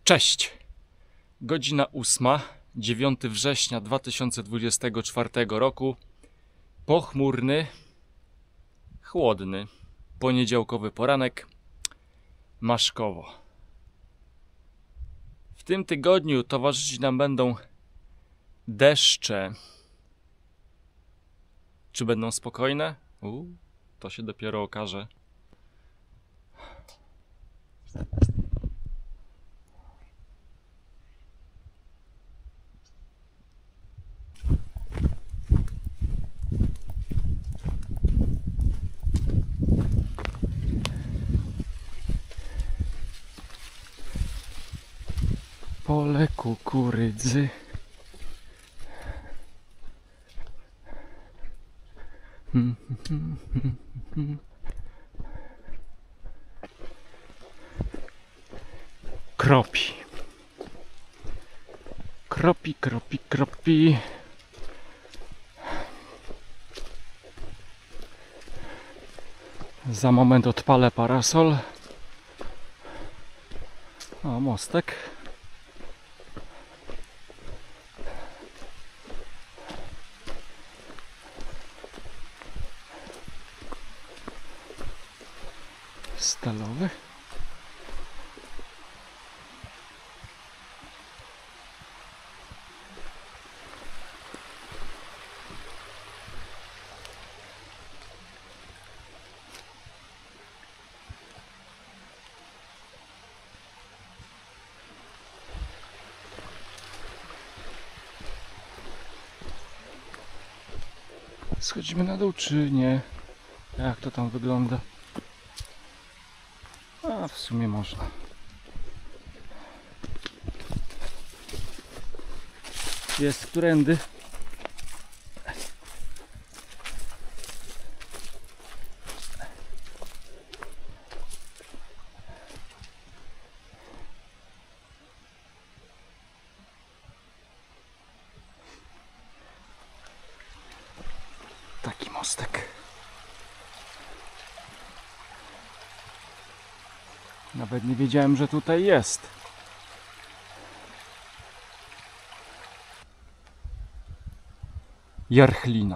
Cześć! Godzina 8, 9 września 2024 roku. Pochmurny, chłodny, poniedziałkowy poranek, Maszkowo. W tym tygodniu towarzyszyć nam będą deszcze. Czy będą spokojne? To się dopiero okaże. Pole kukurydzy. Kropi. Kropi, kropi, kropi. Za moment odpalę parasol. O, mostek. Stalowy. Schodzimy na dół, czy nie? Jak to tam wygląda? A w sumie można. Jest którędy. Taki mostek. Nawet nie wiedziałem, że tutaj jest. Jarchlino.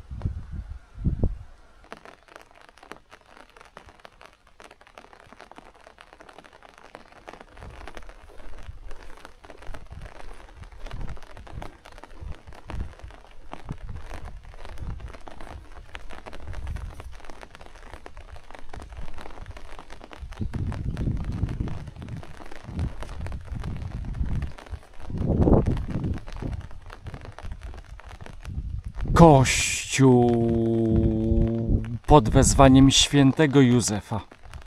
Kościół pod wezwaniem świętego Józefa.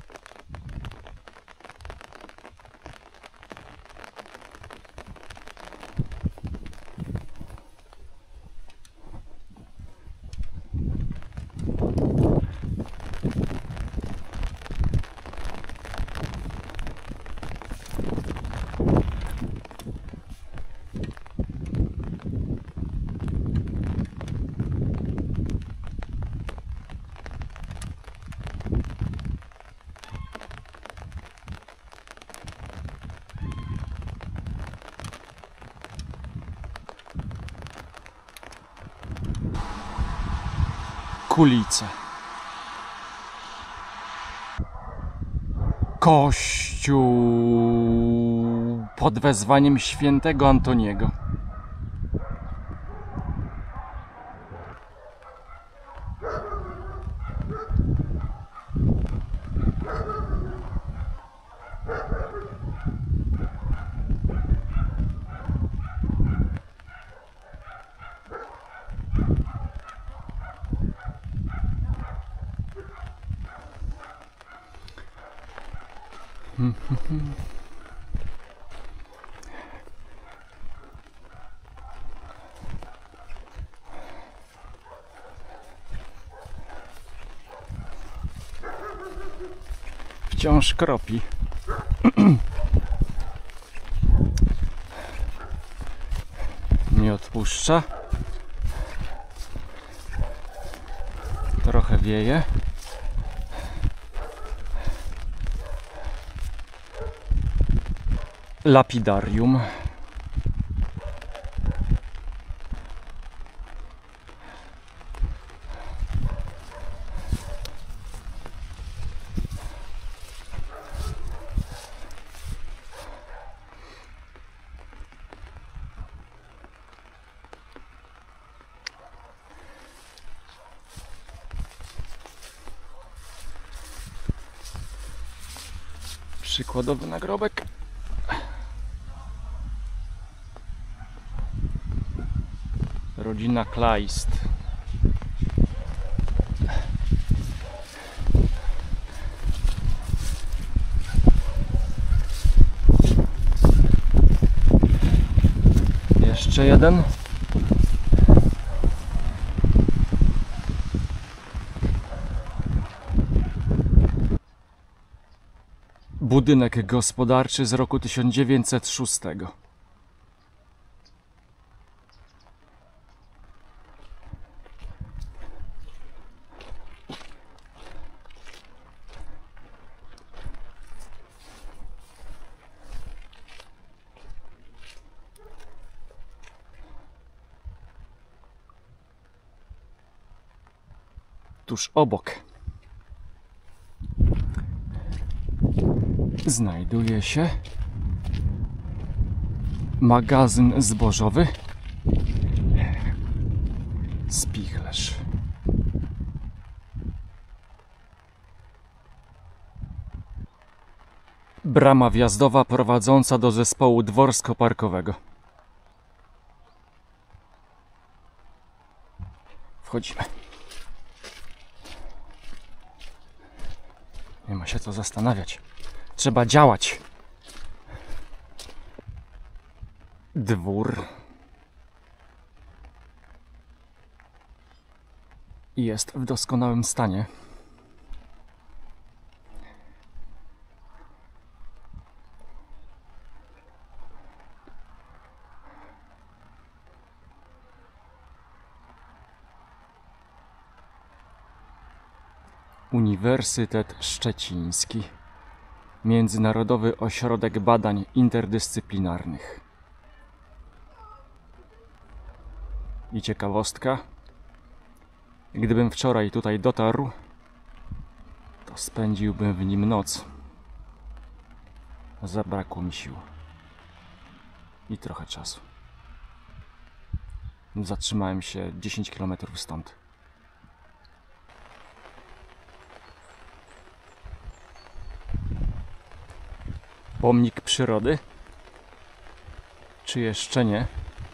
Kulice. Kościół pod wezwaniem świętego Antoniego. Wciąż kropi. Nie odpuszcza. Trochę wieje. Lapidarium. Przykładowy nagrobek. Rodzina Kleist. Jeszcze jeden. Budynek gospodarczy z roku 1906. Tuż obok znajduje się magazyn zbożowy Spichlerz. Brama wjazdowa prowadząca do zespołu dworsko-parkowego. Wchodzimy. Nie ma się co zastanawiać. Trzeba działać. Dwór. Jest w doskonałym stanie. Uniwersytet Szczeciński. Międzynarodowy Ośrodek Badań Interdyscyplinarnych. I ciekawostka. Gdybym wczoraj tutaj dotarł, to spędziłbym w nim noc. Zabrakło mi sił. I trochę czasu. Zatrzymałem się 10 km stąd. Pomnik przyrody? Czy jeszcze nie?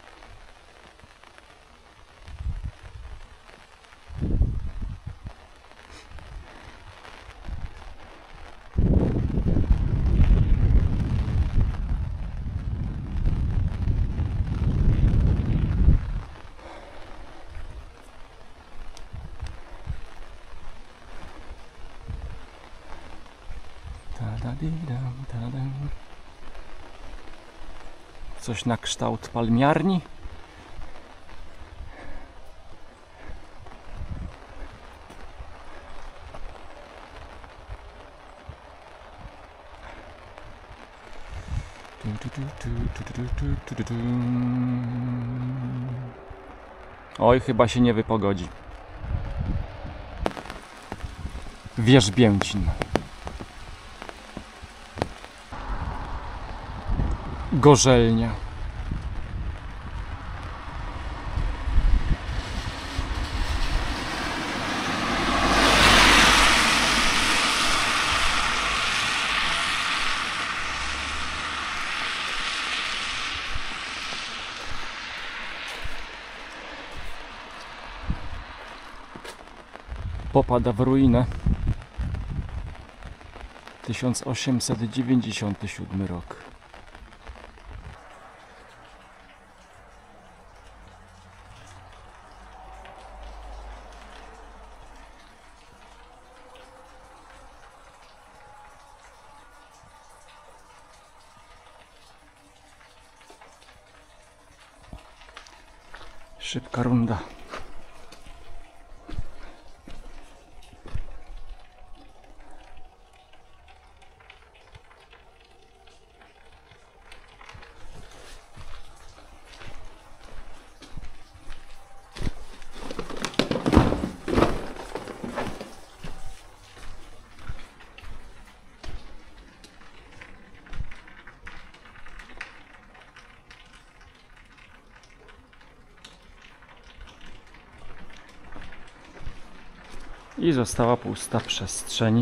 Coś na kształt palmiarni. Oj, chyba się nie wypogodzi. Wierzbięcin. Gorzelnia. Popada w ruinę. 1897 rok. Szybka runda. I została pusta przestrzeń.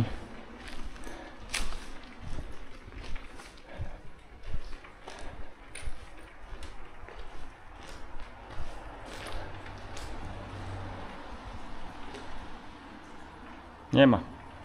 Nie ma.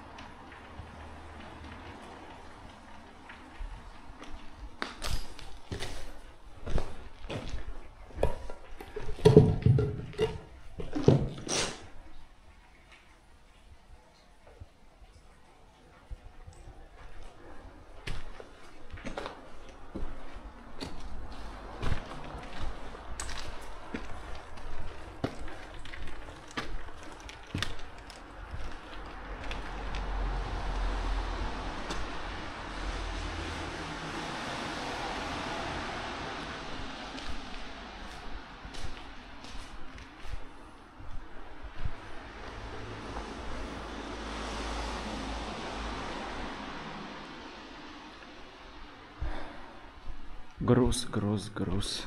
Gruz, gruz, gruz.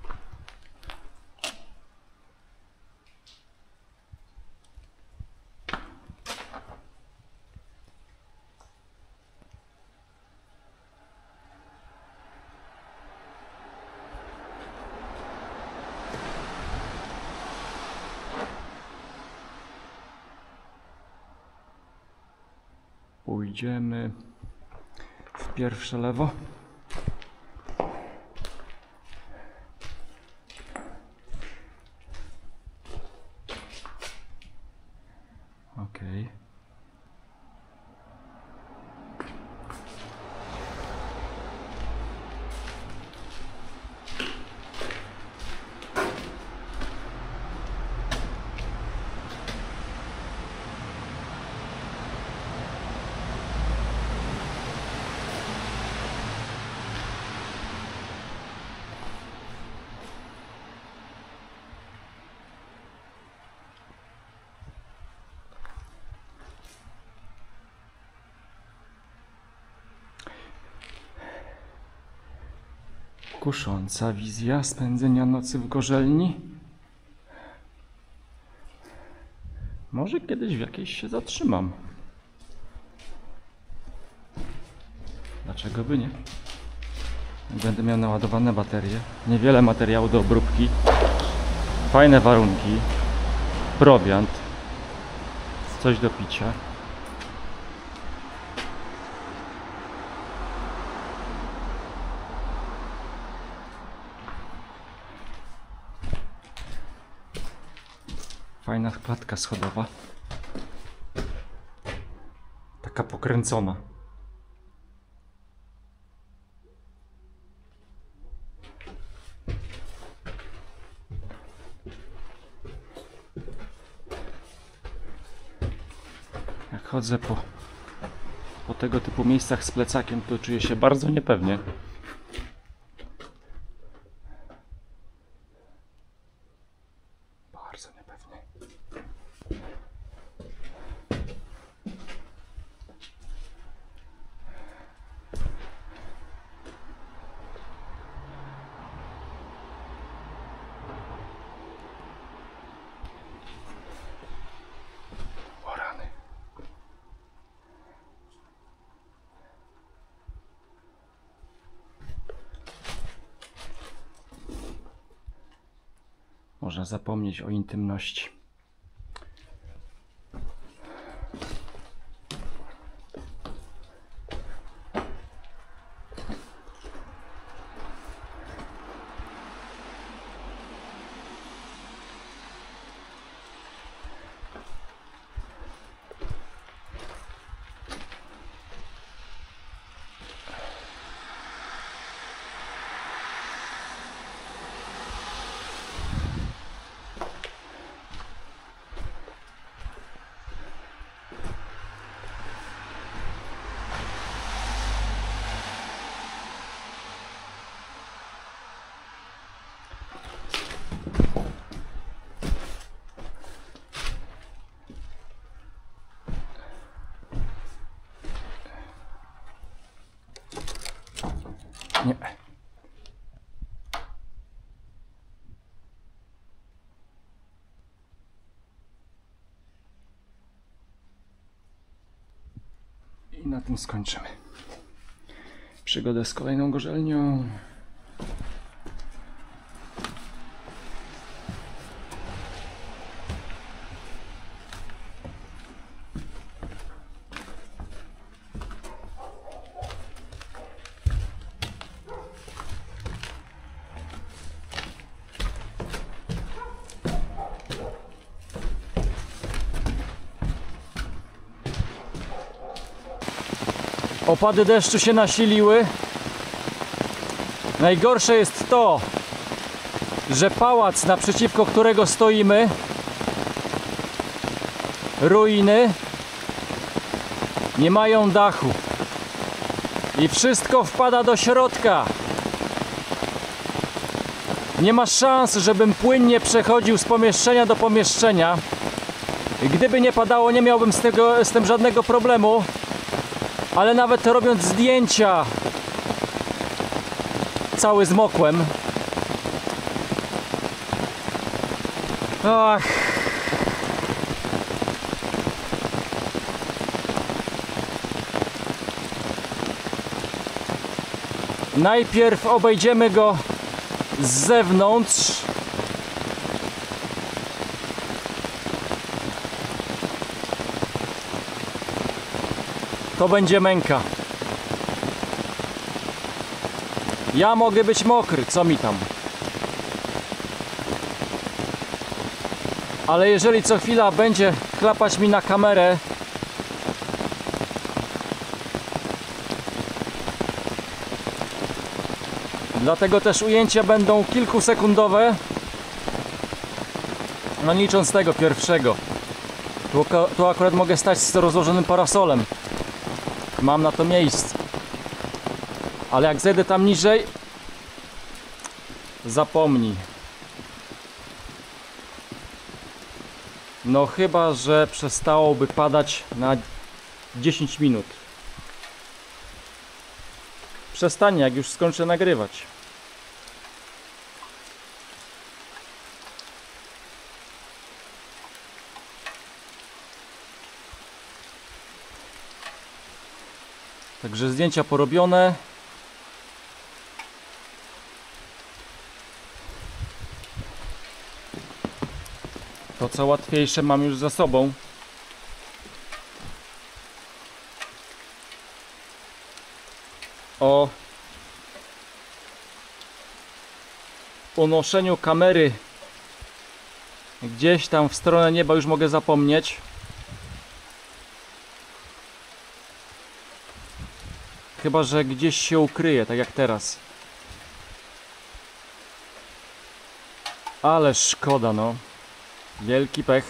Pójdziemy w pierwsze lewo. Okej. Kusząca wizja spędzenia nocy w gorzelni. Może kiedyś w jakiejś się zatrzymam. Dlaczego by nie? Będę miał naładowane baterie, niewiele materiału do obróbki, fajne warunki, prowiant, coś do picia. Fajna klatka schodowa. Taka pokręcona. Jak chodzę po tego typu miejscach z plecakiem, to czuję się bardzo niepewnie. Bardzo niepewnie. O rany. Można zapomnieć o intymności. Nie. I na tym skończymy przygodę z kolejną gorzelnią. Opady deszczu się nasiliły. Najgorsze jest to, że pałac, naprzeciwko którego stoimy, ruiny, nie mają dachu i wszystko wpada do środka. Nie ma szans, żebym płynnie przechodził z pomieszczenia do pomieszczenia. I gdyby nie padało, nie miałbym z tym żadnego problemu. Ale nawet robiąc zdjęcia, cały zmokłem. Ach. Najpierw obejdziemy go z zewnątrz. To będzie męka. Ja mogę być mokry, co mi tam. Ale jeżeli co chwila będzie chlapać mi na kamerę, dlatego też ujęcia będą kilkusekundowe. No nie licząc tego pierwszego. Tu akurat mogę stać z rozłożonym parasolem. Mam na to miejsce. Ale jak zejdę tam niżej, zapomnij. No chyba że przestałoby padać na 10 minut. Przestanie, jak już skończę nagrywać. Także zdjęcia porobione. To co łatwiejsze mam już za sobą. O unoszeniu kamery gdzieś tam w stronę nieba już mogę zapomnieć. Chyba że gdzieś się ukryje, tak jak teraz. Ale szkoda, no. Wielki pech.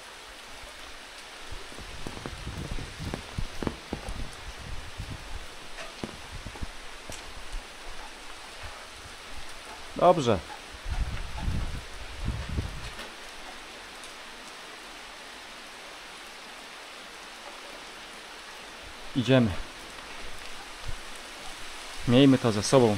Dobrze. Idziemy. Miejmy to ze sobą.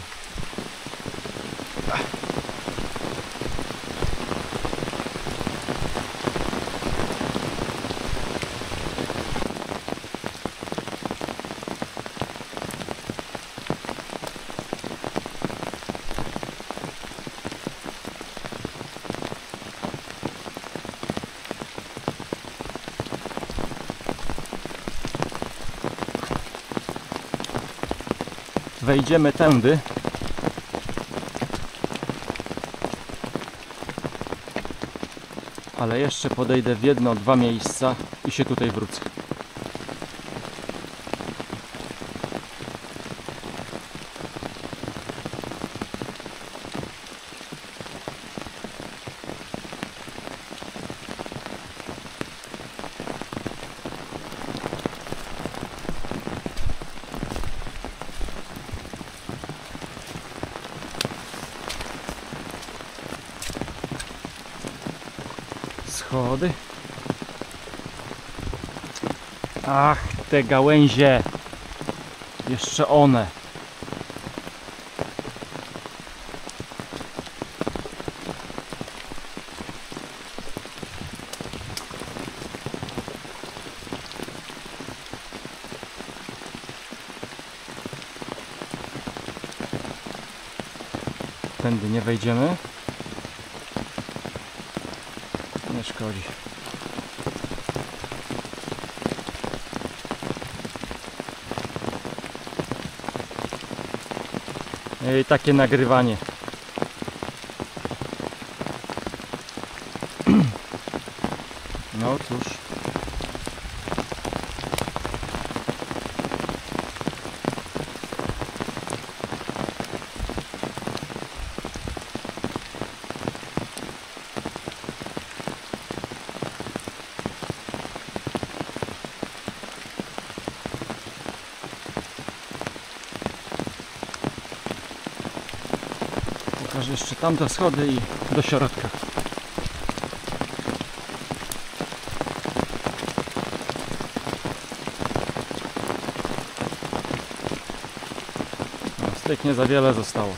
Wejdziemy tędy. Ale jeszcze podejdę w jedno, dwa miejsca i się tutaj wrócę. Schody. Ach, te gałęzie. Jeszcze one. tędy nie wejdziemy. Nie szkodzi. I takie nagrywanie. No cóż. Pokażę jeszcze tamte schody i do środka. No, z tych nie za wiele zostało.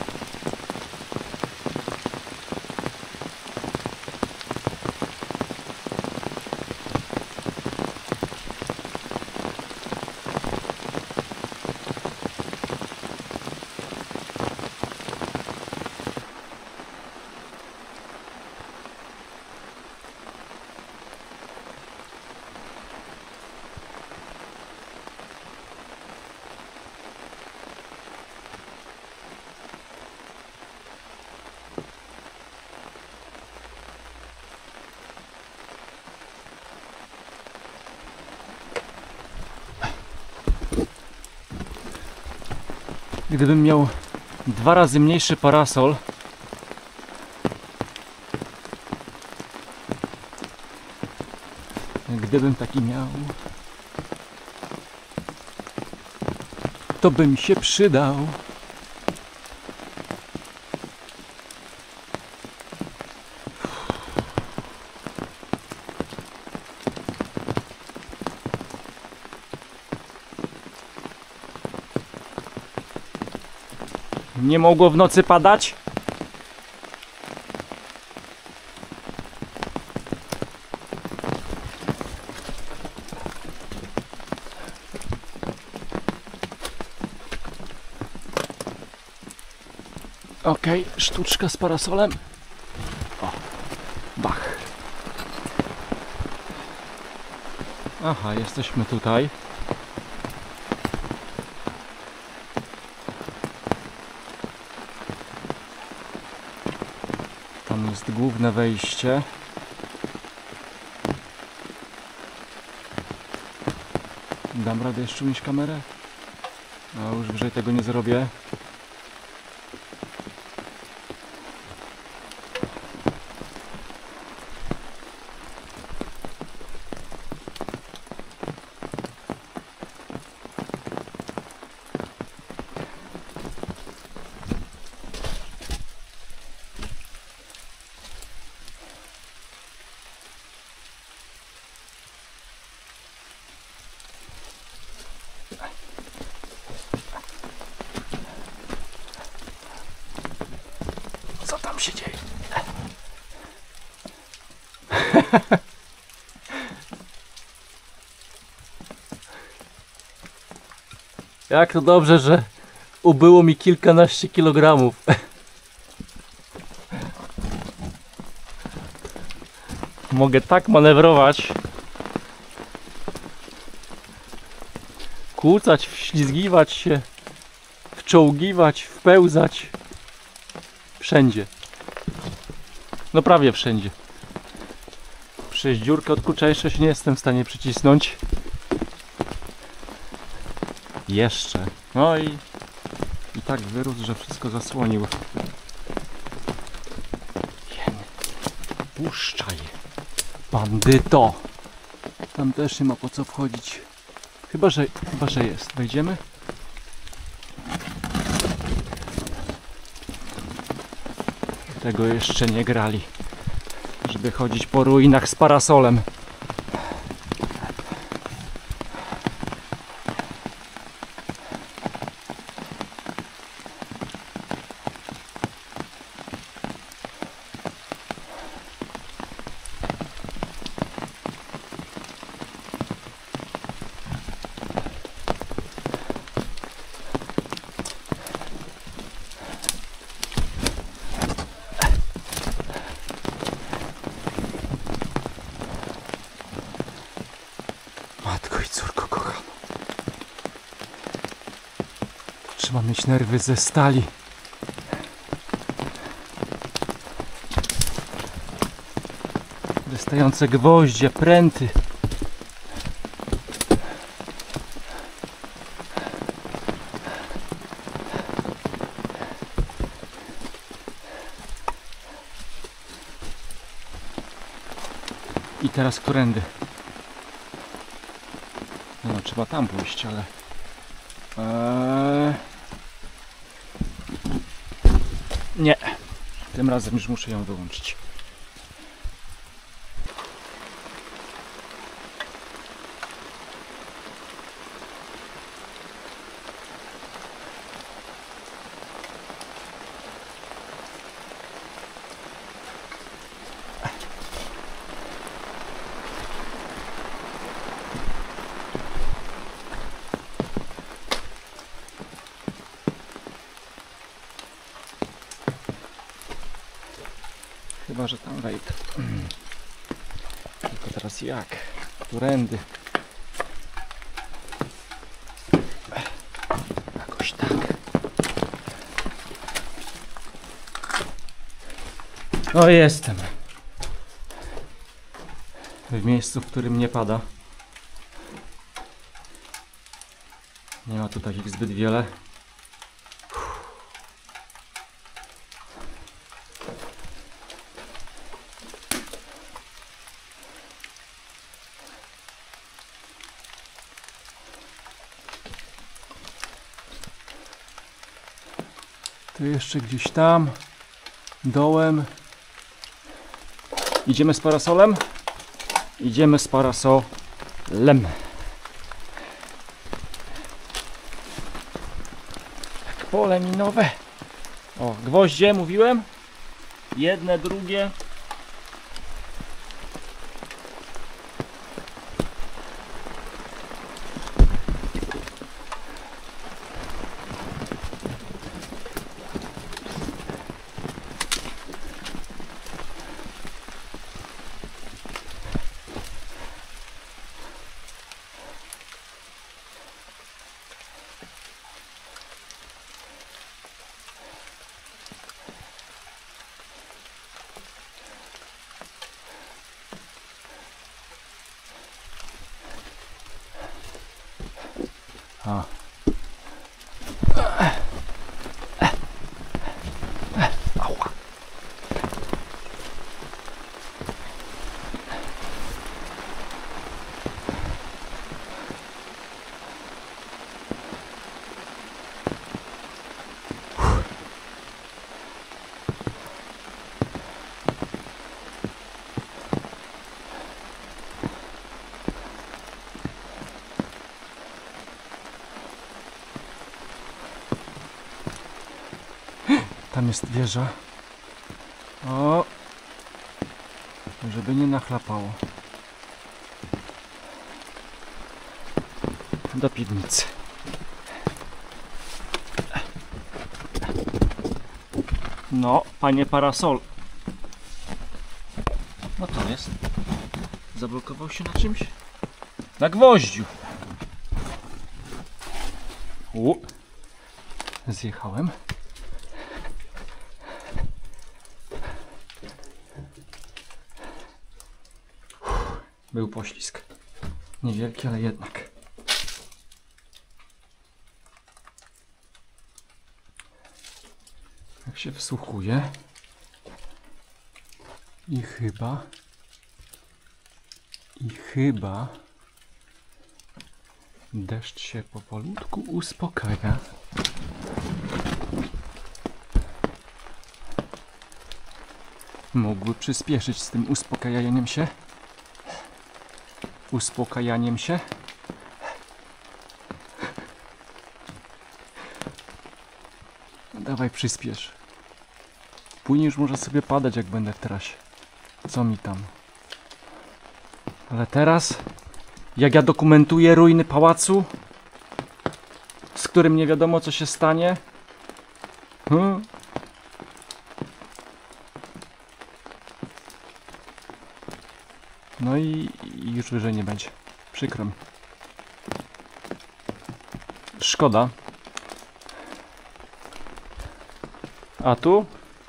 Gdybym miał 2 razy mniejszy parasol, gdybym taki miał, to bym się przydał. Nie mogło w nocy padać? Okej, sztuczka z parasolem. O, bach. Aha, jesteśmy tutaj. Tam jest główne wejście. Dam radę jeszcze unieść kamerę? No już wyżej tego nie zrobię. Co tam się dzieje? Jak to dobrze, że ubyło mi kilkanaście kilogramów. Mogę tak manewrować, kłócać, wślizgiwać się, wczołgiwać, wpełzać. Wszędzie. No prawie wszędzie. Przez dziurkę od kurcza jeszcze się nie jestem w stanie przycisnąć. Jeszcze. No i tak wyrósł, że wszystko zasłonił. Puszczaj. Bandyto. Tam też nie ma po co wchodzić. Chyba, że jest. Wejdziemy? Tego jeszcze nie grali, żeby chodzić po ruinach z parasolem. Trzeba mieć nerwy ze stali. Wystające gwoździe, pręty. I teraz którędy? No, trzeba tam pójść, ale... Nie. Tym razem już muszę ją wyłączyć. Chyba, że tam wejdę. Tylko teraz jak? Którędy? Jakoś tak. O, jestem. W miejscu, w którym nie pada. Nie ma tu takich zbyt wiele. Tu jeszcze gdzieś tam, dołem. Idziemy z parasolem? Idziemy z parasolem. Tak, pole minowe. O, gwoździe mówiłem. Jedne, drugie. A. Ała. Tam jest wieża. O! Żeby nie nachlapało. Do piwnicy. No, panie parasol. No to jest. Zablokował się na czymś? Na gwoździu. Zjechałem. Był poślizg. Niewielki, ale jednak. Jak się wsłuchuję i chyba deszcz się powolutku uspokaja. Mógłby przyspieszyć z tym uspokajaniem się. Dawaj, przyspiesz. Później już może sobie padać, jak będę w trasie. Co mi tam? Ale teraz, jak ja dokumentuję ruiny pałacu, z którym nie wiadomo, co się stanie. No i już wyżej nie będzie. Przykro mi. Szkoda. A tu?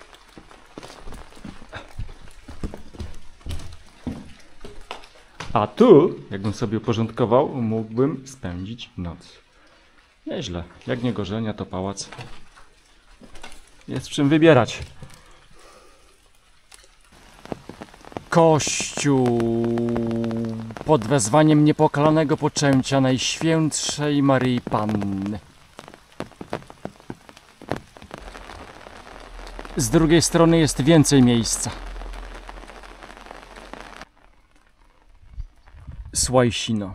A tu, jakbym sobie uporządkował, mógłbym spędzić noc. Nieźle. Jak nie Gorzenia, to pałac. Jest czym wybierać. Kościół pod wezwaniem niepokalanego poczęcia Najświętszej Maryi Panny. Z drugiej strony jest więcej miejsca. Słajsino.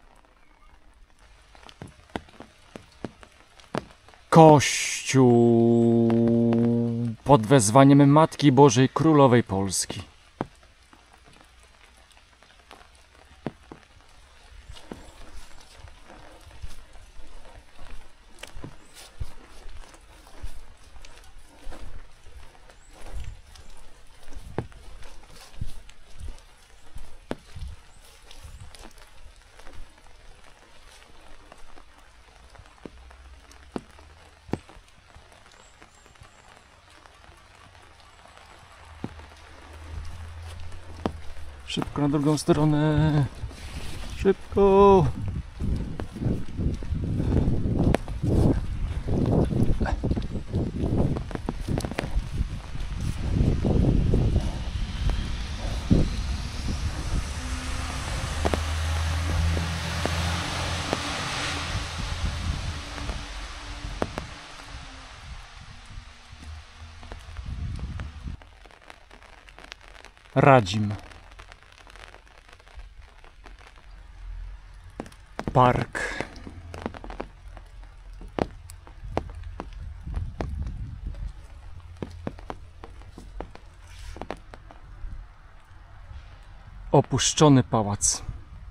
Kościół pod wezwaniem Matki Bożej Królowej Polski. Szybko na drugą stronę. Szybko. Radzim. Park. Opuszczony pałac.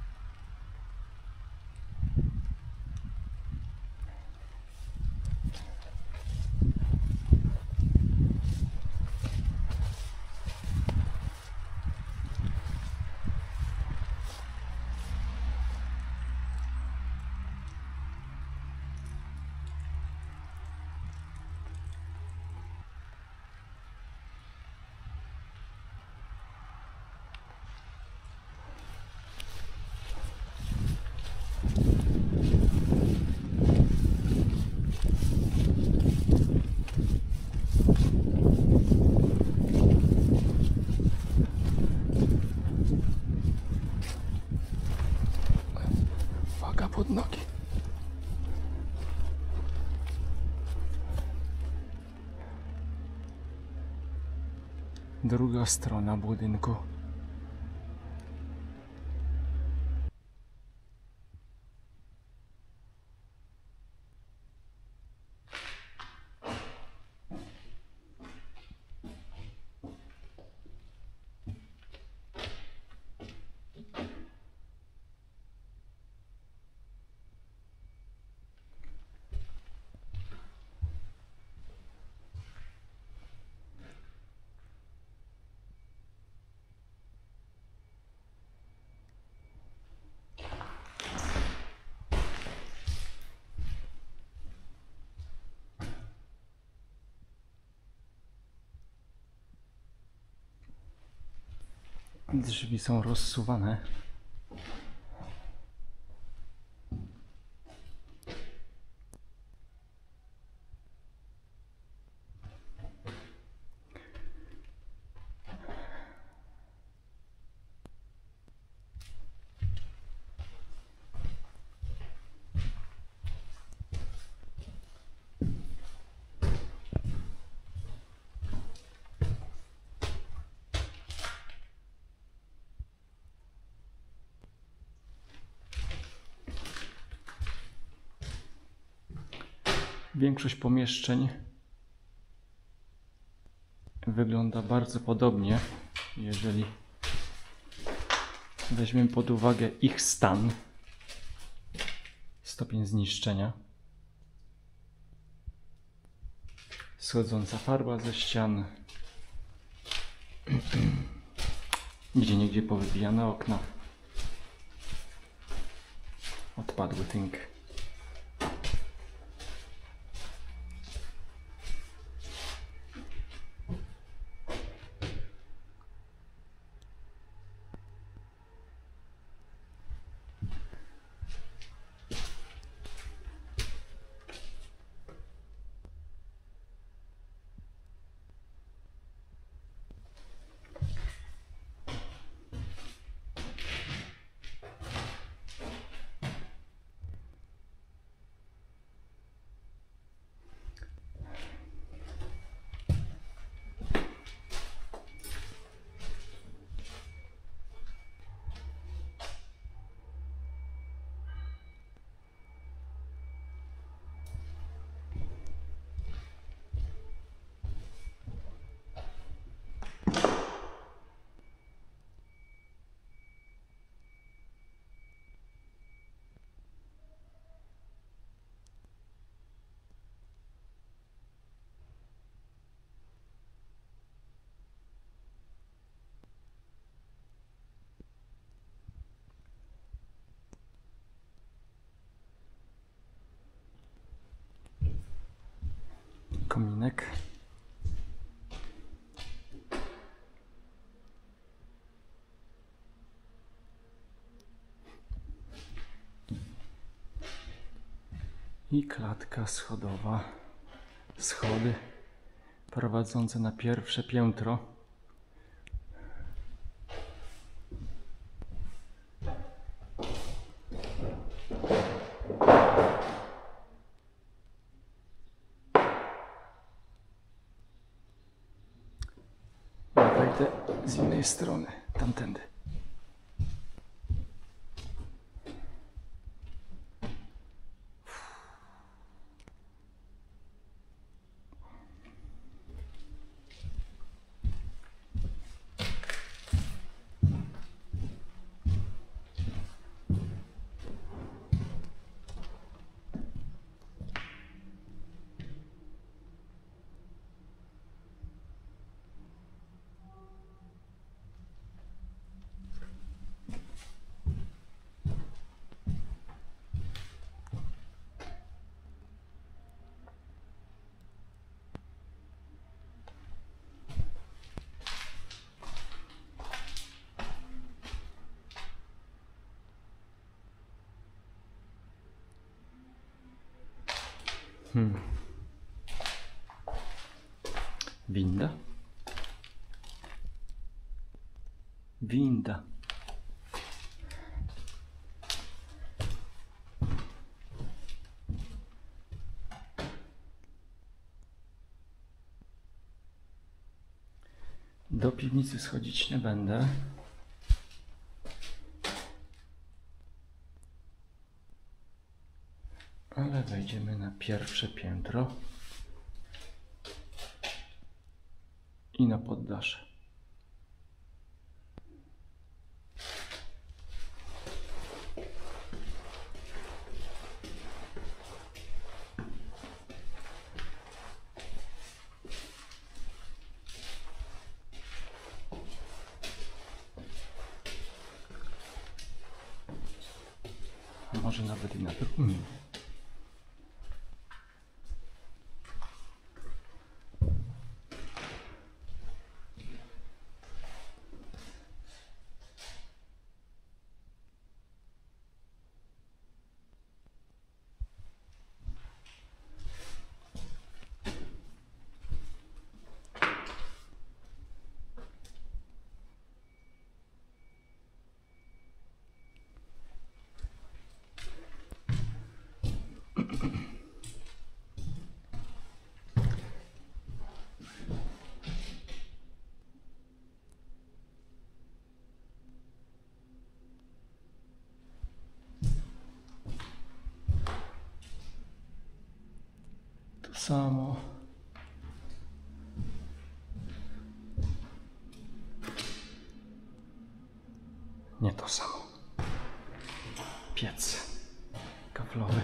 Uwaga pod nogi. Druga strona budynku. Drzwi są rozsuwane. Większość pomieszczeń wygląda bardzo podobnie, jeżeli weźmiemy pod uwagę ich stan, stopień zniszczenia. Schodząca farba ze ścian, gdzieniegdzie powybijane okna, odpadły tynk. kominek. I klatka schodowa. Schody prowadzące na pierwsze piętro. Ja wejdę z innej strony, tamtędy. Winda. Winda. Do piwnicy schodzić nie będę. Ale wejdziemy na pierwsze piętro i na poddasze. A może nawet i na drugim. To samo. Nie to samo. Piec kaflowy.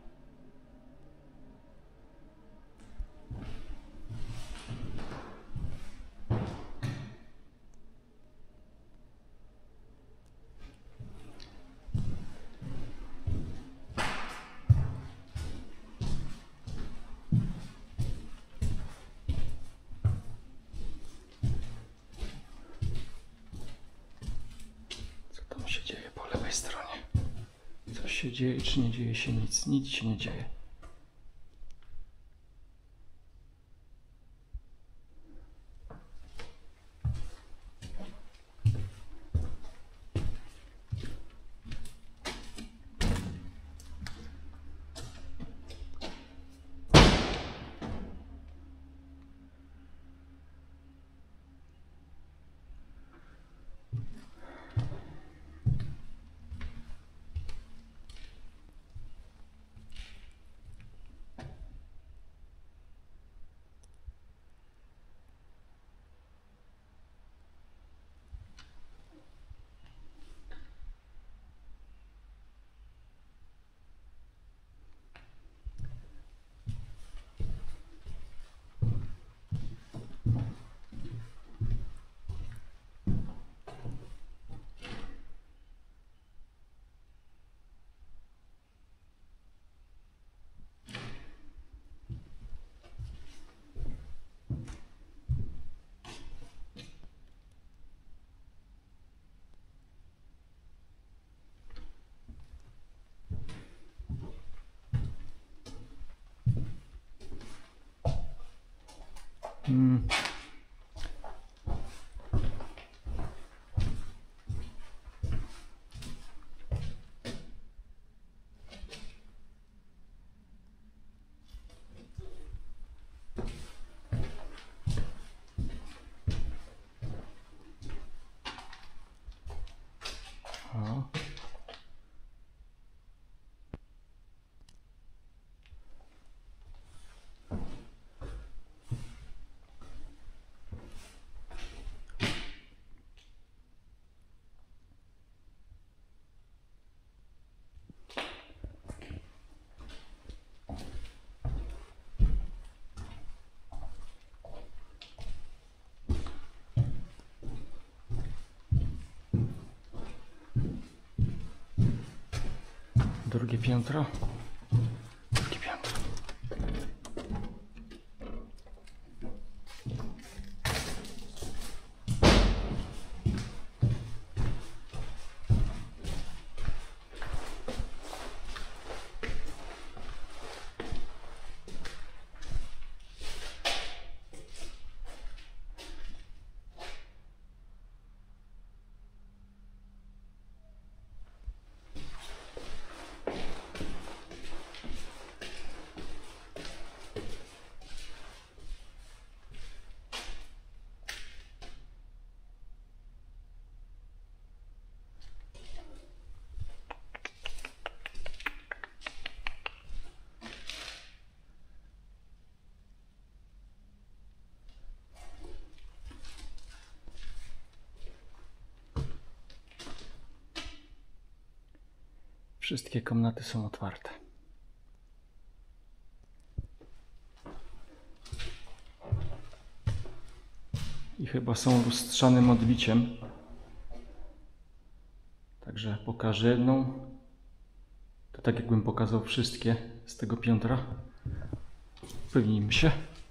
Się dzieje po lewej stronie. Coś się dzieje, czy nie dzieje się nic? Nic się nie dzieje. Drugie piętro. Drugie piętro. Wszystkie komnaty są otwarte. I chyba są lustrzanym odbiciem. Także pokażę jedną. To tak jakbym pokazał wszystkie z tego piętra. Upewnijmy się.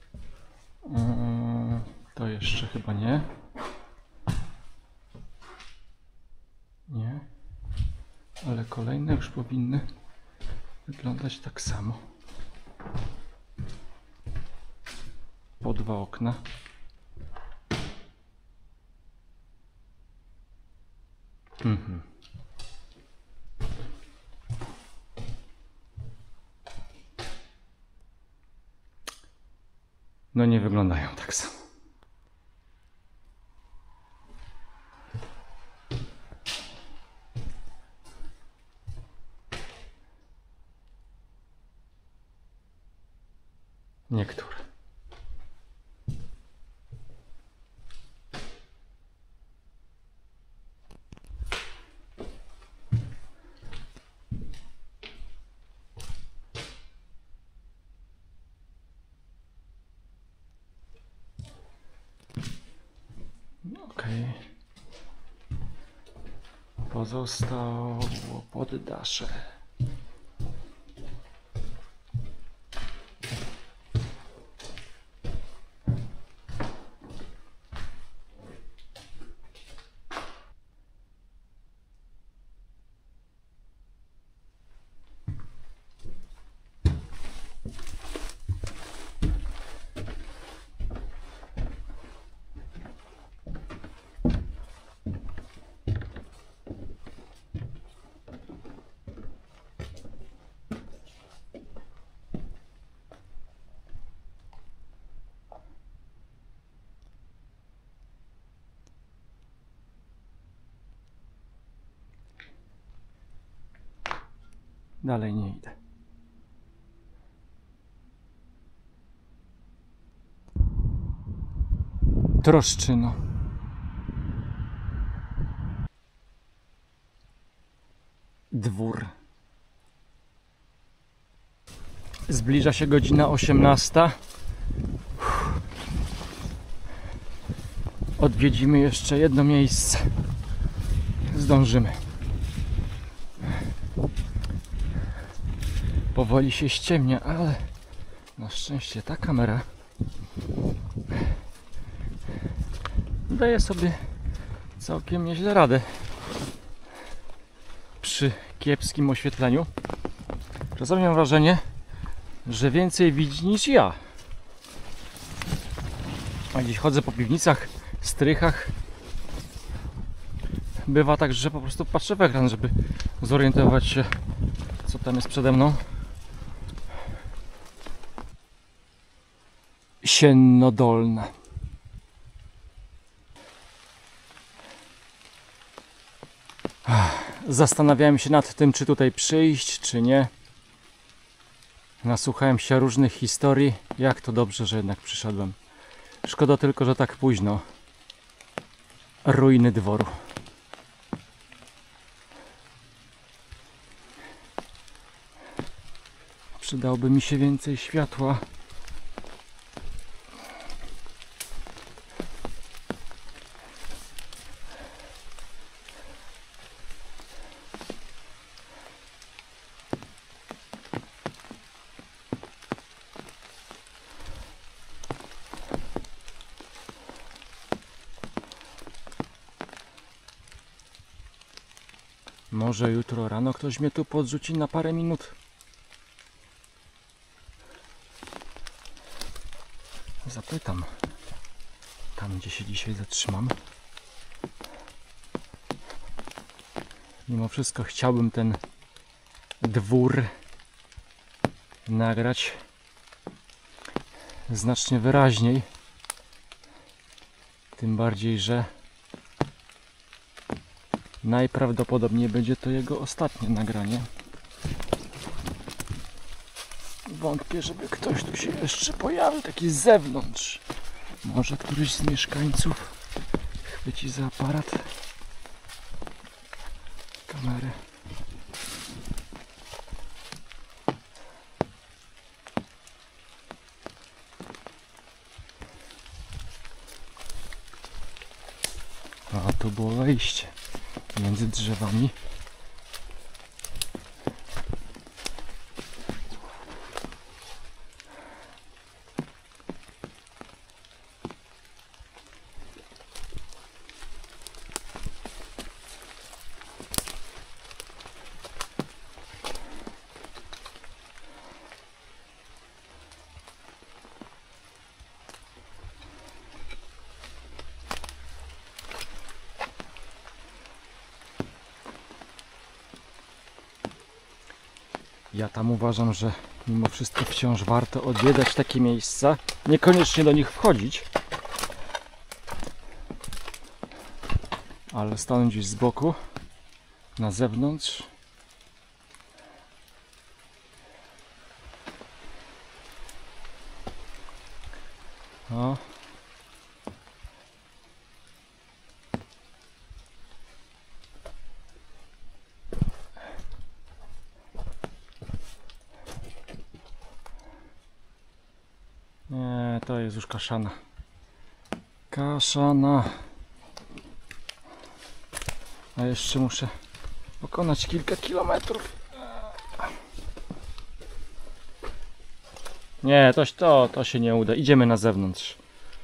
To jeszcze chyba nie. Nie. Ale kolejne już powinny wyglądać tak samo. Po dwa okna. No nie wyglądają tak samo. Niektóre. Okej. Pozostało poddasze. Dalej nie idę. Troszczyno. Dwór. Zbliża się godzina 18. Odwiedzimy jeszcze jedno miejsce. Zdążymy. Powoli się ściemnia, ale na szczęście ta kamera daje sobie całkiem nieźle radę przy kiepskim oświetleniu. Czasami mam wrażenie, że więcej widzi niż ja. A gdzieś chodzę po piwnicach, strychach. Bywa tak, że po prostu patrzę w ekran, żeby zorientować się, co tam jest przede mną. Sienno Dolne. Zastanawiałem się nad tym, czy tutaj przyjść, czy nie. Nasłuchałem się różnych historii. Jak to dobrze, że jednak przyszedłem. Szkoda tylko, że tak późno. Ruiny dworu. Przydałoby mi się więcej światła. Może jutro rano ktoś mnie tu podrzuci na parę minut. Zapytam. Tam, gdzie się dzisiaj zatrzymam. Mimo wszystko chciałbym ten dwór nagrać znacznie wyraźniej. Tym bardziej, że najprawdopodobniej będzie to jego ostatnie nagranie. Wątpię, żeby ktoś tu się jeszcze pojawił, taki z zewnątrz. Może któryś z mieszkańców chwyci za aparat kamery. A to było wejście między drzewami. Ja tam uważam, że mimo wszystko wciąż warto odwiedzać takie miejsca. Niekoniecznie do nich wchodzić, ale stanąć gdzieś z boku, na zewnątrz. O. Nie, to jest już kaszana. Kaszana. A jeszcze muszę pokonać kilka kilometrów. Nie, to się nie uda. Idziemy na zewnątrz.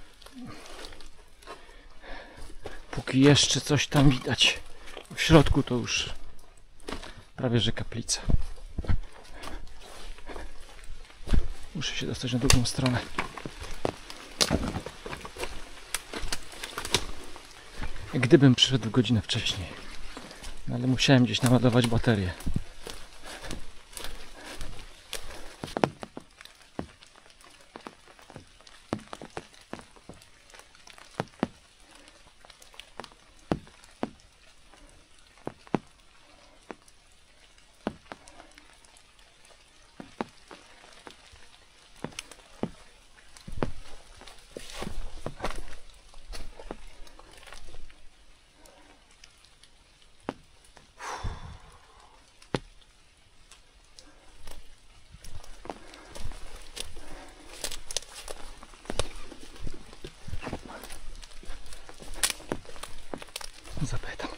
Póki jeszcze coś tam widać. W środku to już prawie że kaplica. Muszę się dostać na drugą stronę. Gdybym przyszedł godzinę wcześniej. No ale musiałem gdzieś naładować baterię. Zapytam.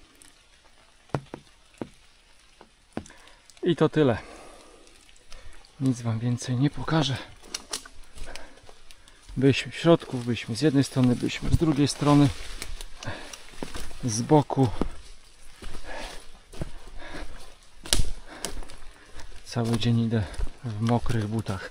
I to tyle. Nic wam więcej nie pokażę. Byliśmy w środku, byliśmy z jednej strony, byliśmy z drugiej strony, z boku. Cały dzień idę w mokrych butach.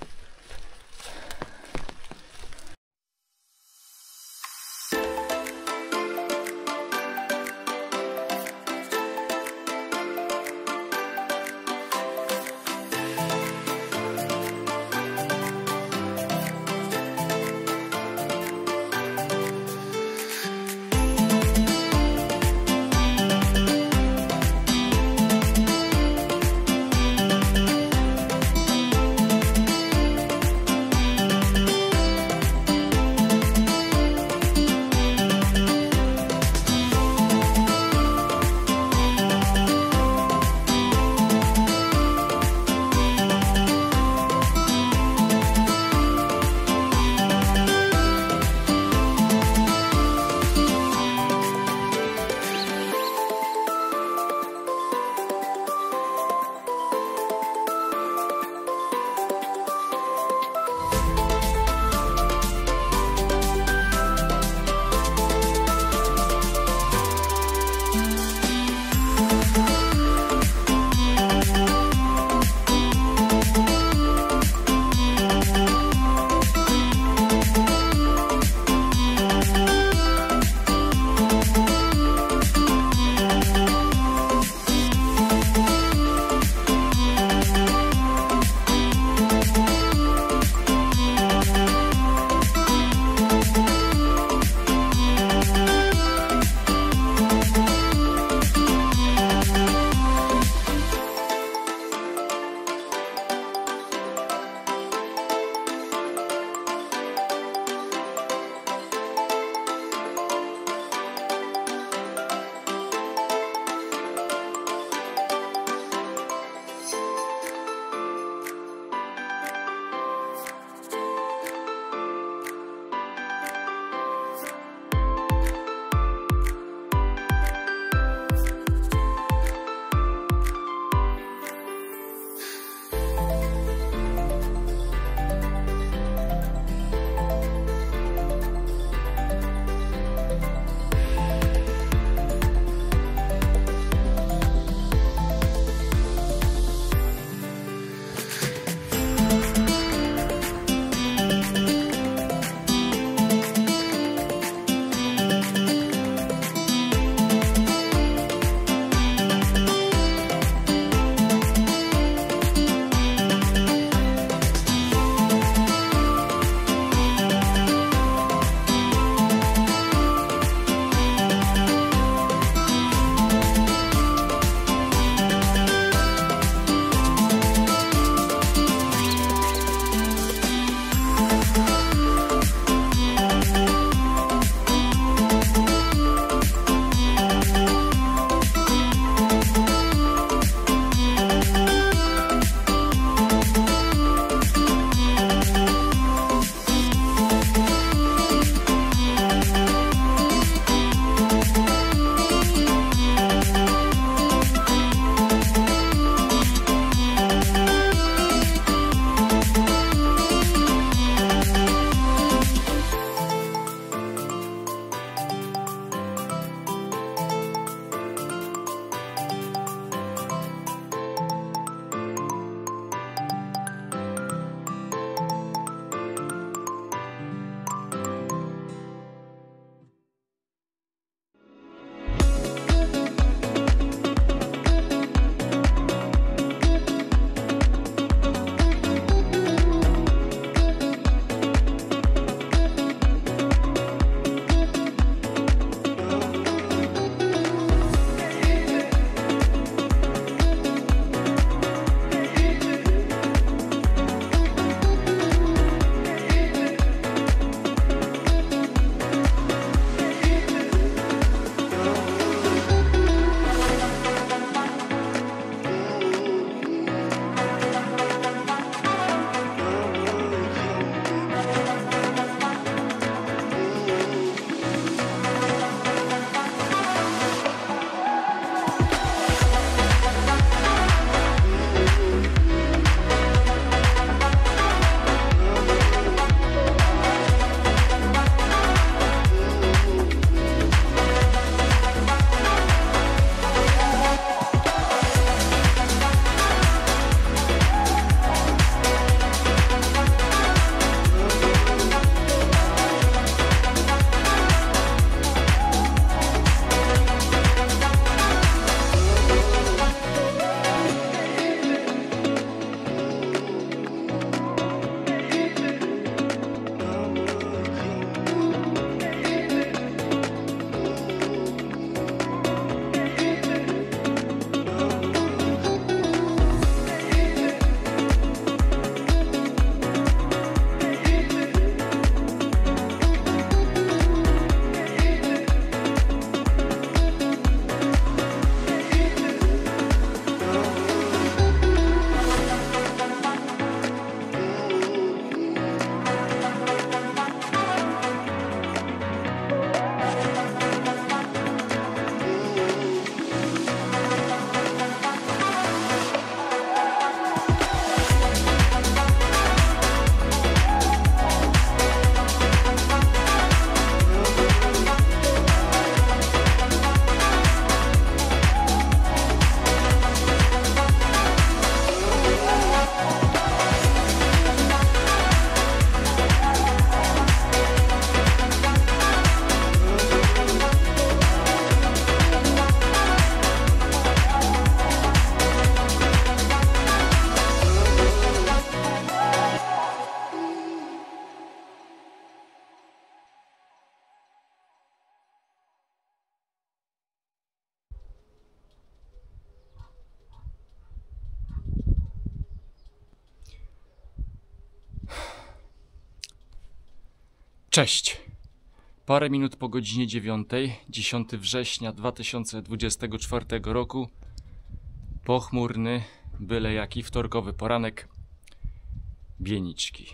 Cześć! Parę minut po godzinie 9, 10 września 2024 roku. Pochmurny, byle jaki wtorkowy poranek. Bieniczki.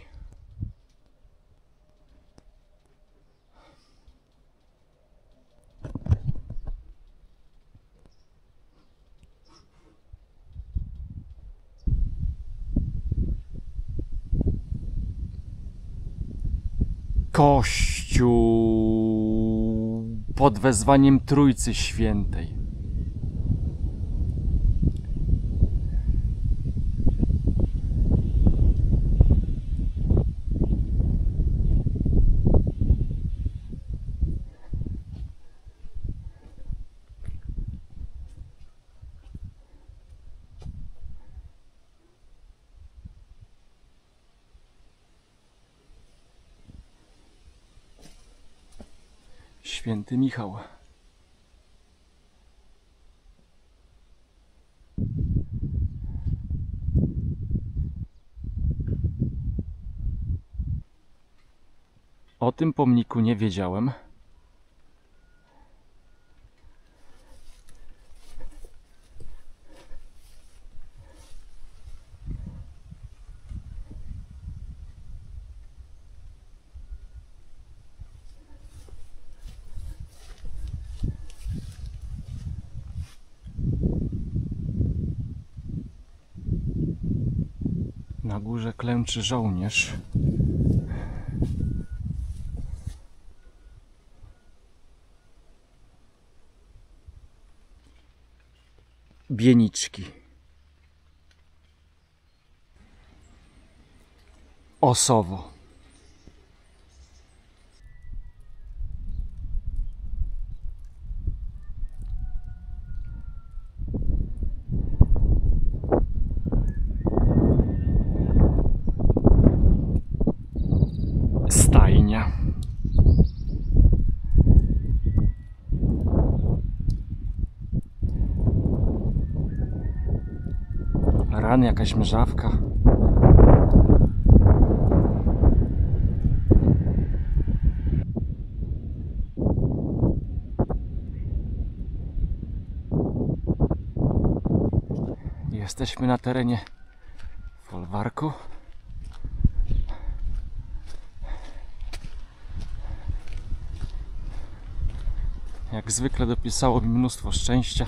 Kościół pod wezwaniem Trójcy Świętej. Święty Michał. O tym pomniku nie wiedziałem. Na górze klęczy żołnierz. Bieniczki. Osowo. Stajnia. Rany, jakaś mrzawka. Jesteśmy na terenie folwarku. Jak zwykle dopisało mi mnóstwo szczęścia.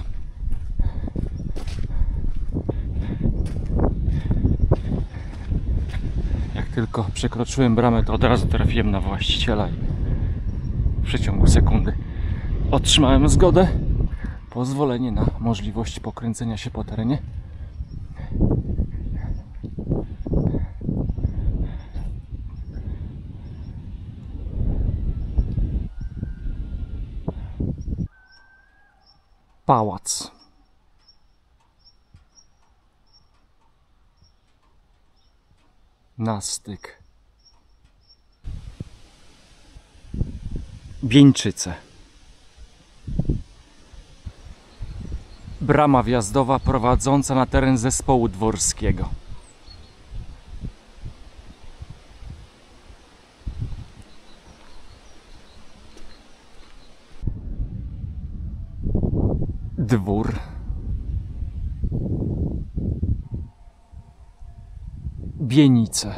Jak tylko przekroczyłem bramę, to od razu trafiłem na właściciela i w przeciągu sekundy otrzymałem zgodę, pozwolenie na możliwość pokręcenia się po terenie. Pałac. Na styk. Bieńczyce. Brama wjazdowa prowadząca na teren zespołu dworskiego. Dwór. Bienice.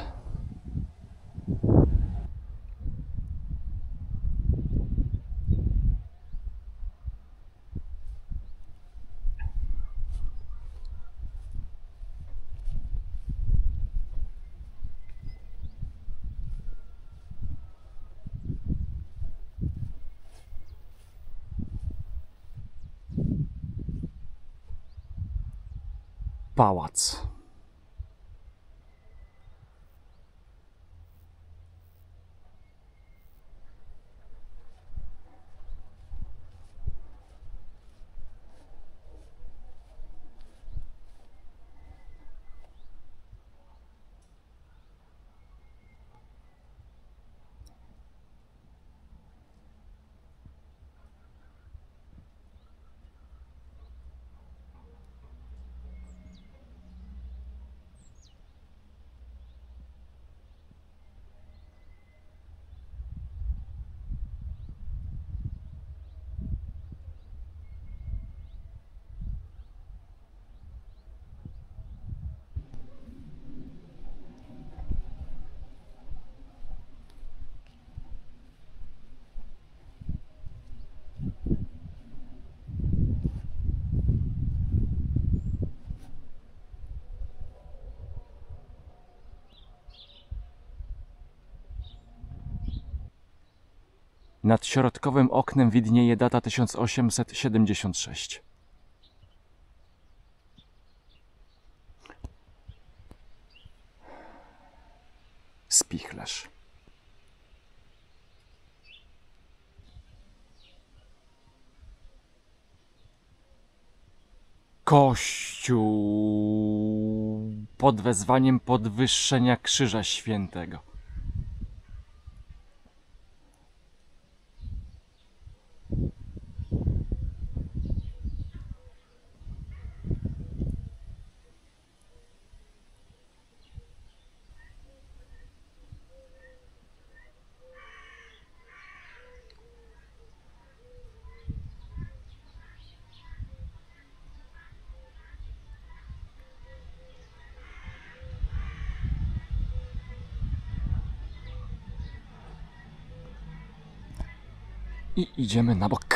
Pałac. Nad środkowym oknem widnieje data 1876. Spichlerz. Kościół pod wezwaniem podwyższenia Krzyża Świętego. I idziemy na bok.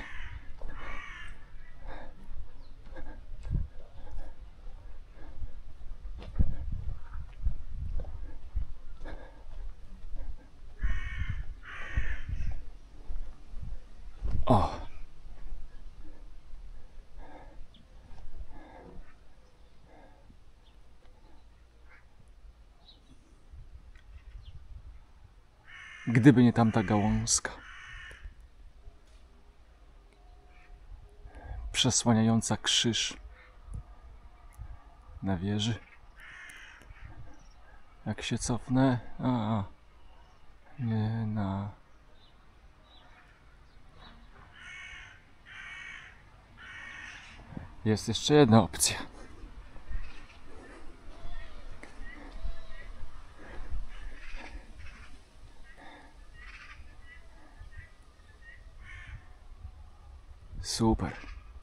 O. Gdyby nie tamta gałązka przesłaniająca krzyż na wieży. Jak się cofnę... nie na... Jest jeszcze jedna opcja. Super.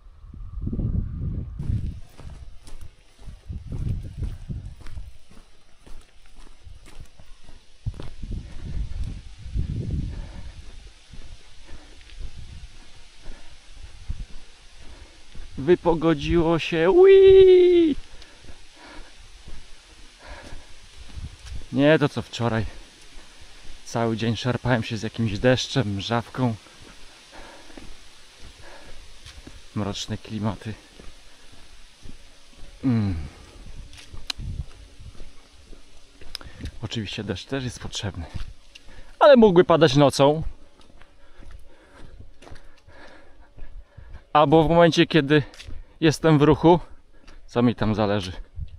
Wypogodziło się. Ui! Nie to co wczoraj. Cały dzień szarpałem się z jakimś deszczem, mrzawką. Mroczne klimaty. Oczywiście deszcz też jest potrzebny, ale mógłby padać nocą. Albo w momencie, kiedy jestem w ruchu, co mi tam zależy.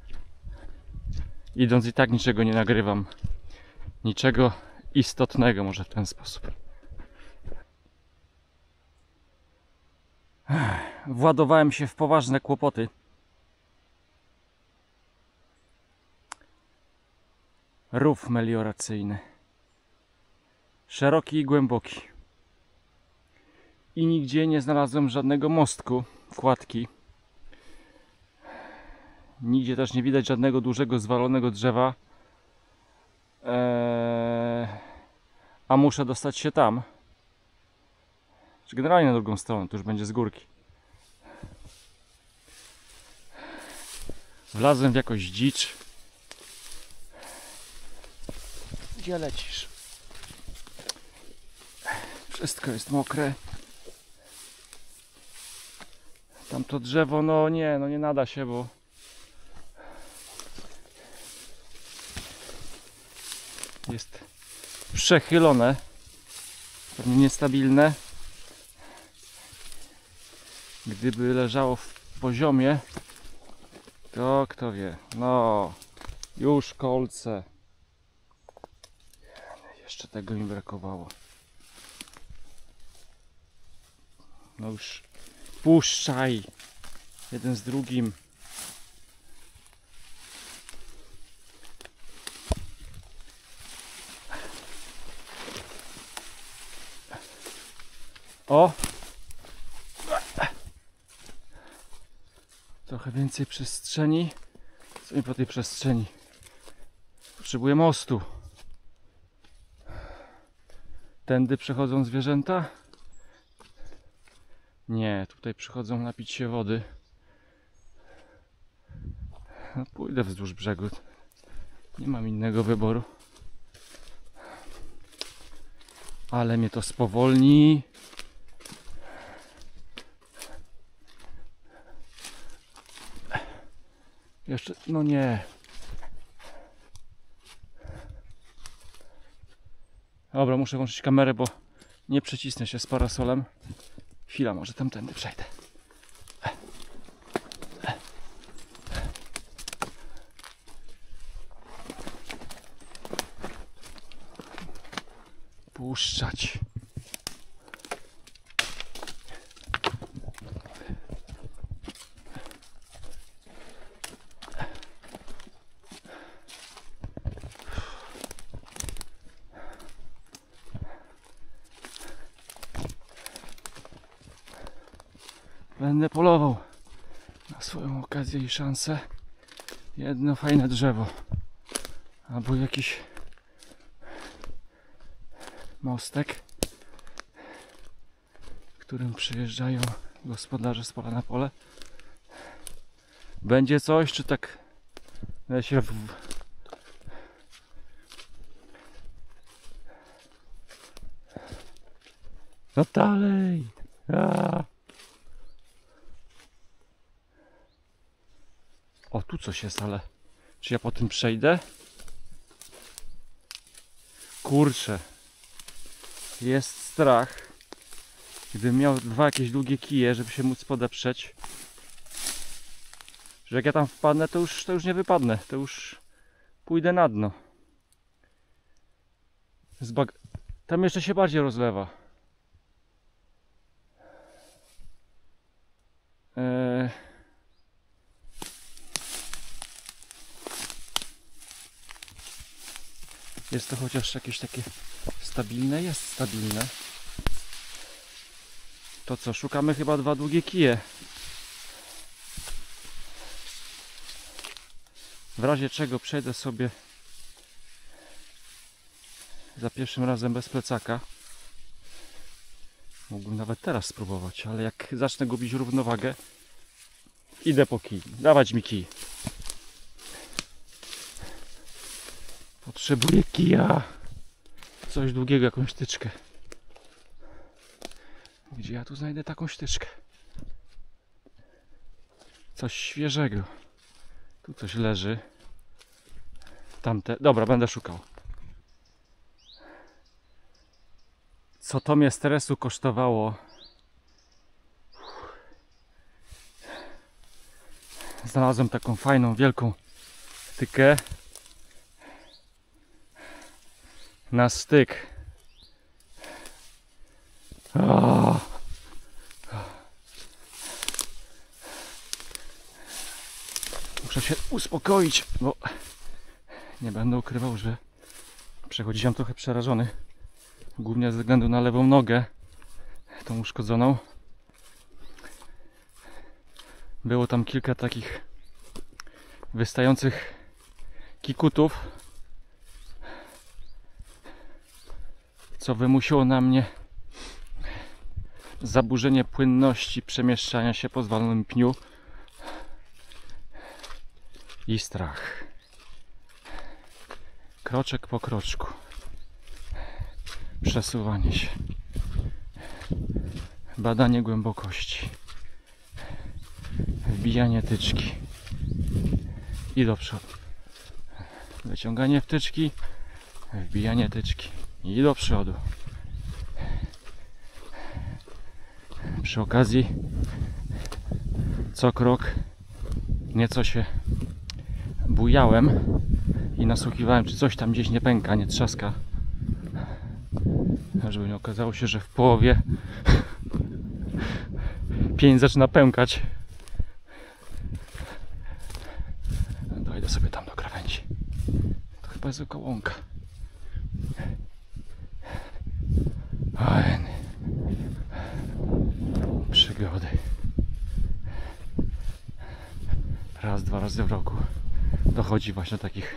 Idąc i tak niczego nie nagrywam. Niczego istotnego, może w ten sposób. Władowałem się w poważne kłopoty. Rów melioracyjny. Szeroki i głęboki. I nigdzie nie znalazłem żadnego mostku, kładki. Nigdzie też nie widać żadnego dużego zwalonego drzewa. A muszę dostać się tam. Czy generalnie na drugą stronę, to już będzie z górki. Wlazłem w jakąś dzicz. Gdzie lecisz? Wszystko jest mokre. Tamto drzewo, no nie nada się, bo jest przechylone, pewnie niestabilne. Gdyby leżało w poziomie, to kto wie. No, już kolce. Jeszcze tego mi brakowało. No już puszczaj. Jeden z drugim. O! Trochę więcej przestrzeni. Co mi po tej przestrzeni? Potrzebuję mostu. Tędy przechodzą zwierzęta? Nie, tutaj przychodzą napić się wody. No, pójdę wzdłuż brzegu. Nie mam innego wyboru. Ale mnie to spowolni. Jeszcze, no nie. Dobra, muszę włączyć kamerę, bo nie przecisnę się z parasolem. Chwila, może tamtędy przejdę. Puszczać. Będę polował na swoją okazję i szansę. Jedno fajne drzewo. Albo jakiś mostek, którym przyjeżdżają gospodarze z pola na pole. Będzie coś, czy tak się no dalej. O, tu coś jest, ale czy ja po tym przejdę? Kurczę, jest strach. Gdybym miał dwa jakieś długie kije, żeby się móc podeprzeć, że jak ja tam wpadnę, to już nie wypadnę, to już pójdę na dno. Tam jeszcze się bardziej rozlewa. Jest to chociaż jakieś takie stabilne? Jest stabilne. To co? Szukamy chyba dwa długie kije. W razie czego przejdę sobie za pierwszym razem bez plecaka. Mógłbym nawet teraz spróbować, ale jak zacznę gubić równowagę, idę po kij. Dawać mi kij. Potrzebuję kija. Coś długiego, jakąś tyczkę. Gdzie ja tu znajdę taką ścieżkę? Coś świeżego. Tu coś leży. Tamte. Dobra, będę szukał. Co to mnie stresu kosztowało? Znalazłem taką fajną, wielką tykę. Na styk. Muszę się uspokoić, bo nie będę ukrywał, że przechodziłem trochę przerażony. Głównie ze względu na lewą nogę, tą uszkodzoną. Było tam kilka takich wystających kikutów, co wymusiło na mnie zaburzenie płynności przemieszczania się po zwalonym pniu i strach. Kroczek po kroczku. Przesuwanie się. Badanie głębokości. Wbijanie tyczki. I do przodu. Wyciąganie wtyczki. Wbijanie tyczki. I do przodu. Przy okazji co krok nieco się bujałem i nasłuchiwałem, czy coś tam gdzieś nie pęka, nie trzaska, żeby nie okazało się, że w połowie pień zaczyna pękać. Dojdę sobie tam do krawędzi. To chyba jest zwykła łąka. Przygody. Raz, dwa razy w roku dochodzi właśnie do takich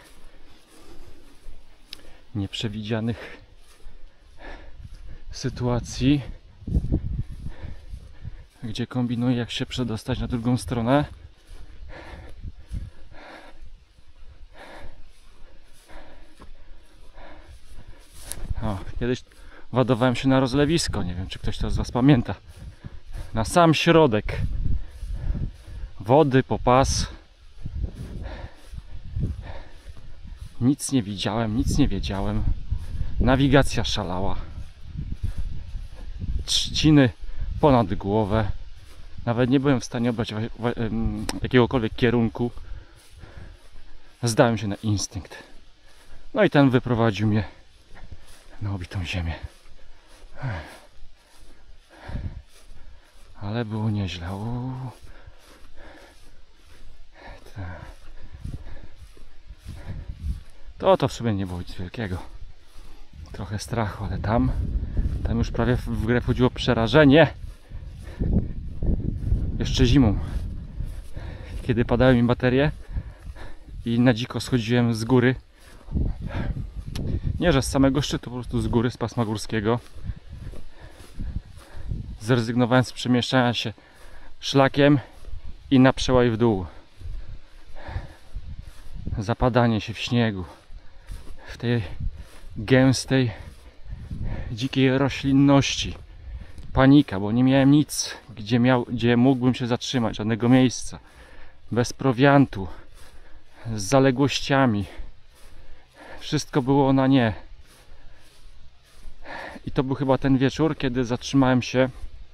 nieprzewidzianych sytuacji, gdzie kombinuję, jak się przedostać na drugą stronę. Kiedyś ładowałem się na rozlewisko. Nie wiem, czy ktoś to z Was pamięta. Na sam środek. Wody po pas. Nic nie widziałem, nic nie wiedziałem. Nawigacja szalała. Trzciny ponad głowę. Nawet nie byłem w stanie obrać jakiegokolwiek kierunku. Zdałem się na instynkt. No i ten wyprowadził mnie na obitą ziemię. Ale było nieźle. To w sumie nie było nic wielkiego. Trochę strachu, ale tam już prawie w grę wchodziło przerażenie. Jeszcze zimą, kiedy padały mi baterie i na dziko schodziłem z góry. Nie, że z samego szczytu, po prostu z góry, z pasma górskiego. Zrezygnowałem z przemieszczania się szlakiem i na przełaj w dół. Zapadanie się w śniegu, w tej gęstej, dzikiej roślinności. Panika, bo nie miałem nic, gdzie mógłbym się zatrzymać, żadnego miejsca. Bez prowiantu, z zaległościami. Wszystko było na nie. I to był chyba ten wieczór, kiedy zatrzymałem się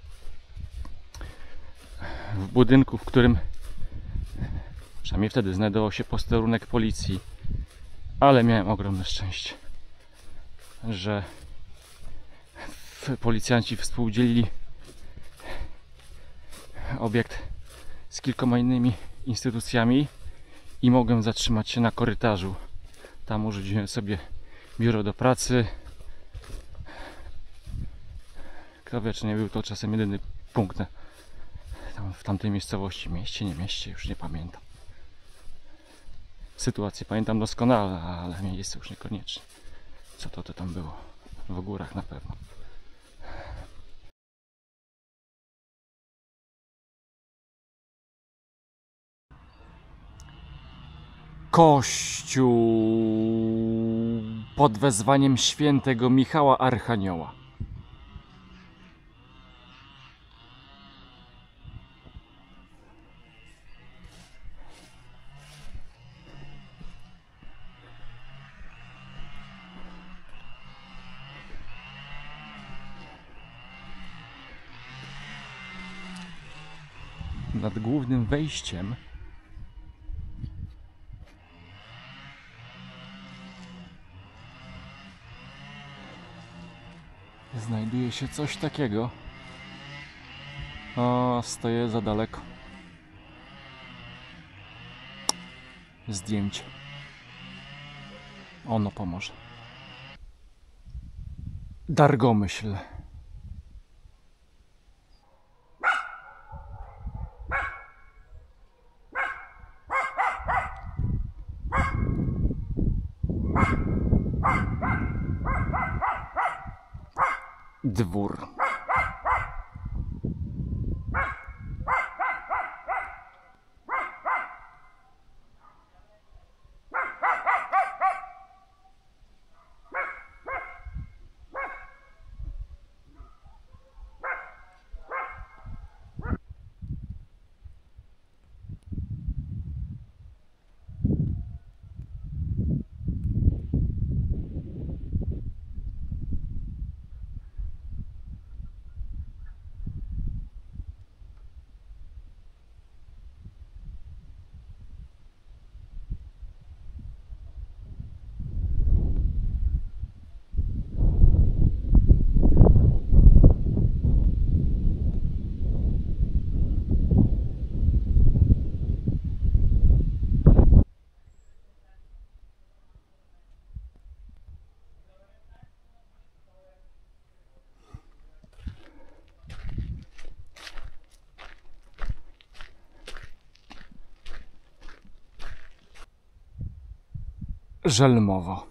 w budynku, w którym przynajmniej wtedy znajdował się posterunek policji. Ale miałem ogromne szczęście, że policjanci współdzielili obiekt z kilkoma innymi instytucjami i mogłem zatrzymać się na korytarzu. Tam urządziłem sobie biuro do pracy. Kto wie, czy nie był to czasem jedyny punkt w tamtej miejscowości. Mieście, nie mieście, już nie pamiętam. Sytuację pamiętam doskonale, ale miejsce już niekoniecznie. Co to tam było? W górach na pewno. Kościół pod wezwaniem świętego Michała Archanioła. Nad głównym wejściem znajduje się coś takiego. O, stoję za daleko. Zdjęcie. Ono pomoże. Dargomyśl. Dwór. Żelmowo.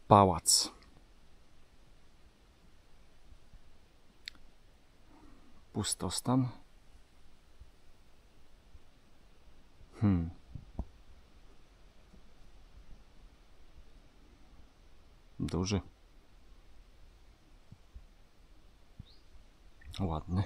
Pałac. Pustostan. Duży. Ładny.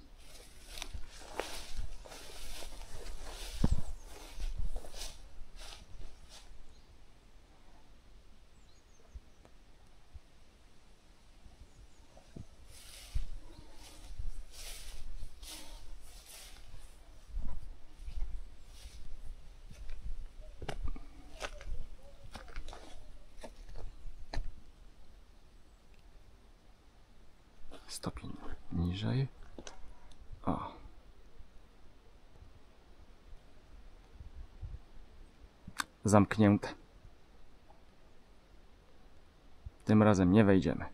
Stopień niżej. O. Zamknięte. Tym razem nie wejdziemy.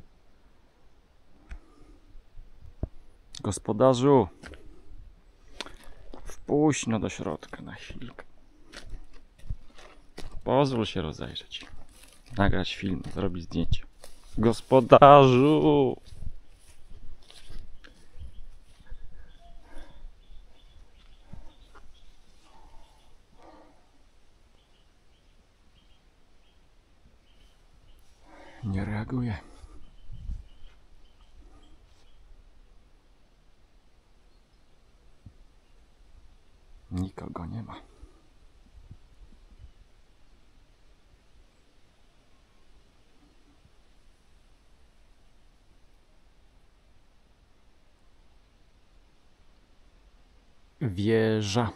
Gospodarzu, wpuść no do środka na chwilkę. Pozwól się rozejrzeć. Nagrać film, zrobić zdjęcie. Gospodarzu! Nie reaguje. Nikogo nie ma. Wieża.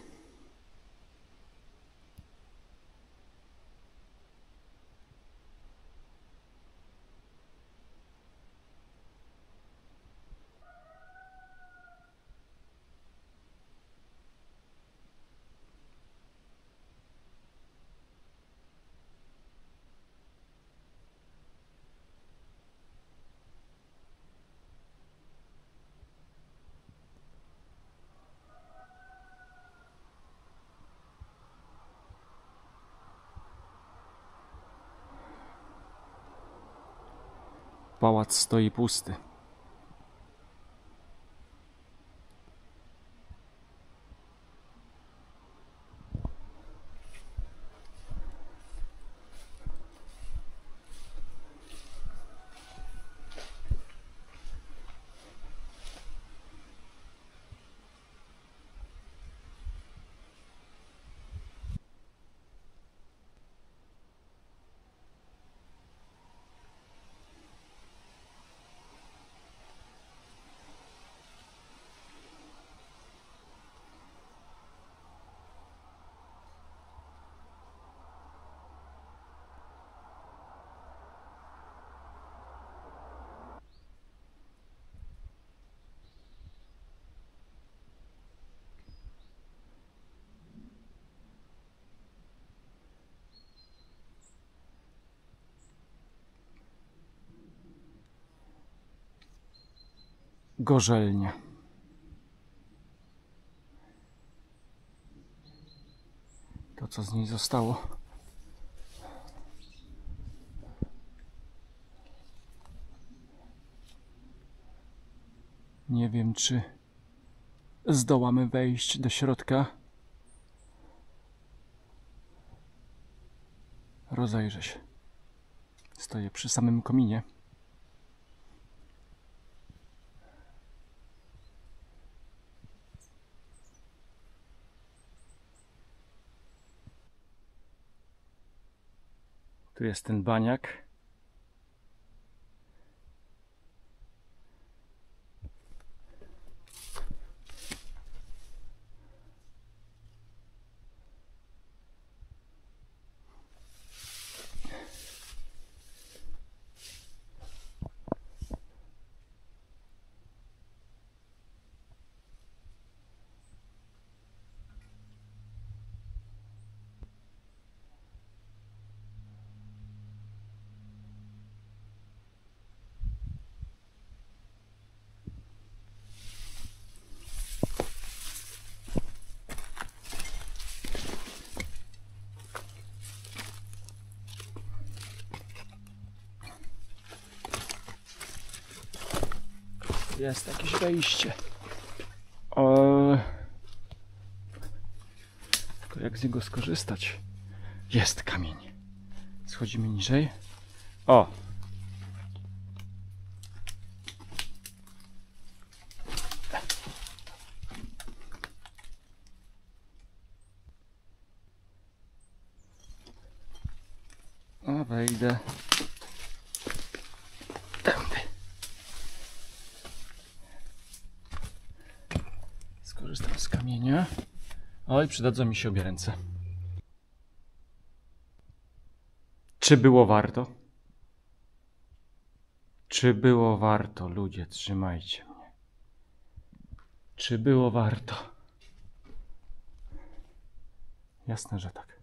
Pałac stoi pusty. Gorzelnia. To, co z niej zostało. Nie wiem, czy zdołamy wejść do środka. Rozejrzę się. Stoję przy samym kominie. Tu jest ten baniak. jest jakieś wejście. Tylko jak z niego skorzystać? Jest kamień. Schodzimy niżej. O! O, wejdę. Tędy. Skorzystam z kamienia. Oj, przydadzą mi się obie ręce. Czy było warto? Czy było warto, ludzie, trzymajcie mnie. Czy było warto? Jasne, że tak.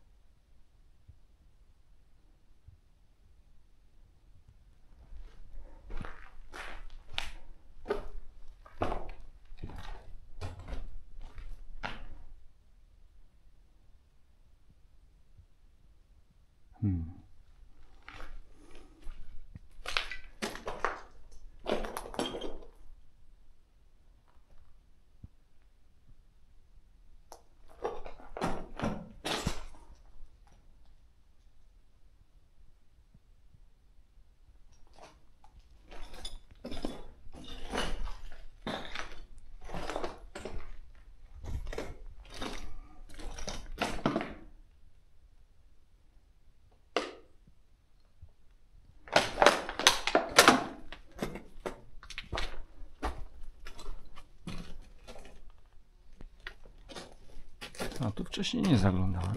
A tu wcześniej nie zaglądałem.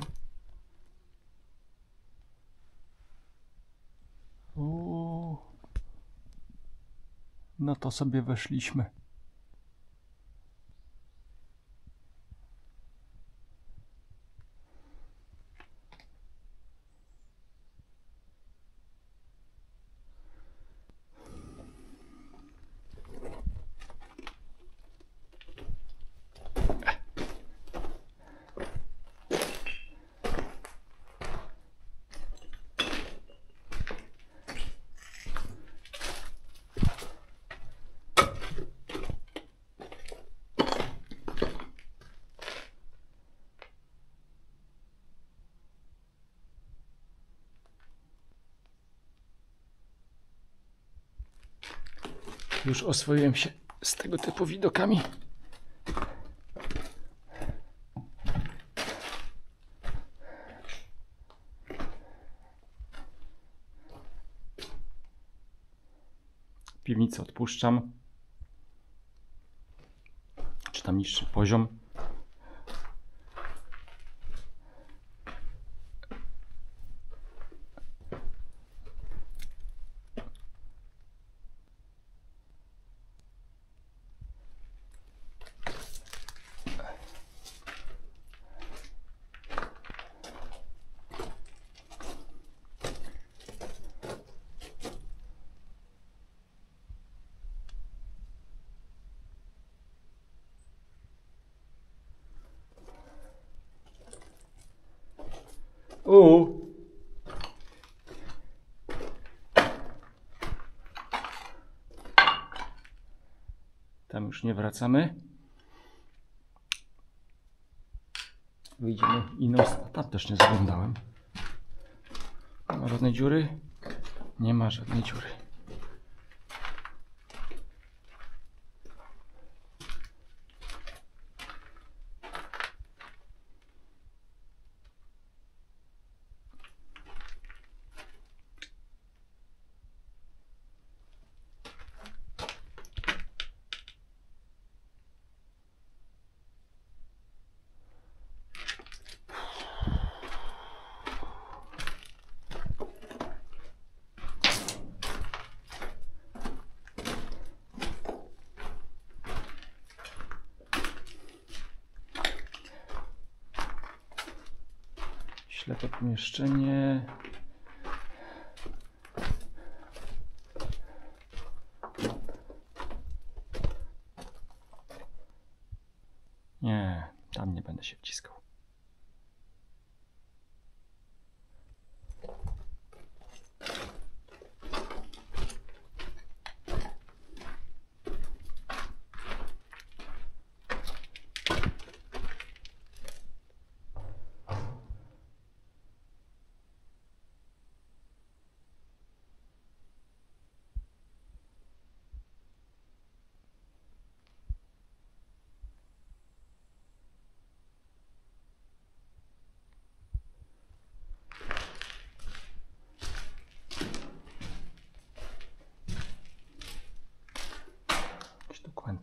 No to sobie weszliśmy. Już oswoiłem się z tego typu widokami. Piwnicę odpuszczam. Czy tam niższy poziom. Tam już nie wracamy. Wyjdziemy inną stronę. Tam też nie zaglądałem. Nie ma żadnej dziury? Nie ma żadnej dziury. Ślepe pomieszczenie. Nie, tam nie będę się wciskał.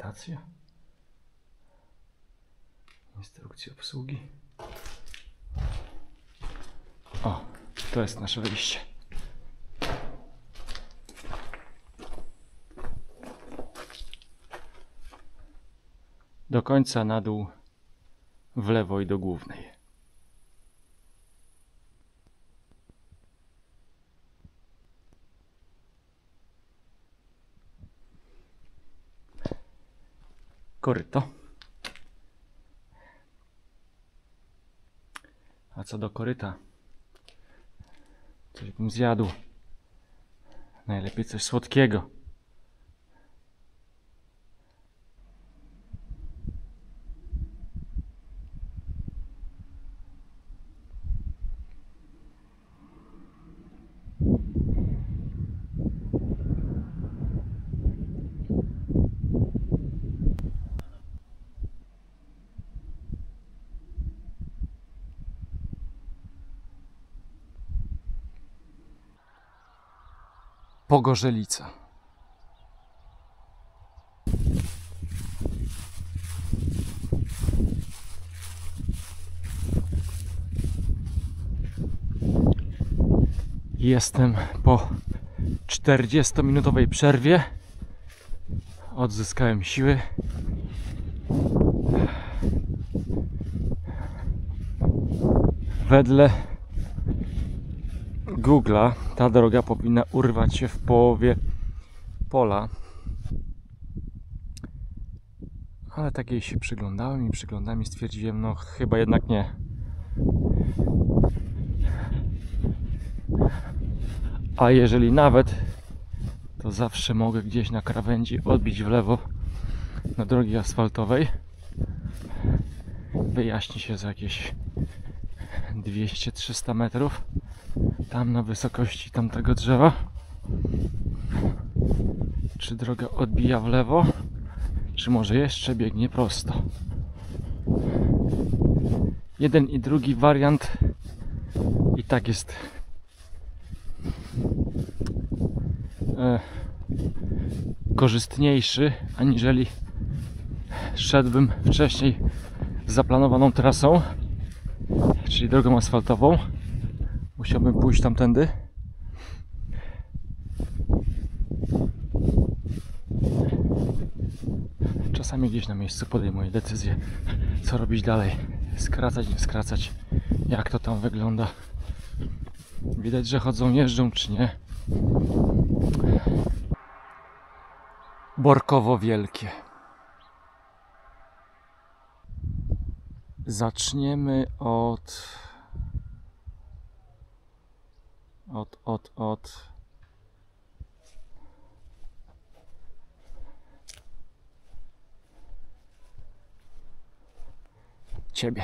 Aplikacja. Instrukcja obsługi. O, to jest nasze wyjście. Do końca na dół, w lewo i do głównej. Koryto. A co do koryta, coś bym zjadł. Najlepiej coś słodkiego. Pogorzelica. Jestem po 40-minutowej przerwie. Odzyskałem siły. Wedle Google'a ta droga powinna urwać się w połowie pola. Ale tak jej się przyglądałem i stwierdziłem, no chyba jednak nie. A jeżeli nawet, to zawsze mogę gdzieś na krawędzi odbić w lewo na drogi asfaltowej. Wyjaśni się za jakieś 200-300 metrów. Tam na wysokości tamtego drzewa. Czy droga odbija w lewo, czy może jeszcze biegnie prosto. Jeden i drugi wariant i tak jest korzystniejszy, aniżeli szedłbym wcześniej zaplanowaną trasą, czyli drogą asfaltową. Musiałbym pójść tamtędy. Czasami gdzieś na miejscu podejmuję decyzję, co robić dalej. Skracać, nie skracać. Jak to tam wygląda. Widać, że chodzą, jeżdżą, czy nie. Borkowo Wielkie. Zaczniemy od ciebie.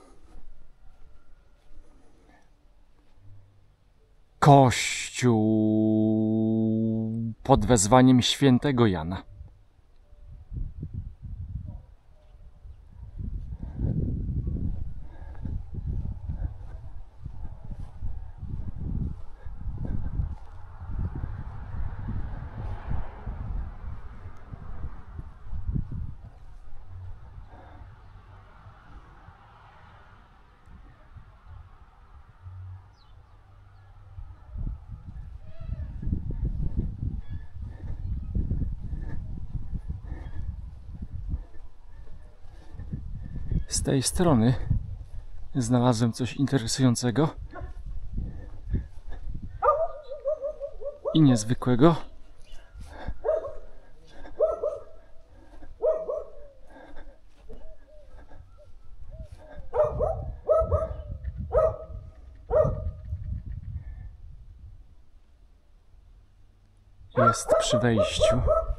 Kościół pod wezwaniem świętego Jana. Z tej strony znalazłem coś interesującego i niezwykłego. Jest przy wejściu.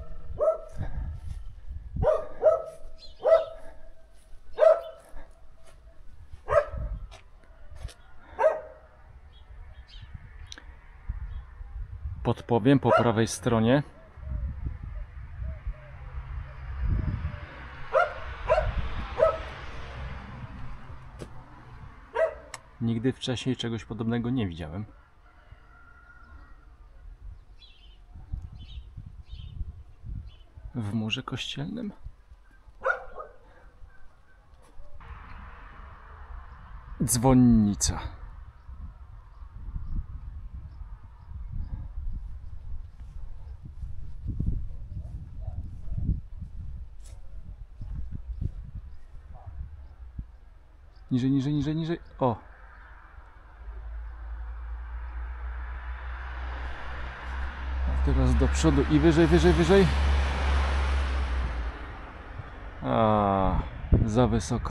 Podpowiem, po prawej stronie nigdy wcześniej czegoś podobnego nie widziałem. W murze kościelnym dzwonnica. Niżej, niżej, niżej, niżej. O! Teraz do przodu i wyżej, wyżej, wyżej. A, za wysoko.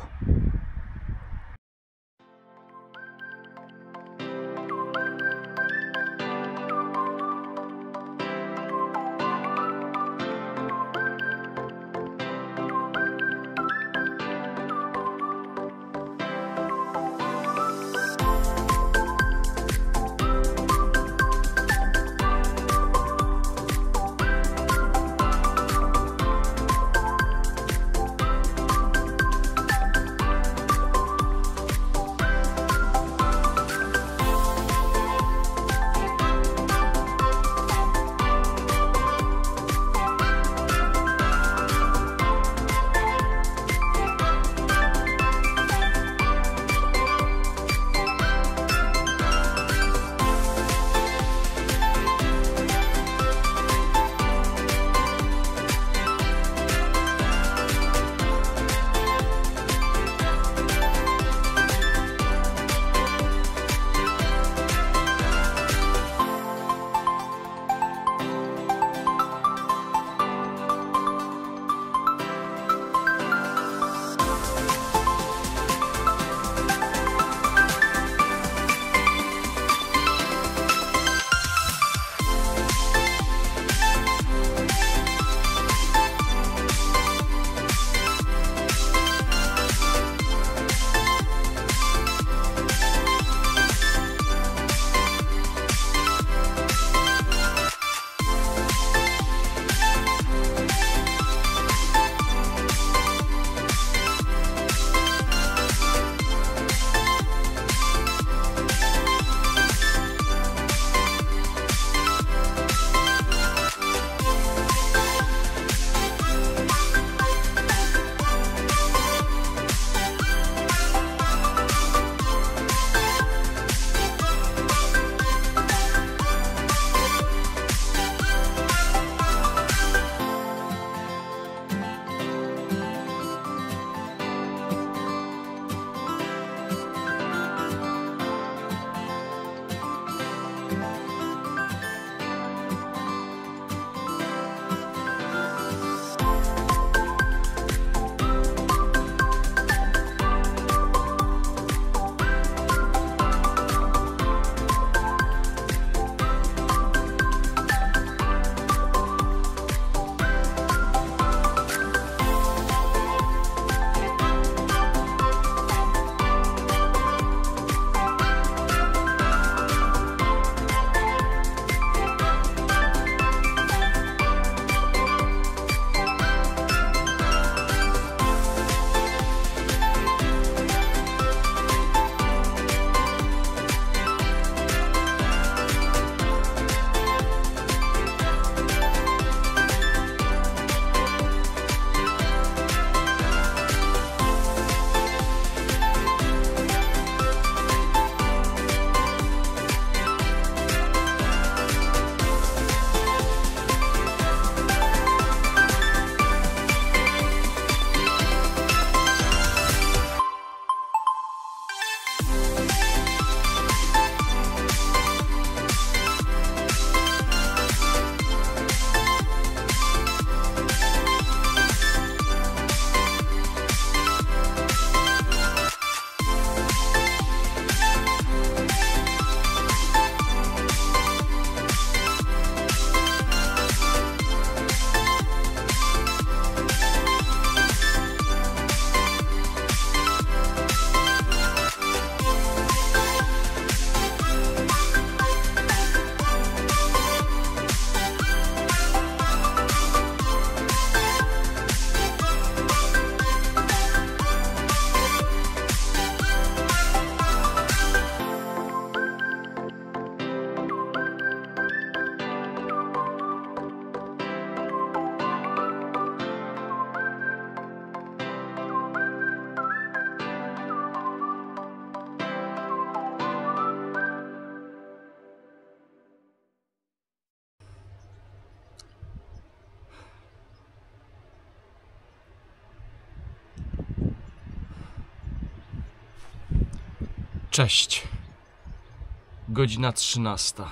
Cześć. Godzina 13.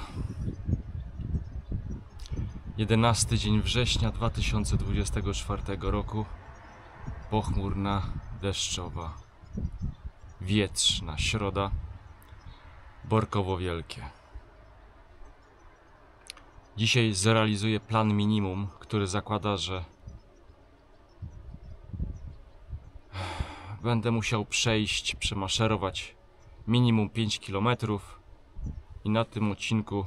11 dzień września 2024 roku. Pochmurna, deszczowa, wietrzna środa. Borkowo Wielkie. Dzisiaj zrealizuję plan minimum, który zakłada, że będę musiał przemaszerować minimum 5 km i na tym odcinku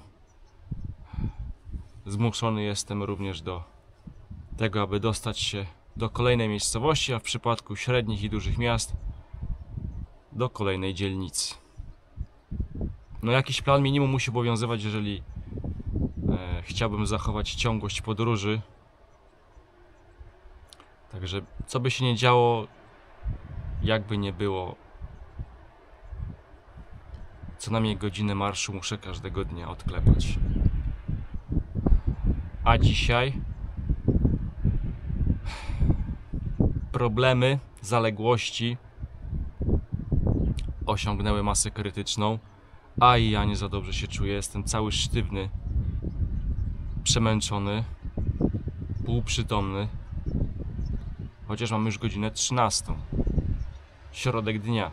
zmuszony jestem również do tego, aby dostać się do kolejnej miejscowości, a w przypadku średnich i dużych miast do kolejnej dzielnicy. No jakiś plan minimum musi obowiązywać, jeżeli chciałbym zachować ciągłość podróży. Także co by się nie działo, jakby nie było, co najmniej godzinę marszu muszę każdego dnia odklepać. A dzisiaj problemy, zaległości osiągnęły masę krytyczną, a i ja nie za dobrze się czuję. Jestem cały sztywny, przemęczony, półprzytomny, chociaż mam już godzinę 13, środek dnia.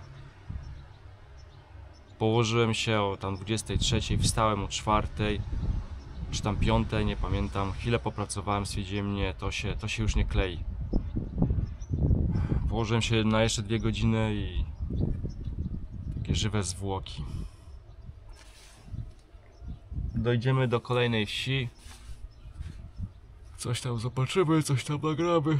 Położyłem się o tam 23, wstałem o 4 czy tam 5, nie pamiętam. Chwilę popracowałem, stwierdziłem, nie, to się już nie klei. Położyłem się na jeszcze 2 godziny i takie żywe zwłoki. Dojdziemy do kolejnej wsi. Coś tam zobaczymy, coś tam nagramy.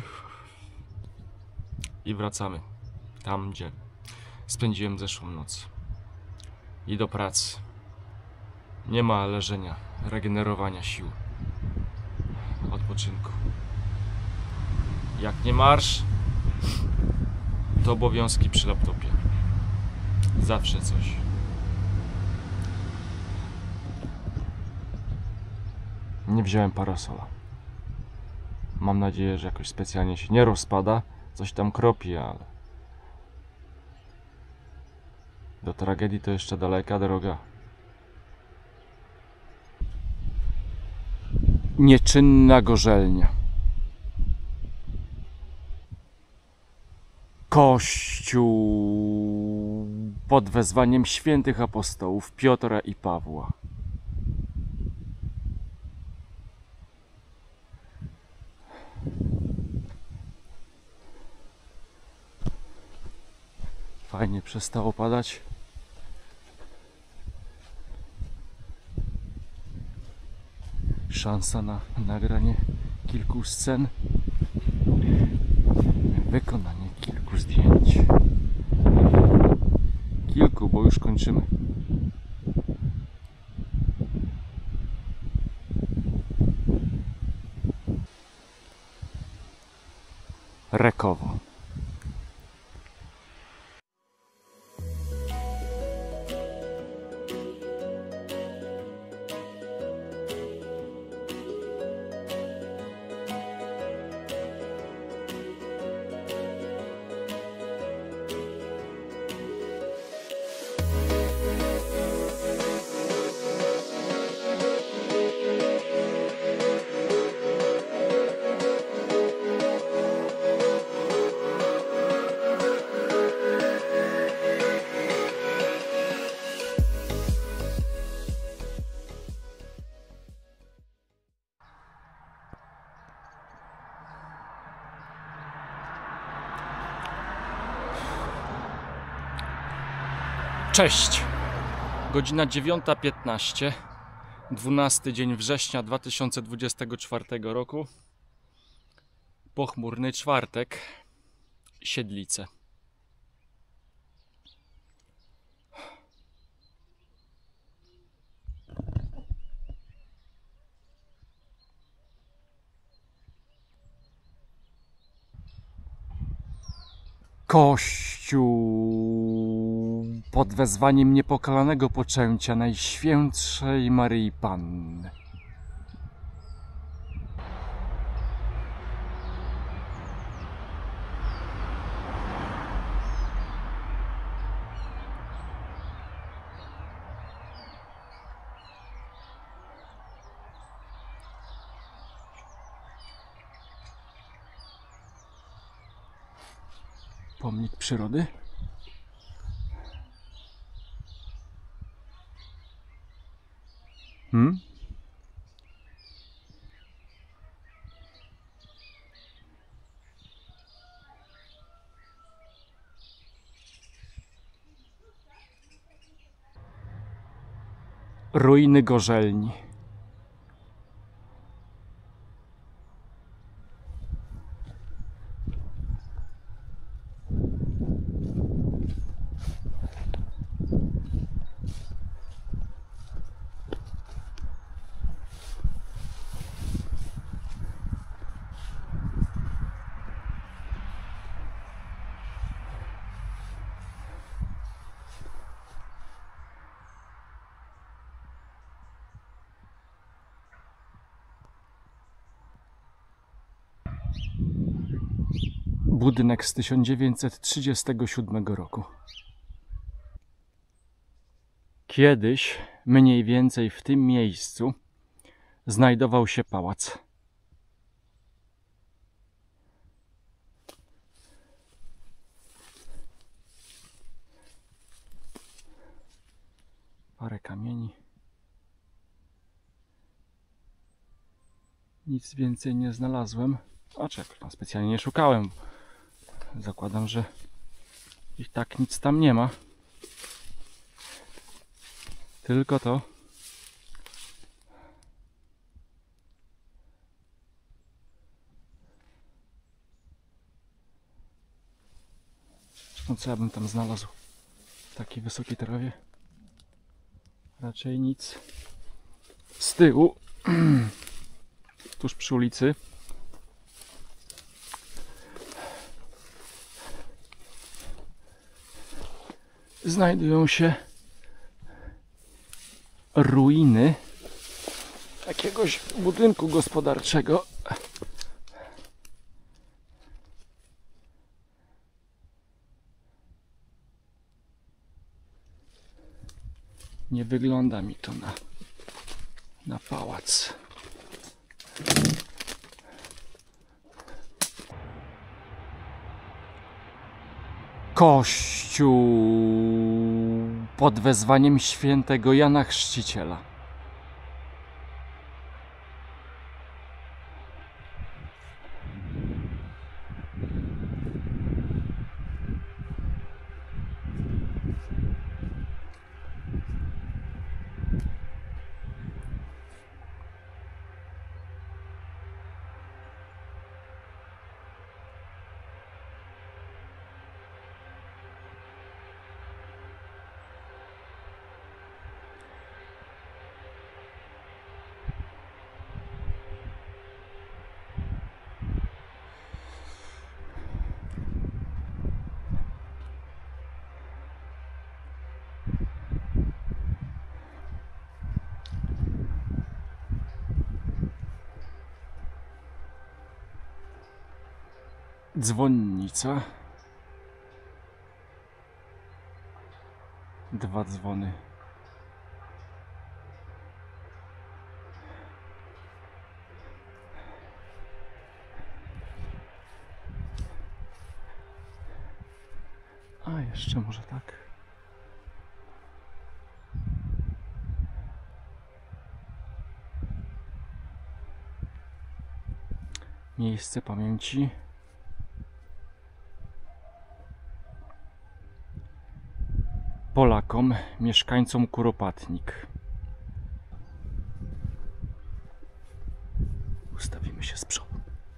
I wracamy tam, gdzie spędziłem zeszłą noc. I do pracy. Nie ma leżenia, regenerowania sił, odpoczynku. Jak nie marsz, to obowiązki przy laptopie. Zawsze coś. Nie wziąłem parasola. Mam nadzieję, że jakoś specjalnie się nie rozpada. Coś tam kropi, ale do tragedii to jeszcze daleka droga. Nieczynna gorzelnia. Kościół pod wezwaniem świętych apostołów Piotra i Pawła. Fajnie przestało padać. Szansa na nagranie kilku scen, wykonanie kilku zdjęć. Kilku, bo już kończymy. Rekowo. Cześć! Godzina 9:15, 12 dzień września 2024 roku. Pochmurny czwartek, Siedlice. Kościół pod wezwaniem niepokalanego poczęcia Najświętszej Maryi Panny. Pomnik przyrody. Ruiny gorzelni. Budynek z 1937 roku. Kiedyś, mniej więcej w tym miejscu, znajdował się pałac. Parę kamieni. Nic więcej nie znalazłem. A czekaj, specjalnie nie szukałem. Zakładam, że i tak nic tam nie ma. Tylko to. Zresztą co ja bym tam znalazł w takiej wysokiej trawie? Raczej nic. Z tyłu, tuż przy ulicy, znajdują się ruiny jakiegoś budynku gospodarczego. Nie wygląda mi to na pałac. Kościół pod wezwaniem świętego Jana Chrzciciela. Dzwonnica. 2 dzwony. A jeszcze może tak. Miejsce pamięci. Polakom, mieszkańcom Kuropatnik. Ustawimy się z przodu.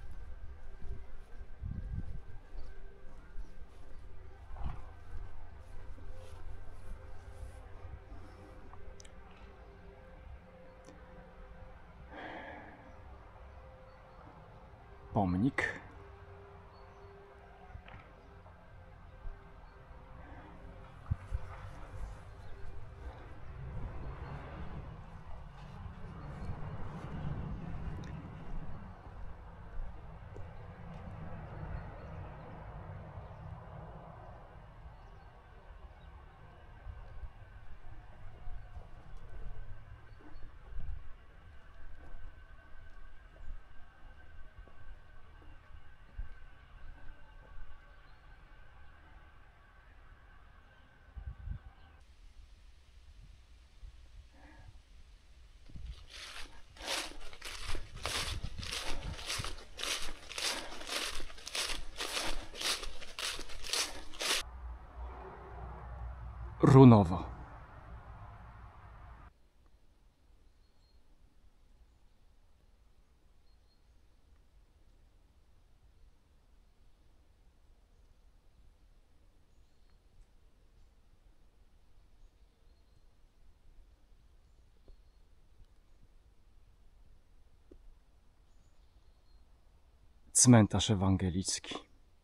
Pomnik. Runowo. Cmentarz ewangelicki.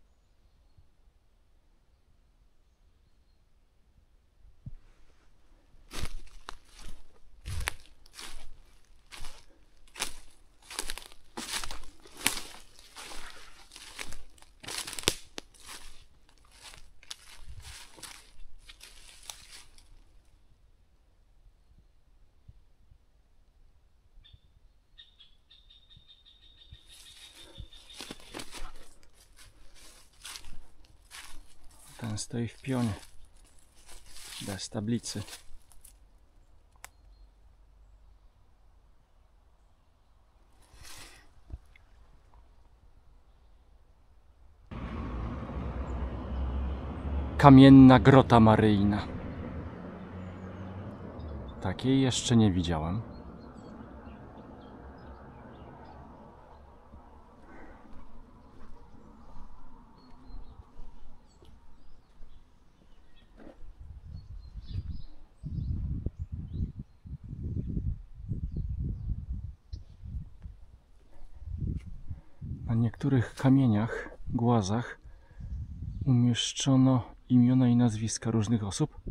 Ten stoi w pionie, bez tablicy. Kamienna grota maryjna. Takiej jeszcze nie widziałem. Na niektórych kamieniach, głazach umieszczono imiona i nazwiska różnych osób.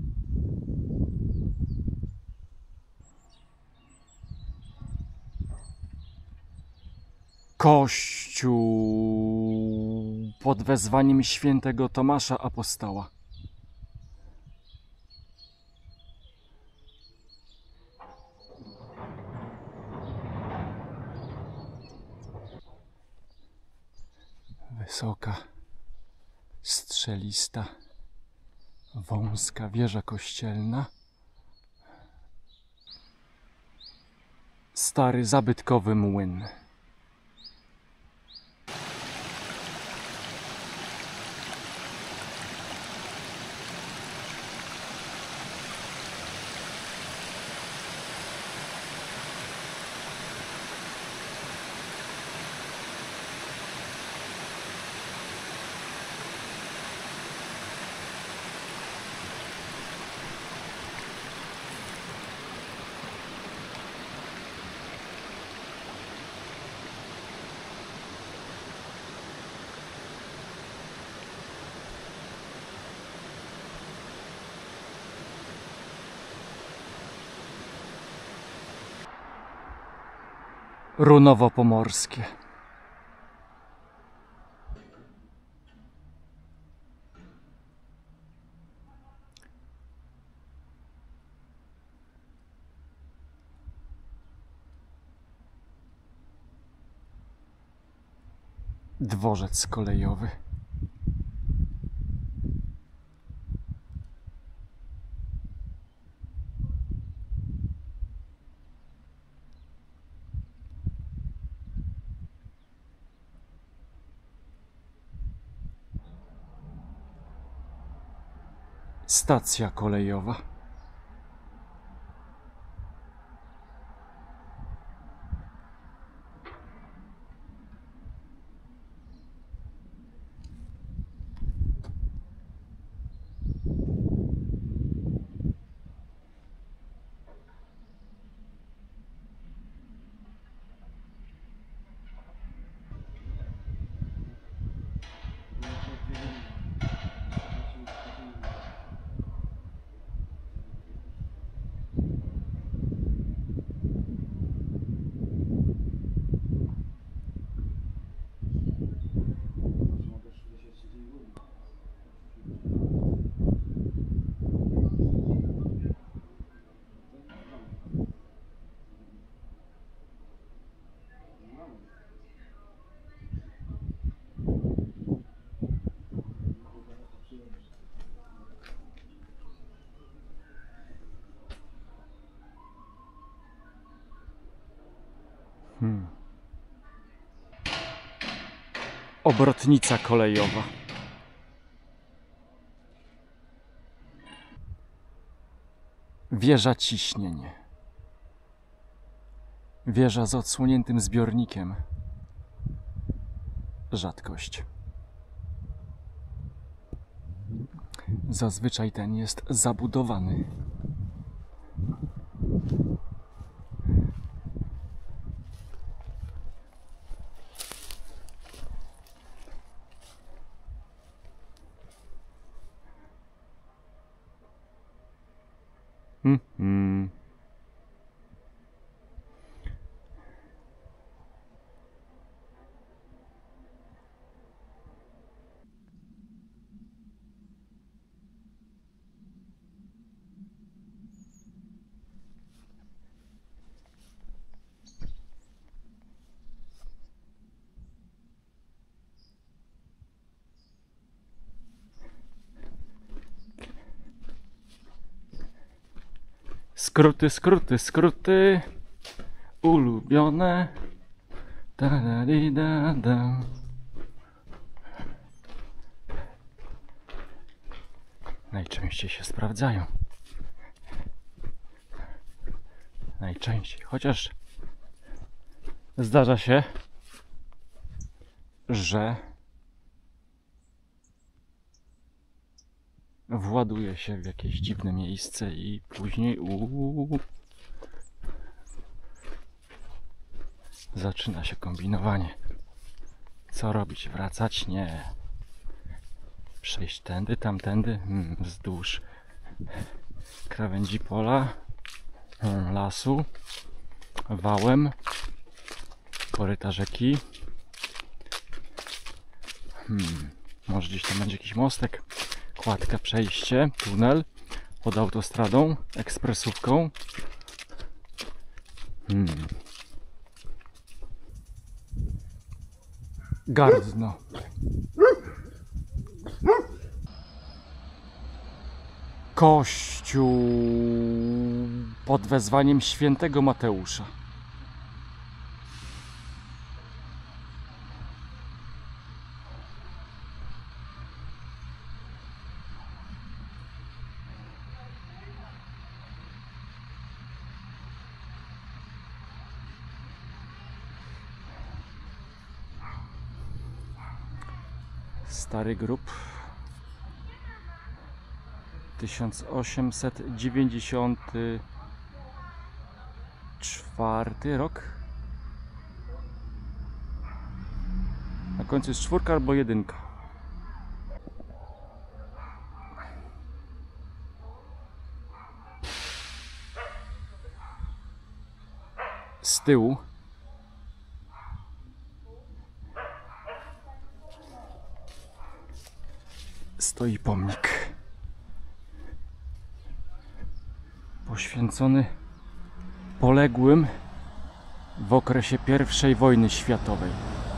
Kościół pod wezwaniem świętego Tomasza Apostoła. Wysoka, strzelista, wąska wieża kościelna. Stary, zabytkowy młyn. Runowo Pomorskie. Dworzec kolejowy. Stacja kolejowa. Obrotnica kolejowa. Wieża ciśnień. Wieża z odsłoniętym zbiornikiem. Rzadkość. Zazwyczaj ten jest zabudowany. Skróty, skróty, skróty. Ulubione. Da, da, di, da, da. Najczęściej się sprawdzają. Najczęściej. Chociaż zdarza się, że właduje się w jakieś dziwne miejsce i później zaczyna się kombinowanie. Co robić? Wracać? Nie. Przejść tędy, tamtędy, wzdłuż krawędzi pola, lasu, wałem, koryta rzeki. Może gdzieś tam będzie jakiś mostek, kładka, przejście, tunel pod autostradą, ekspresówką. Gardno. Kościół pod wezwaniem świętego Mateusza. Stary grób. 1894 rok. Na końcu jest 4 albo 1. Z tyłu stoi pomnik poświęcony poległym w okresie I wojny światowej.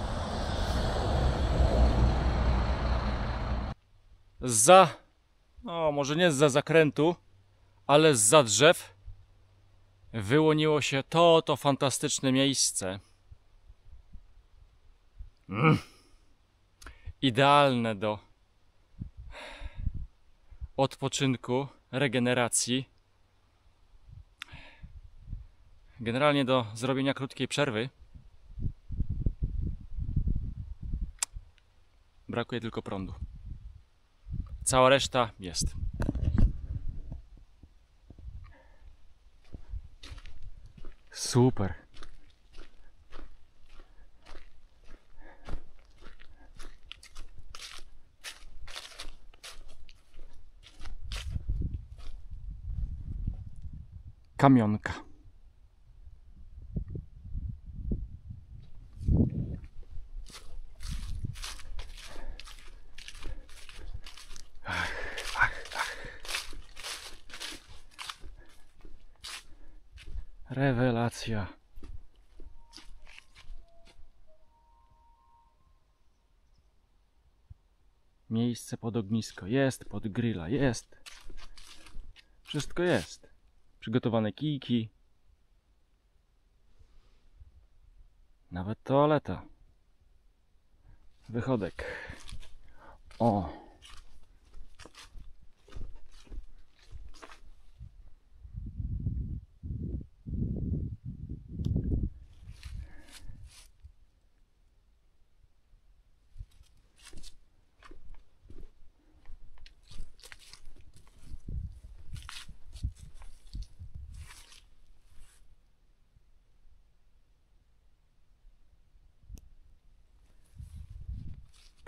Może nie zza zakrętu, ale zza drzew wyłoniło się to fantastyczne miejsce. Idealne do odpoczynku, regeneracji. Generalnie do zrobienia krótkiej przerwy. Brakuje tylko prądu. Cała reszta jest. Super. Kamionka. Rewelacja. Miejsce pod ognisko jest, pod grilla jest. Wszystko jest. Przygotowane kijki. Nawet toaleta. Wychodek. O.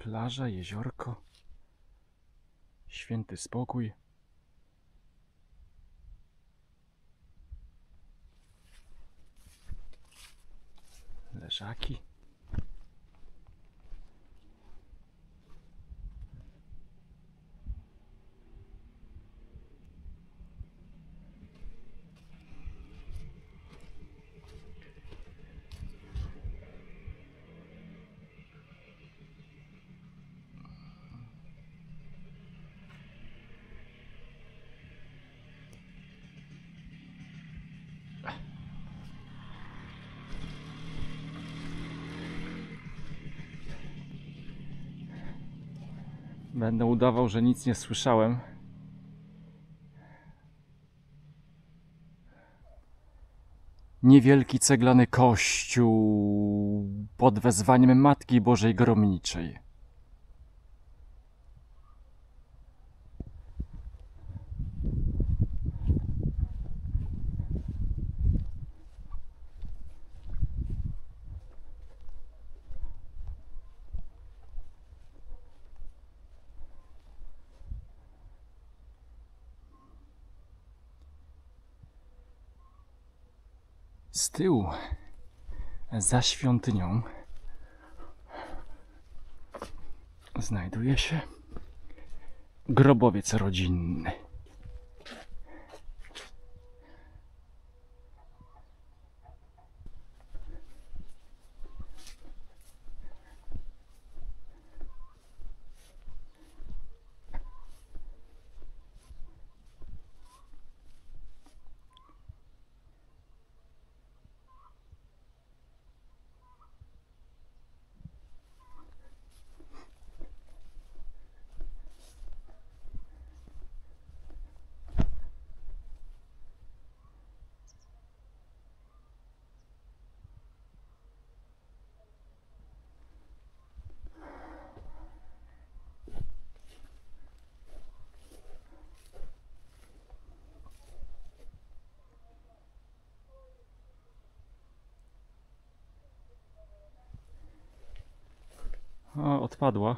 Plaża, jeziorko, święty spokój. Leżaki. Będę udawał, że nic nie słyszałem. Niewielki ceglany kościół pod wezwaniem Matki Bożej Gromniczej. Z tyłu, za świątynią, znajduje się grobowiec rodzinny. O, odpadła.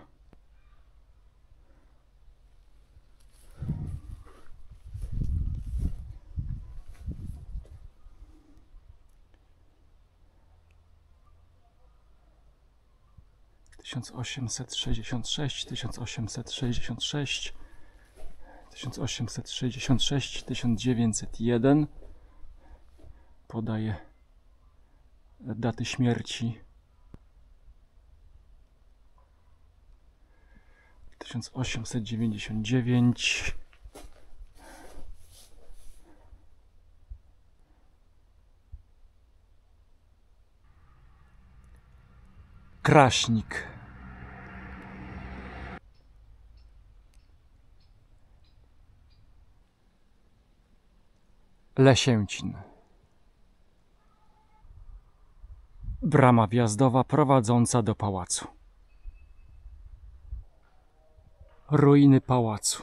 Tysiąc 1866, 1866, 1866, 1901. Podaje daty śmierci. 1899. Kraśnik. Lesięcin. Brama wjazdowa prowadząca do pałacu. Ruiny pałacu.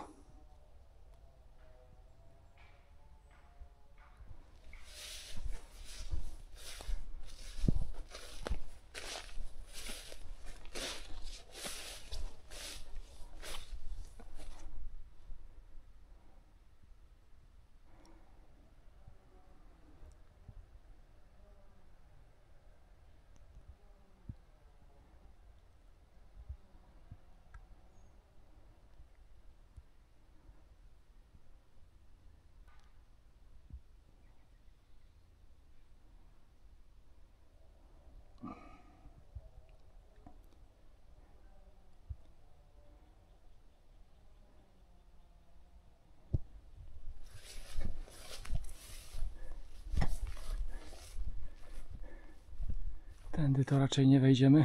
Tędy to raczej nie wejdziemy.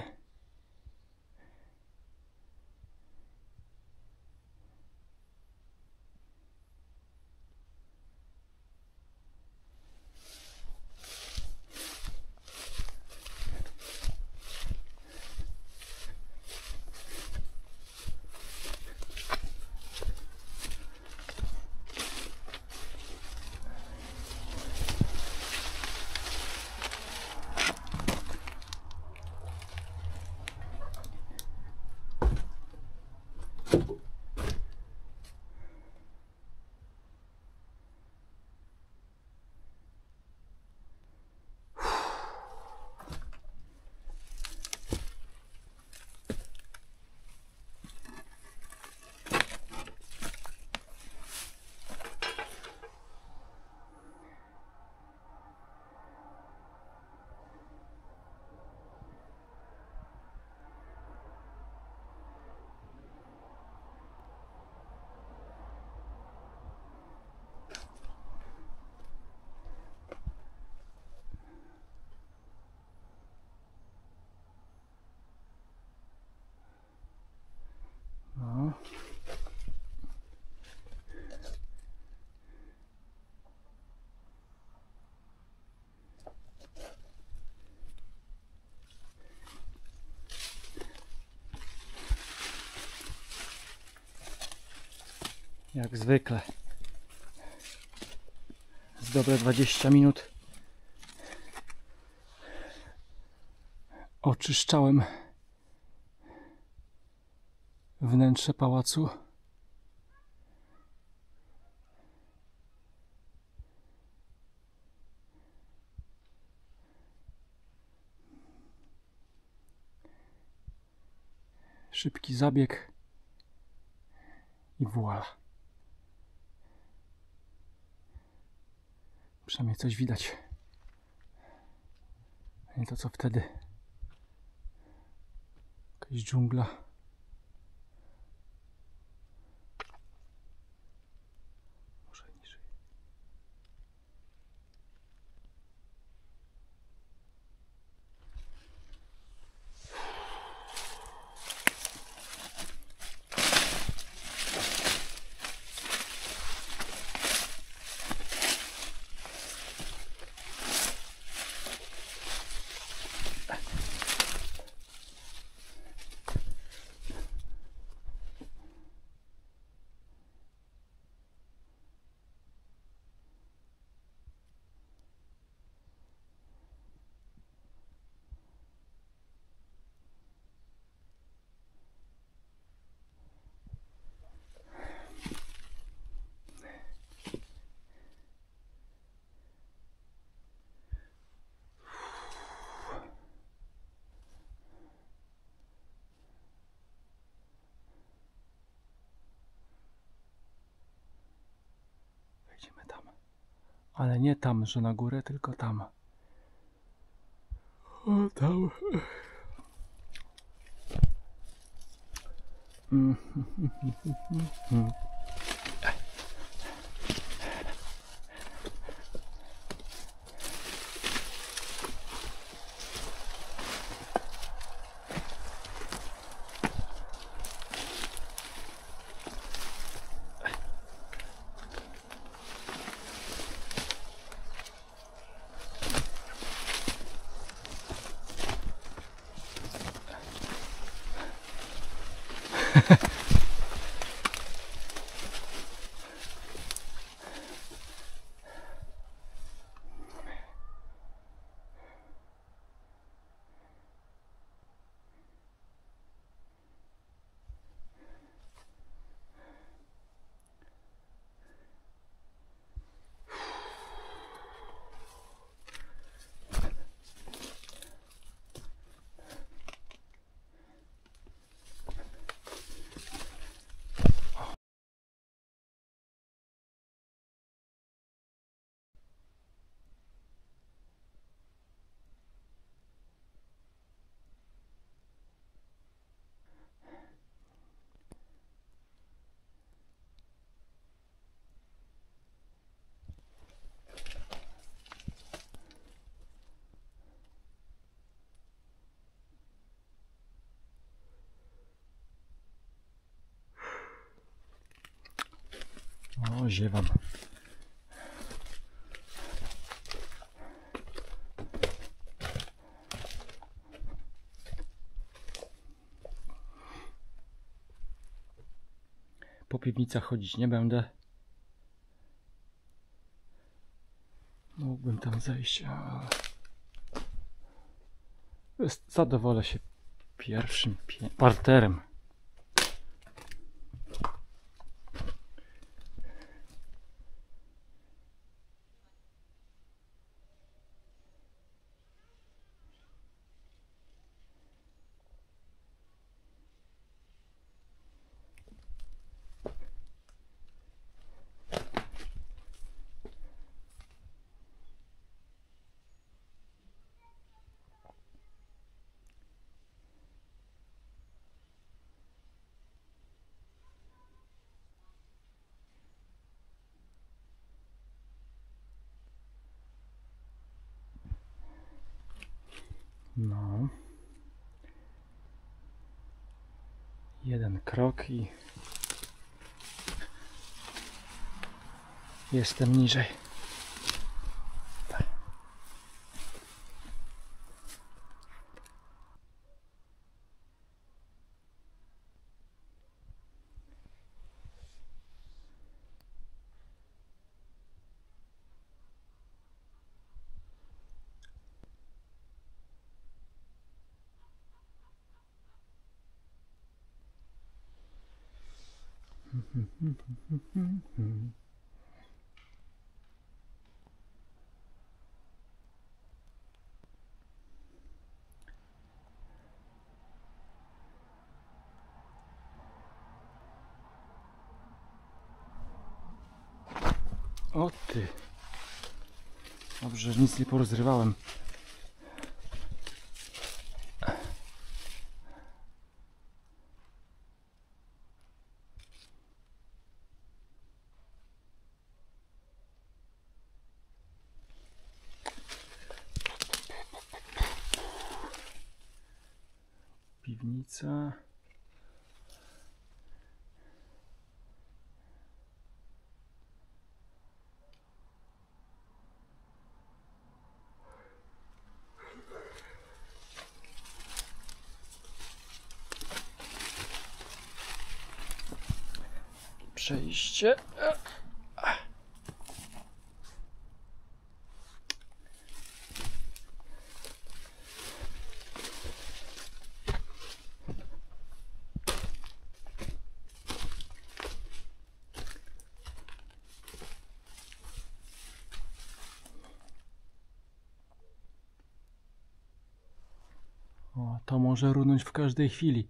Jak zwykle. Z dobre 20 minut oczyszczałem wnętrze pałacu. Szybki zabieg i voila. Przynajmniej coś widać. Nie to co wtedy. Jakaś dżungla. Może niżej. Wejdziemy tam. Ale nie tam, że na górę, tylko tam. O, tam. O, ziewam. Po piwnicach chodzić nie będę. Mógłbym tam zejść, ale zadowolę się pierwszym parterem. No. Jeden krok i jestem niżej. O ty. Dobrze, że nic nie porozrywałem. Piwnica. Przejście. O, to może runąć w każdej chwili.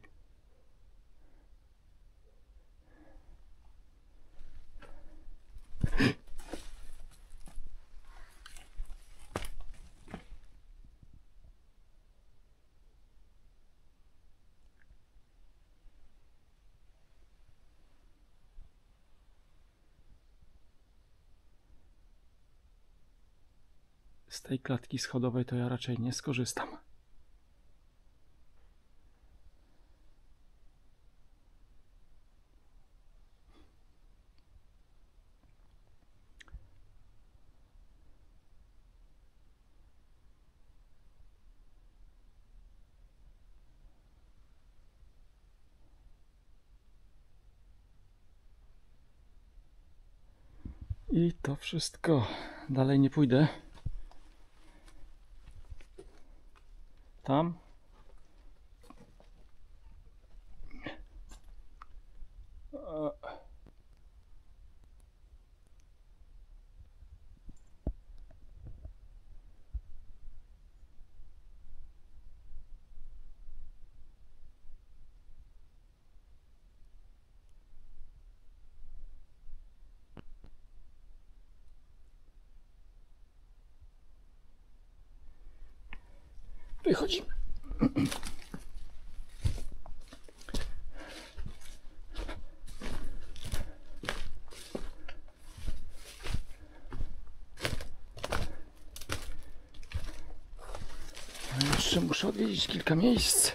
Z tej klatki schodowej to ja raczej nie skorzystam. I to wszystko. Dalej nie pójdę. Tam. Wychodzimy. Jeszcze muszę odwiedzić kilka miejsc.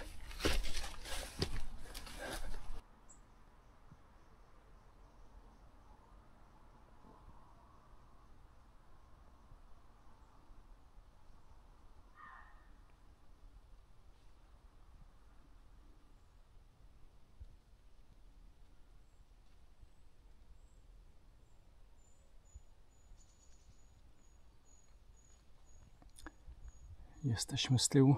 Jesteśmy z tyłu.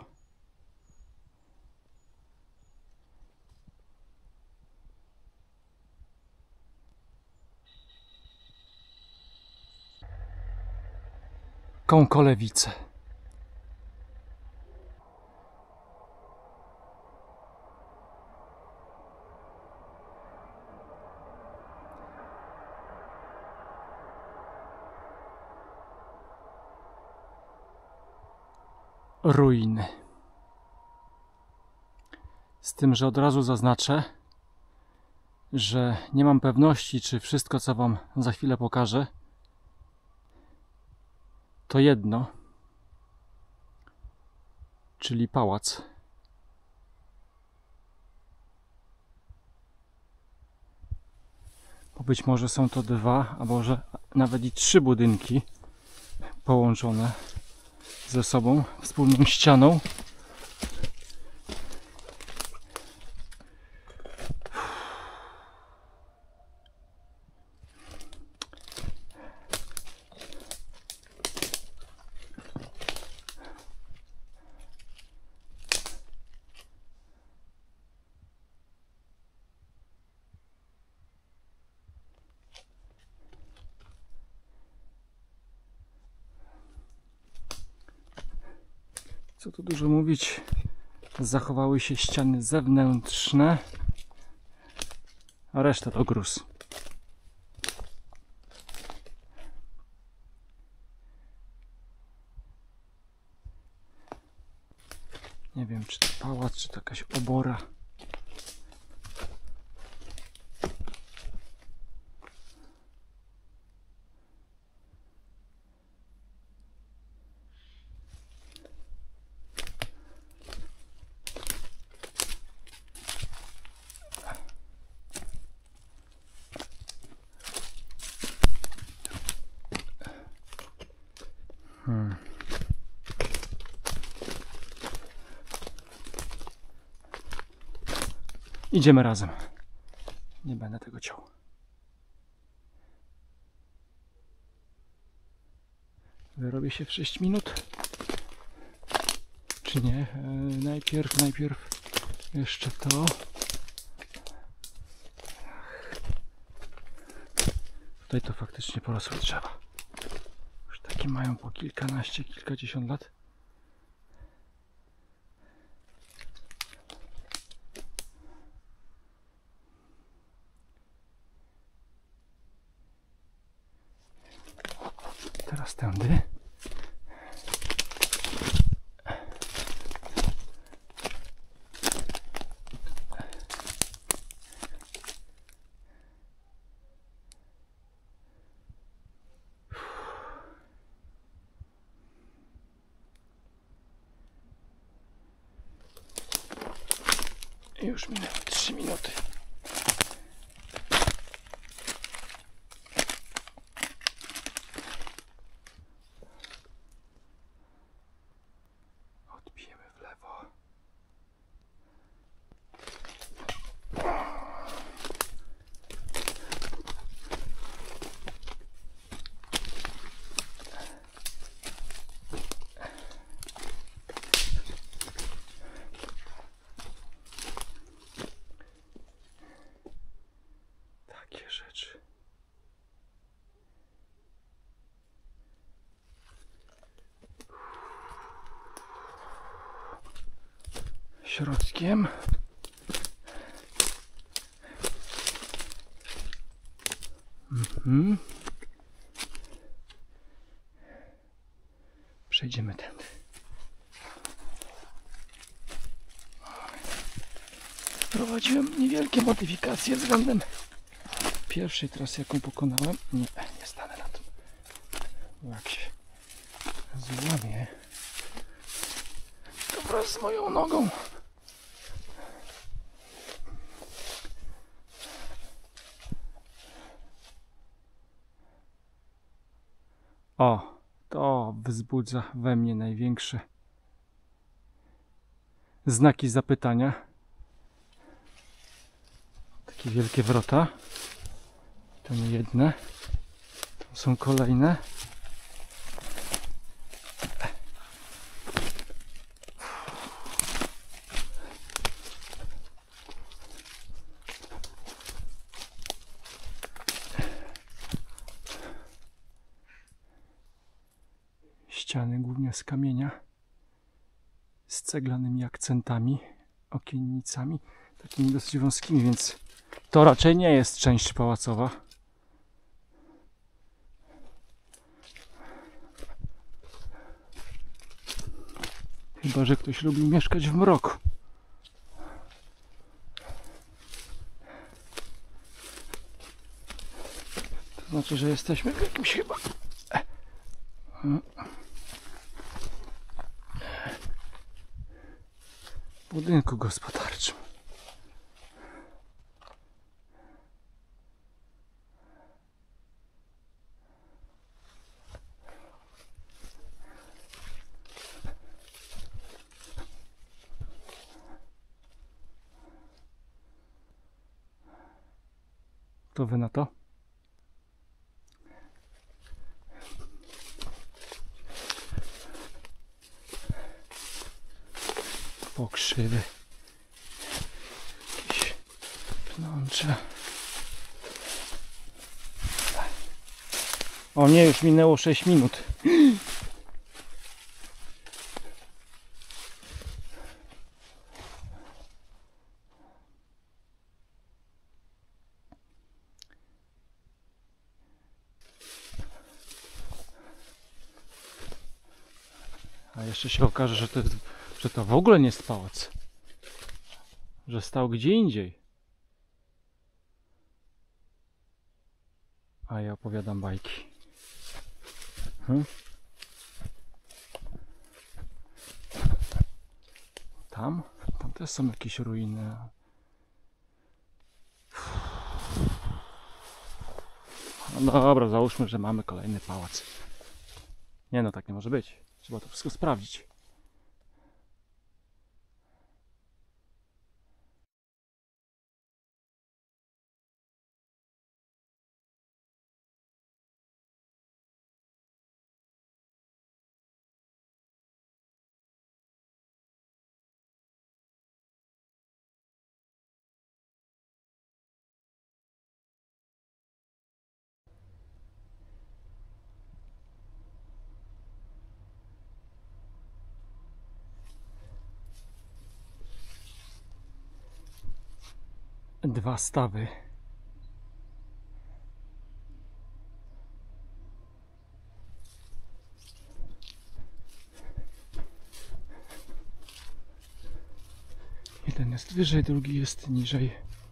Kąkolewice. Ruiny. Z tym, że od razu zaznaczę, że nie mam pewności, czy wszystko, co wam za chwilę pokażę, to jedno, czyli pałac. Bo być może są to dwa, a może nawet i trzy budynki połączone ze sobą wspólną ścianą. Co tu dużo mówić, zachowały się ściany zewnętrzne, a reszta to gruz. Nie wiem, czy to pałac, czy to jakaś obora. Idziemy razem. Nie będę tego ciął. Wyrobię się w 6 minut. Czy nie? Najpierw jeszcze to. Tutaj to faktycznie porosły drzewa. Już takie mają po kilkanaście, kilkadziesiąt lat. Teraz tędy. Już minęły 3 minuty. Odbijemy w lewo. Takie rzeczy. Środkiem. Przejdziemy tędy. Prowadziłem niewielkie modyfikacje względem pierwszej trasy, jaką pokonałem. Nie stanę na tym. Bo jak się złamie, to wraz z moją nogą. O, to wzbudza we mnie największe znaki zapytania. Takie wielkie wrota. To nie jedne. To są kolejne. Ściany głównie z kamienia, z ceglanymi akcentami, okiennicami, takimi dosyć wąskimi, więc to raczej nie jest część pałacowa. Chyba że ktoś lubi mieszkać w mroku. To znaczy, że jesteśmy w jakimś chyba budynku gospodarczym. To wy na to? Pokrzywy, jakieś pnącze. O nie, już minęło 6 minut. A jeszcze się okaże, że to w ogóle nie jest pałac. Że stał gdzie indziej. A ja opowiadam bajki. Tam też są jakieś ruiny. No dobra, załóżmy, że mamy kolejny pałac. Nie no, tak nie może być. Trzeba to wszystko sprawdzić. Dwa stawy. Jeden jest wyżej, drugi jest niżej.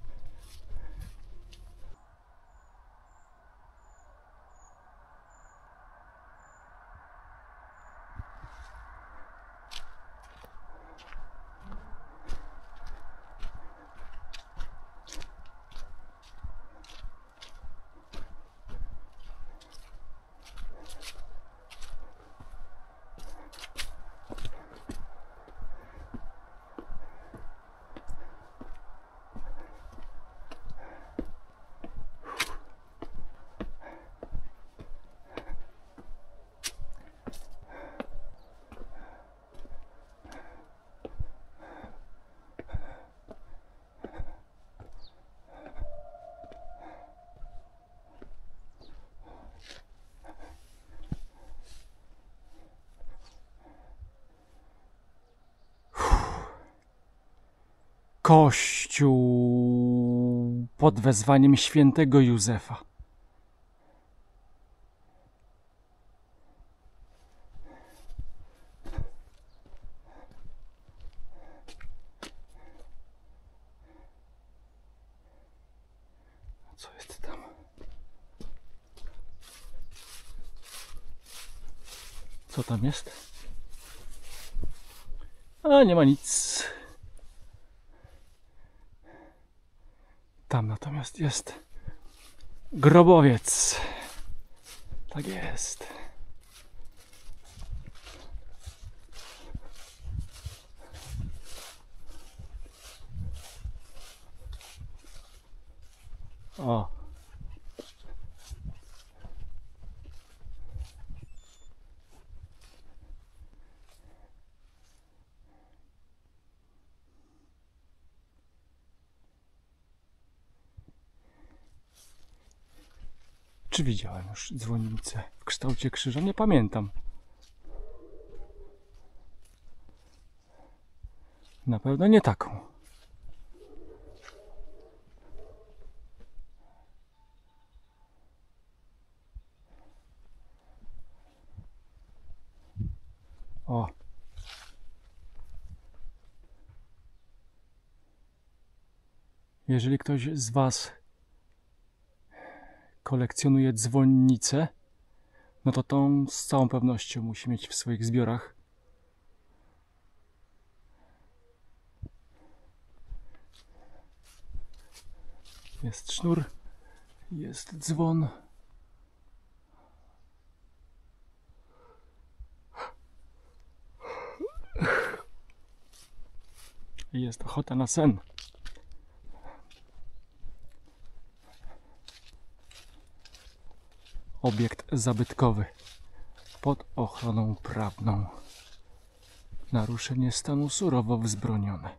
Kościół pod wezwaniem świętego Józefa. Co jest tam? Co tam jest? A nie ma nic. Tam natomiast jest grobowiec. Tak jest. O. Czy widziałem już dzwonnicę w kształcie krzyża? Nie pamiętam. Na pewno nie taką. O. Jeżeli ktoś z Was kolekcjonuje dzwonnicę, no to tą z całą pewnością musi mieć w swoich zbiorach. Jest sznur, jest dzwon. I jest ochota na sen. Obiekt zabytkowy pod ochroną prawną. Naruszenie stanu surowo wzbronione.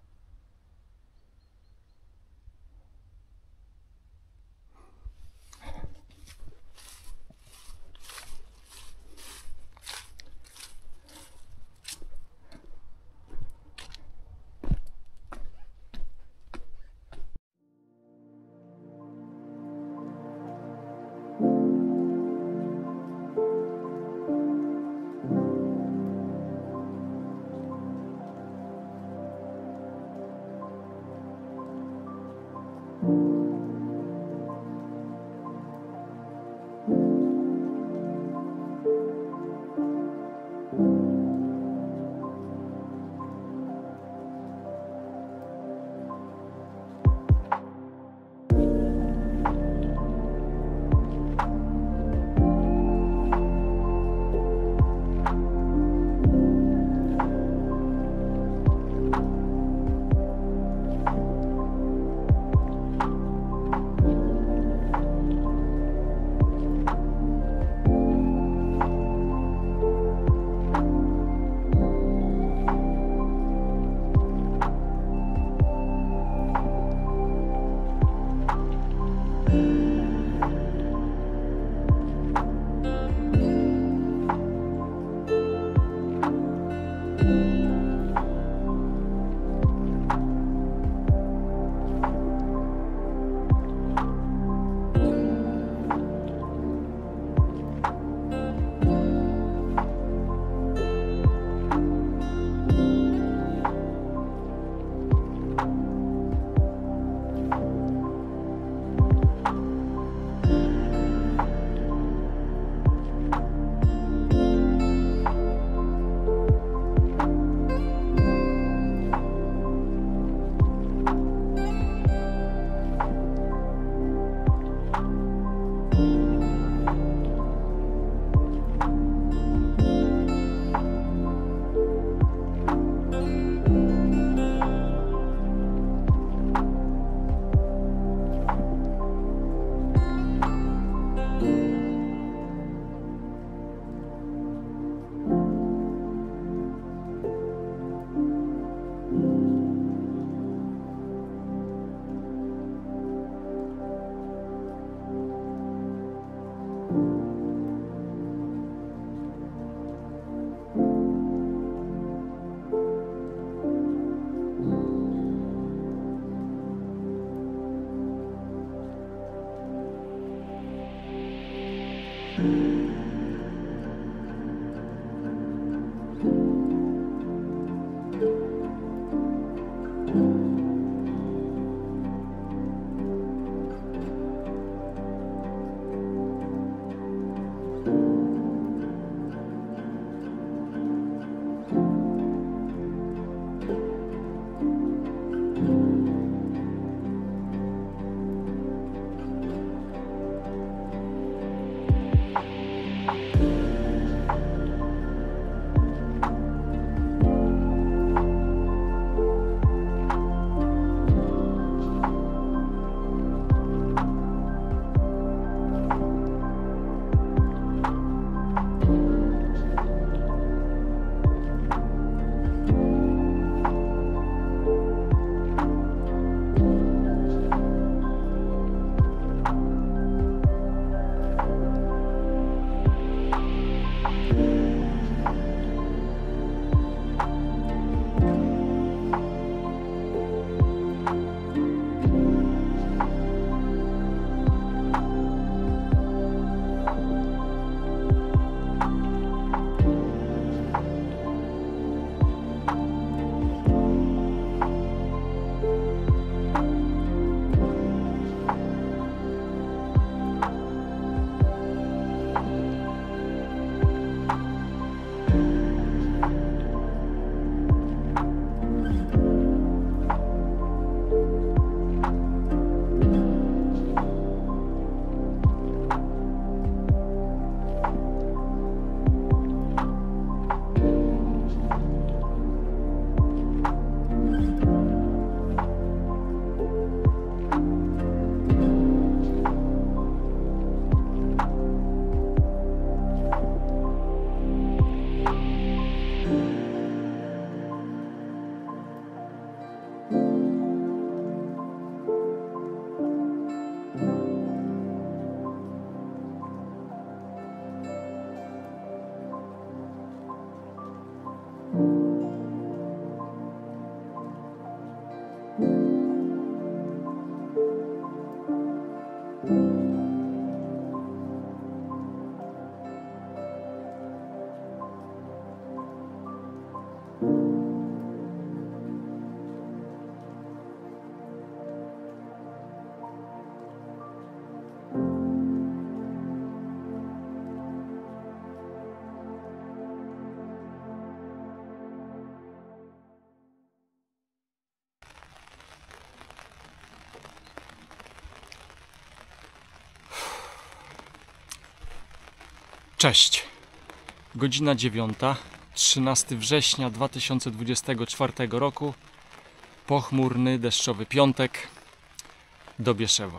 Cześć, godzina 9, 13 września 2024 roku, pochmurny, deszczowy piątek, Dobieszewo.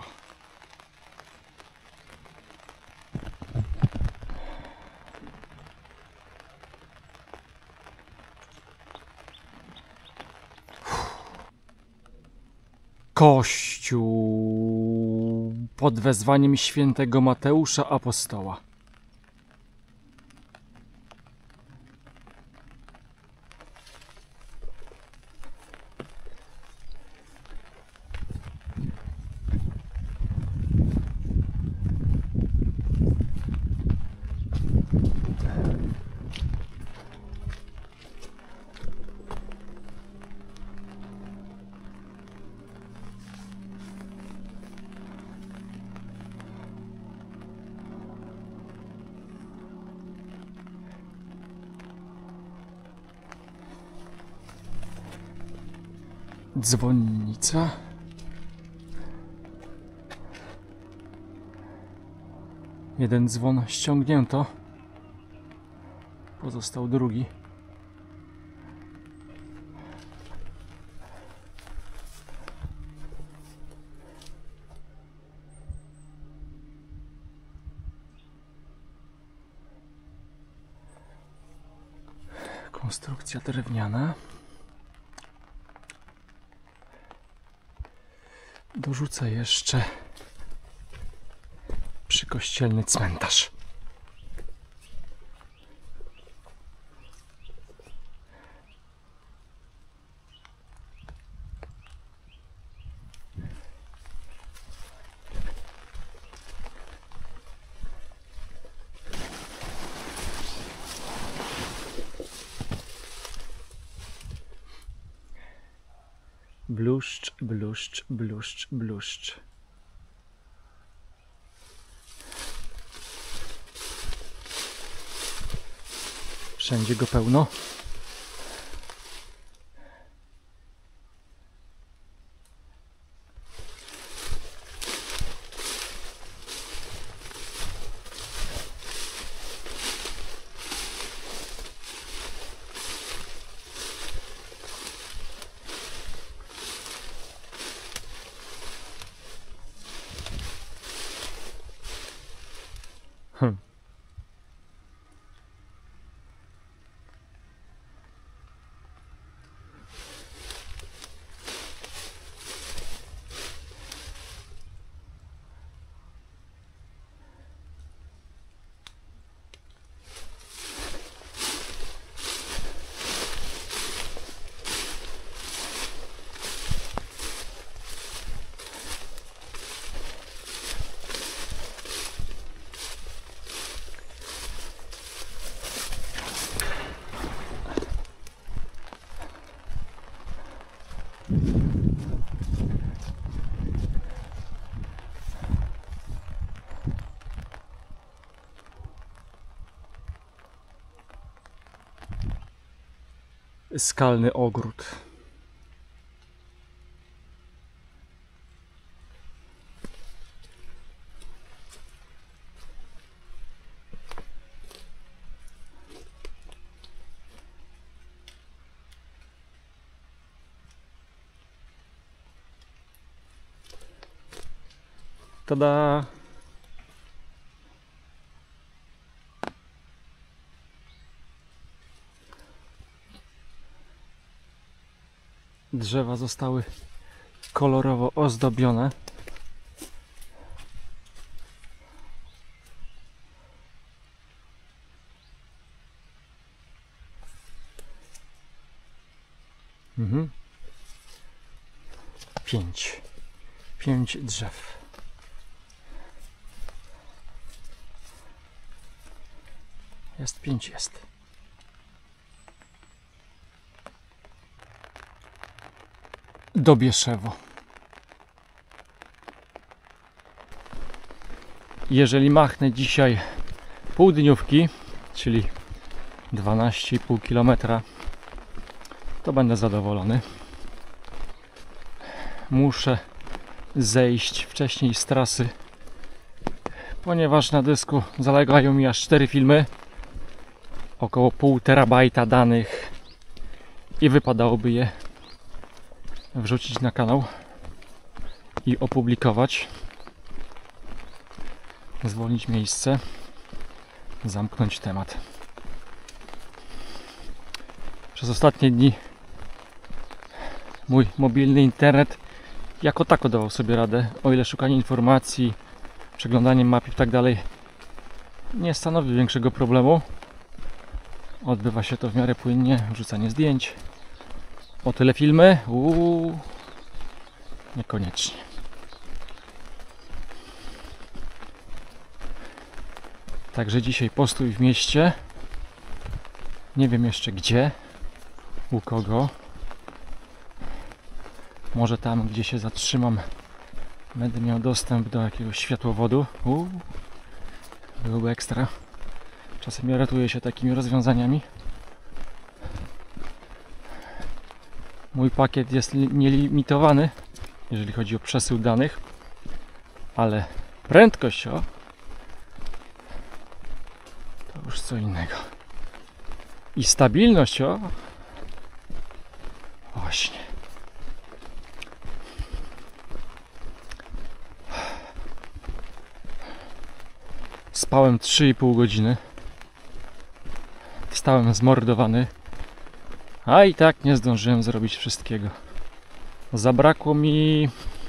Kościół pod wezwaniem świętego Mateusza Apostoła. Dzwonnica. Jeden dzwon ściągnięto. Pozostał drugi. Konstrukcja drewniana. Dorzucę jeszcze przykościelny cmentarz. Bluszcz, bluszcz, bluszcz, bluszcz. Wszędzie go pełno. Skalny ogród. Tada! Drzewa zostały kolorowo ozdobione. Pięć drzew. Pięć jest. Dobieszewo. Jeżeli machnę dzisiaj półdniówki, czyli 12,5 km, to będę zadowolony. Muszę zejść wcześniej z trasy ponieważ na dysku zalegają mi aż 4 filmy, około 0,5 terabajta danych i wypadałoby je wrzucić na kanał i opublikować, zwolnić miejsce, zamknąć temat. Przez ostatnie dni mój mobilny internet jako tako dawał sobie radę, o ile szukanie informacji, przeglądanie map i tak dalej nie stanowi większego problemu. Odbywa się to w miarę płynnie, wrzucanie zdjęć. O tyle filmy? Niekoniecznie. Także dzisiaj postój w mieście. Nie wiem jeszcze gdzie, u kogo. Może tam, gdzie się zatrzymam, będę miał dostęp do jakiegoś światłowodu. Byłoby ekstra. Czasem ja ratuję się takimi rozwiązaniami. Mój pakiet jest nielimitowany, jeżeli chodzi o przesył danych, ale prędkość to już co innego. I stabilność właśnie. Spałem 3,5 godziny. Wstałem zmordowany, a i tak nie zdążyłem zrobić wszystkiego. Zabrakło mi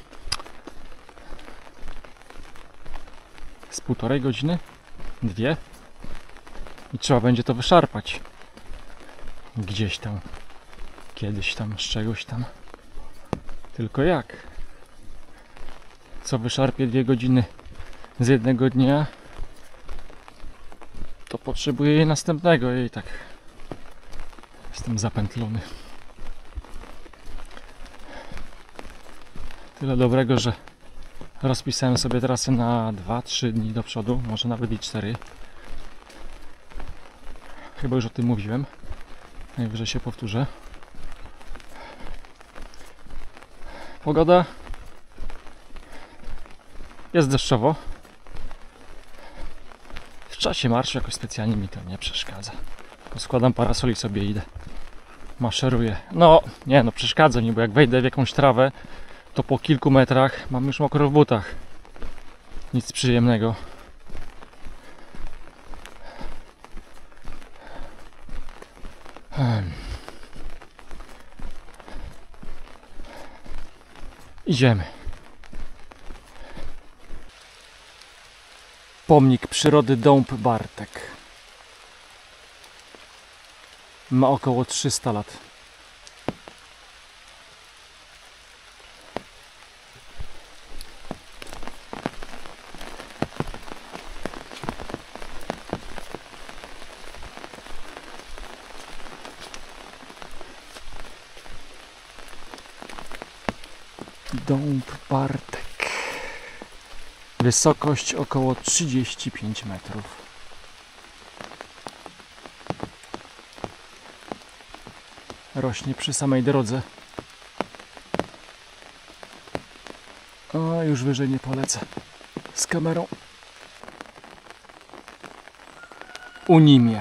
z 1,5 godziny, 2 i trzeba będzie to wyszarpać. Gdzieś tam, kiedyś tam, z czegoś tam. Tylko jak? Co wyszarpie 2 godziny z jednego dnia, to potrzebuję jej następnego i tak jestem zapętlony. Tyle dobrego, że rozpisałem sobie trasę na 2-3 dni do przodu, może nawet i 4. Chyba już o tym mówiłem. Najwyżej się powtórzę. Pogoda jest deszczowo. W czasie marszu jakoś specjalnie mi to nie przeszkadza. Składam parasol i sobie idę. Maszeruję. Przeszkadza mi, bo jak wejdę w jakąś trawę, to po kilku metrach mam już mokro w butach. Nic przyjemnego. Idziemy. Pomnik przyrody Dąb Bartek. Ma około 300 lat. Dąb Bartek. Wysokość około 35 metrów. Rośnie przy samej drodze. A już wyżej nie polecę z kamerą. Unimie.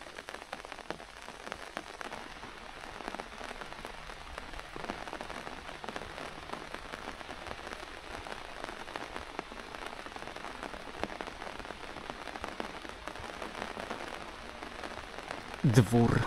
Dwór.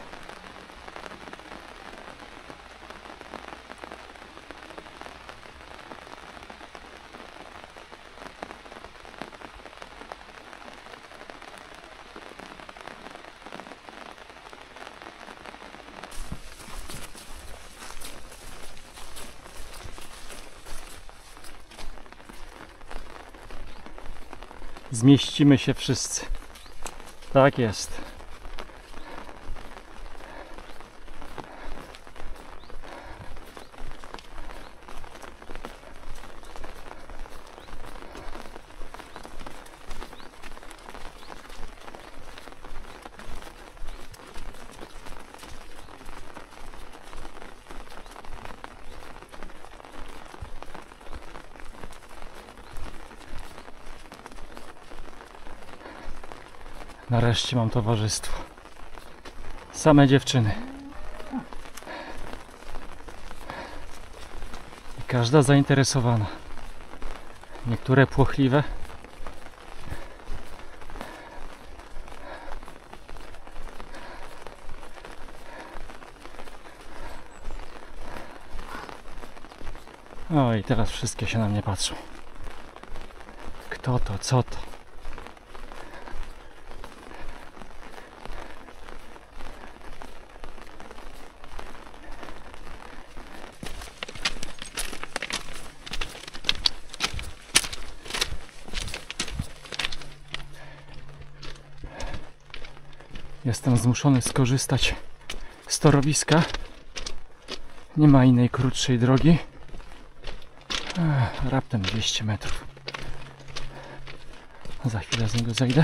Zmieścimy się wszyscy. Tak jest. Nareszcie mam towarzystwo. Same dziewczyny. I każda zainteresowana. Niektóre płochliwe. O, i teraz wszystkie się na mnie patrzą. Kto to? Co to? Jestem zmuszony skorzystać z torowiska. Nie ma innej krótszej drogi. Raptem 200 metrów. Za chwilę z niego zejdę.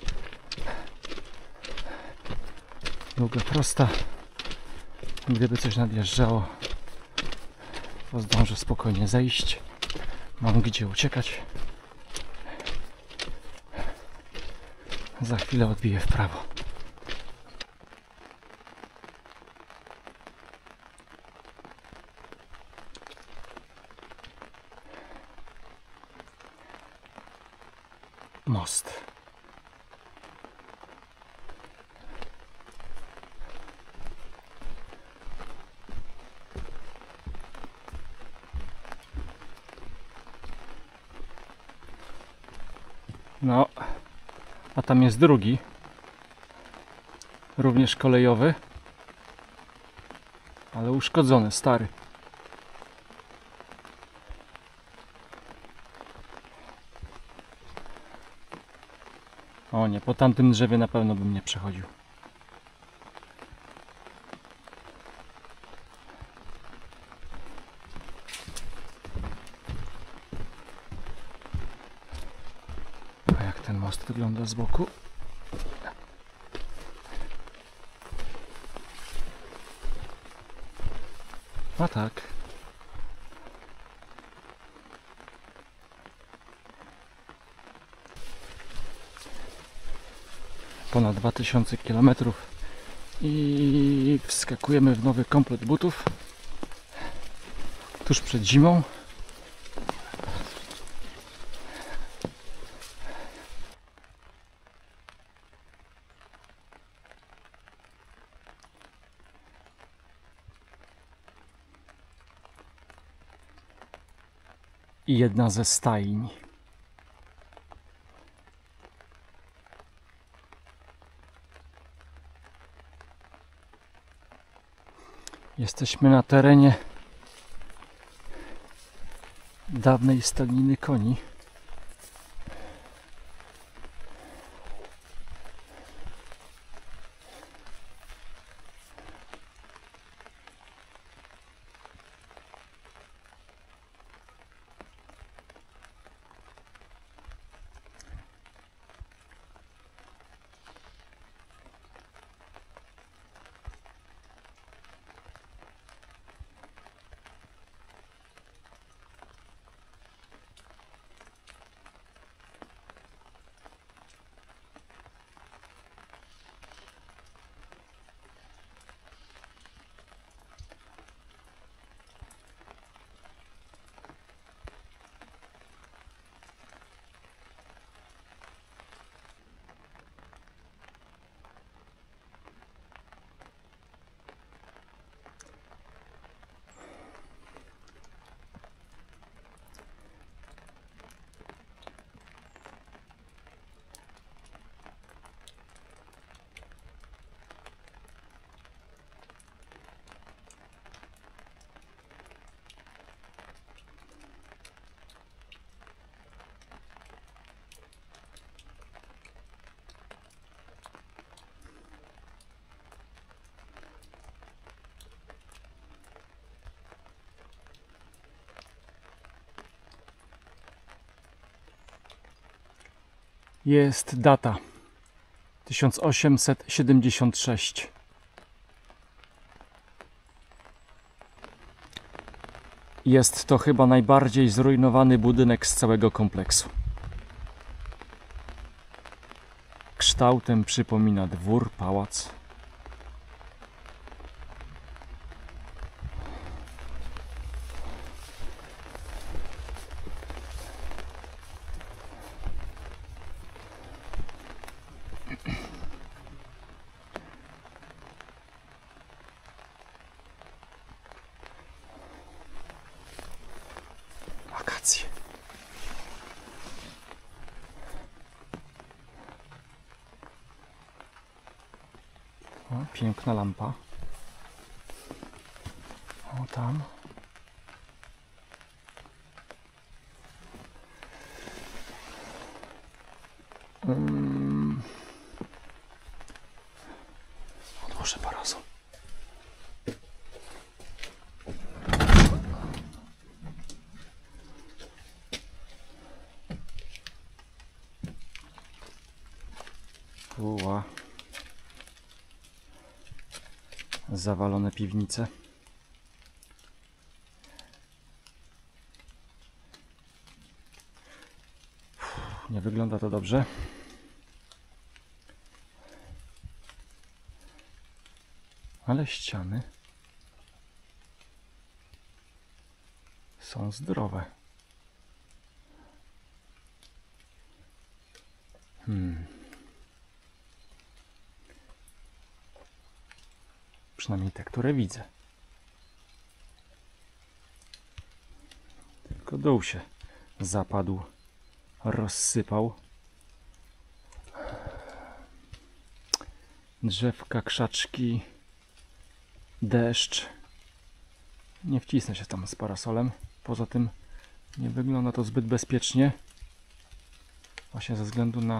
Długa prosta. Gdyby coś nadjeżdżało, to zdążę spokojnie zejść. Mam gdzie uciekać. Za chwilę odbiję w prawo. Most. No, a tam jest drugi, również kolejowy, ale uszkodzony, stary. O nie, po tamtym drzewie na pewno bym nie przechodził. A jak ten most wygląda z boku? A tak. Ponad 2000 km i wskakujemy w nowy komplet butów tuż przed zimą. I jedna ze stajni. Jesteśmy na terenie dawnej stadniny koni. Jest data 1876. Jest to chyba najbardziej zrujnowany budynek z całego kompleksu. Kształtem przypomina dwór, pałac. Wakacje. O, piękna lampa. O, tam. Odłożę parasol. Uła. Zawalone piwnice. Nie wygląda to dobrze. Ale ściany są zdrowe. Przynajmniej te, które widzę. Tylko dół się zapadł, rozsypał. Drzewka, krzaczki, deszcz. Nie wcisnę się tam z parasolem. Poza tym nie wygląda to zbyt bezpiecznie. Właśnie ze względu na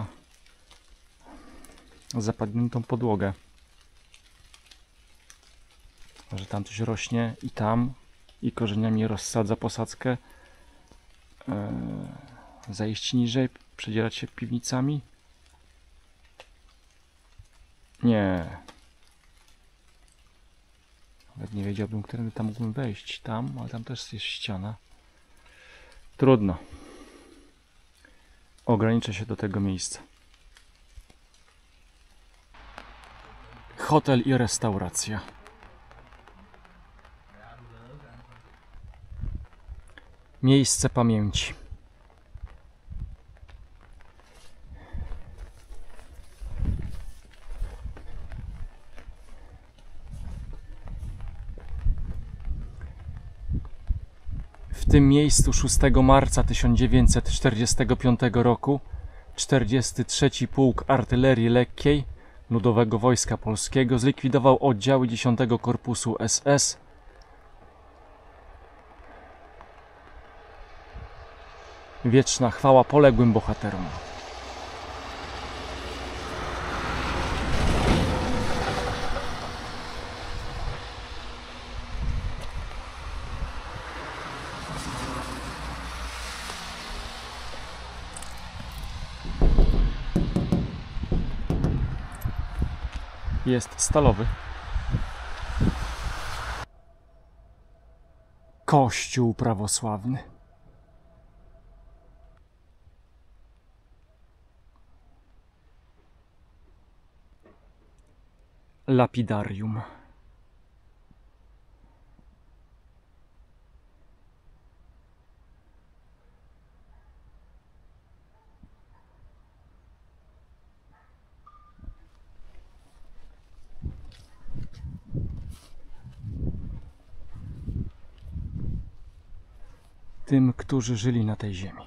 zapadniętą podłogę. Że tam coś rośnie i tam, i korzeniami rozsadza posadzkę. Zajść niżej, przedzierać się piwnicami. Nie. Nawet nie wiedziałbym, którędy tam mógłbym wejść. Tam, ale tam też jest ściana. Trudno. Ograniczę się do tego miejsca. Hotel i restauracja. Miejsce pamięci. W tym miejscu 6 marca 1945 roku 43. Pułk Artylerii Lekkiej Ludowego Wojska Polskiego zlikwidował oddziały 10 Korpusu SS. Wieczna chwała poległym bohaterom. Jest stalowy. Kościół prawosławny. Lapidarium. Tym, którzy żyli na tej ziemi.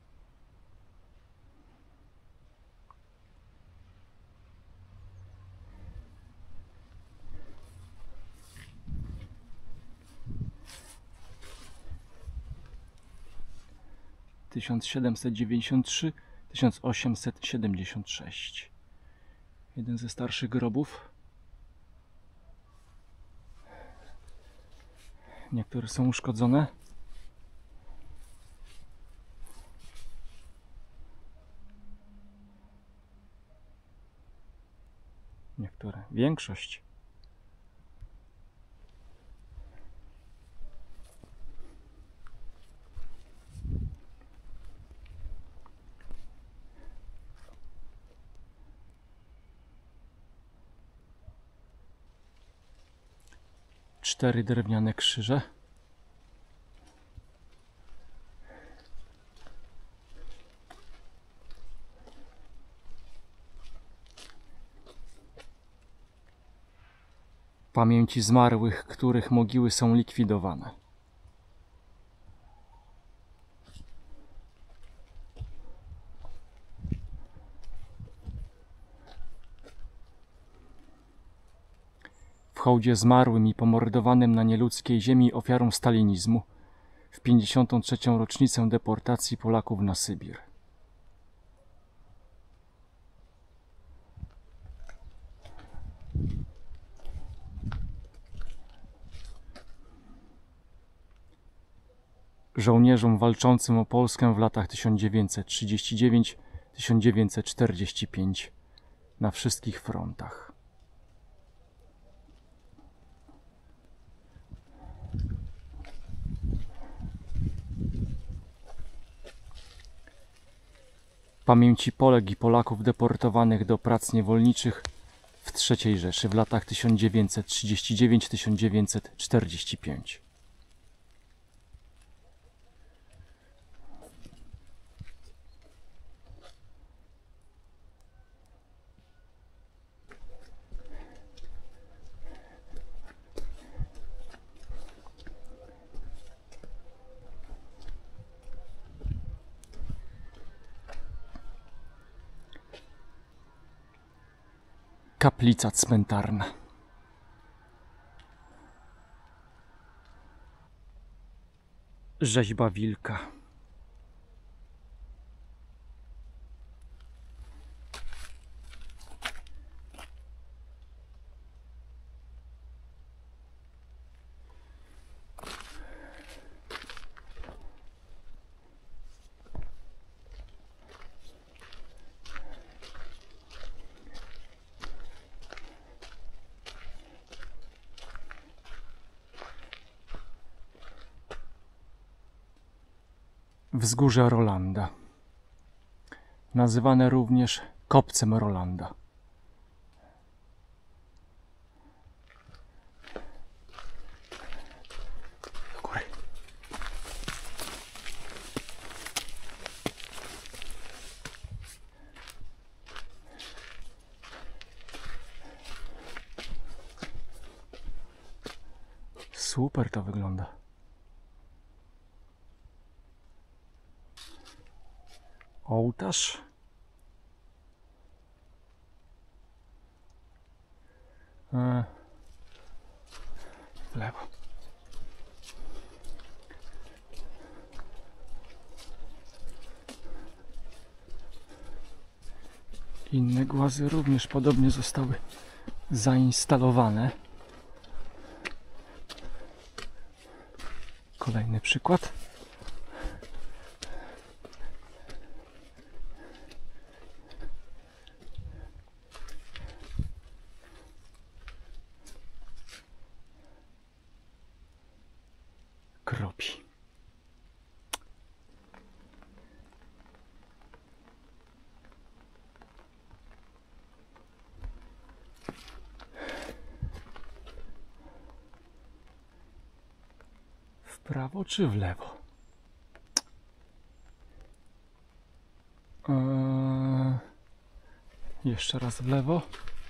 W 1793-1876. Jeden ze starszych grobów. Niektóre są uszkodzone. Niektóre. Większość. 4 drewniane krzyże. Pamięci zmarłych, których mogiły są likwidowane. W hołdzie zmarłym i pomordowanym na nieludzkiej ziemi ofiarom stalinizmu w 53. rocznicę deportacji Polaków na Sybir. Żołnierzom walczącym o Polskę w latach 1939-1945 na wszystkich frontach. Pamięci Polek i Polaków deportowanych do prac niewolniczych w III Rzeszy w latach 1939-1945. Kaplica cmentarna. Rzeźba wilka. Wzgórze Rolanda, nazywane również kopcem Rolanda. Do góry. Super to wygląda. Ołtarz. W lewo. Inne głazy również podobnie zostały zainstalowane. Kolejny przykład. Kropi. W prawo czy w lewo? Jeszcze raz w lewo.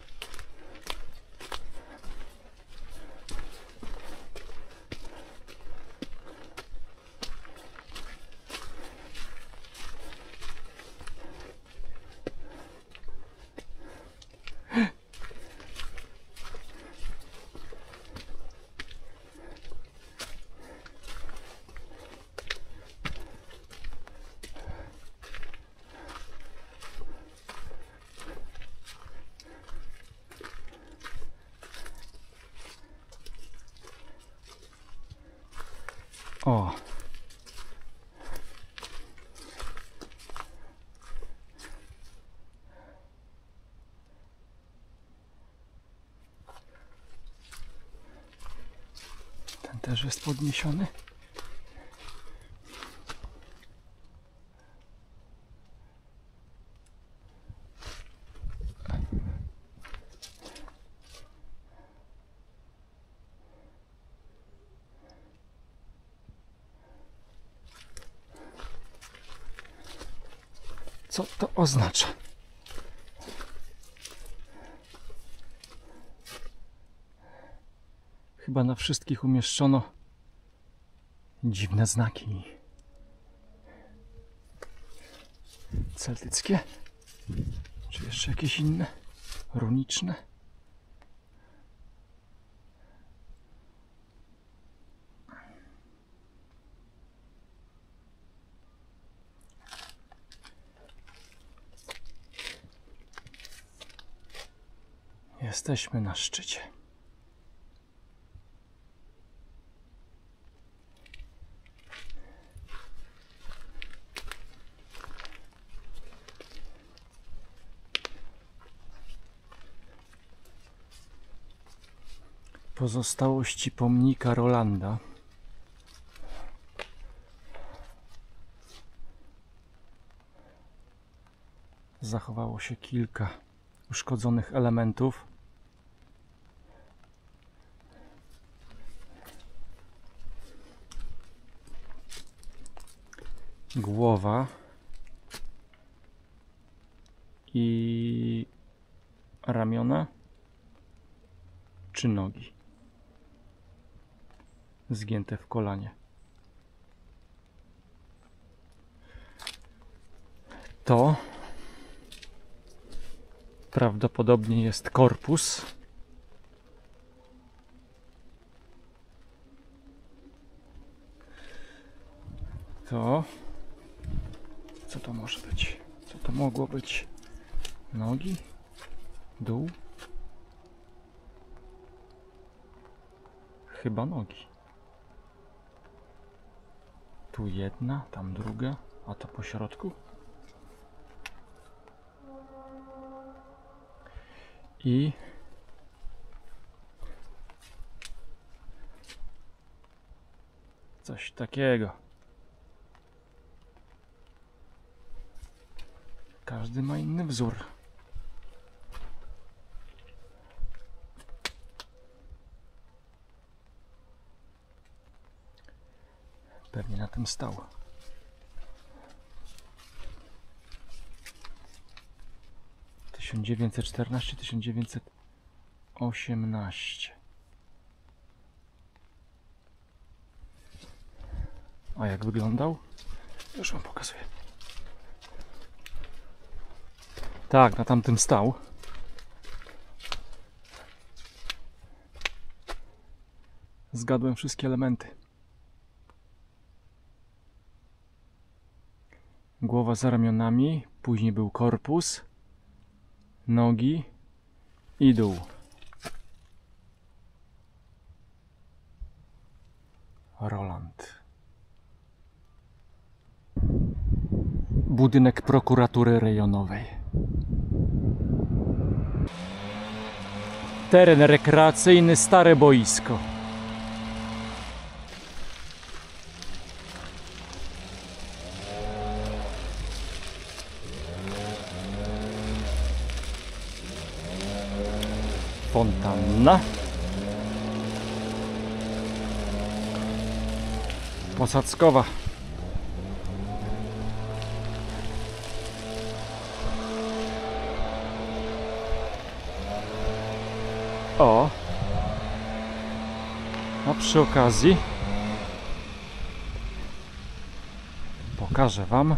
O. Ten też jest podniesiony. Co to oznacza? Chyba na wszystkich umieszczono dziwne znaki. Celtyckie? Czy jeszcze jakieś inne? Runiczne? Jesteśmy na szczycie. Pozostałości pomnika Rolanda. Zachowało się kilka uszkodzonych elementów. Głowa i ramiona czy nogi zgięte w kolanie. To prawdopodobnie jest korpus. To co to może być? Co to mogło być? Nogi? Dół? Chyba nogi. Tu jedna, tam druga, a to po środku. I coś takiego. Każdy ma inny wzór. Pewnie na tym stał. W 1914-1918. A jak wyglądał? Już wam pokazuję. Tak, na tamtym stał. Zgadłem wszystkie elementy. Głowa za ramionami, później był korpus, nogi i dół. Roland. Budynek prokuratury rejonowej. Teren rekreacyjny, stare boisko. Fontanna. Posadzkowa. O. A przy okazji pokażę wam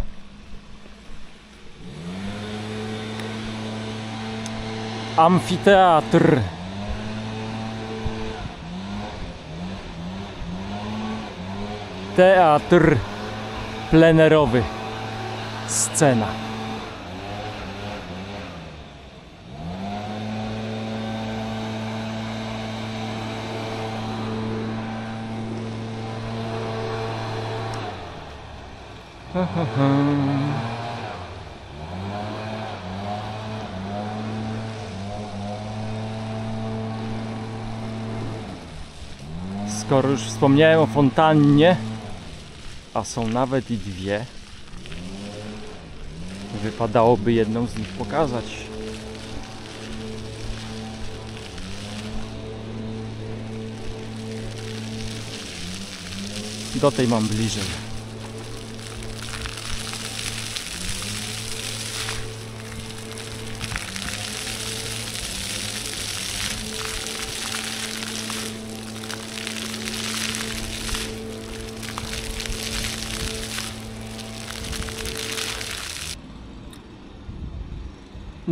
amfiteatr. Teatr plenerowy. Scena. Skoro już wspomniałem o fontannie, a są nawet i dwie, wypadałoby jedną z nich pokazać. Do tej mam bliżej.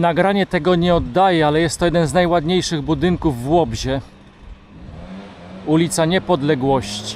nagranie tego nie oddaje, ale jest to jeden z najładniejszych budynków w Łobzie. Ulica Niepodległości.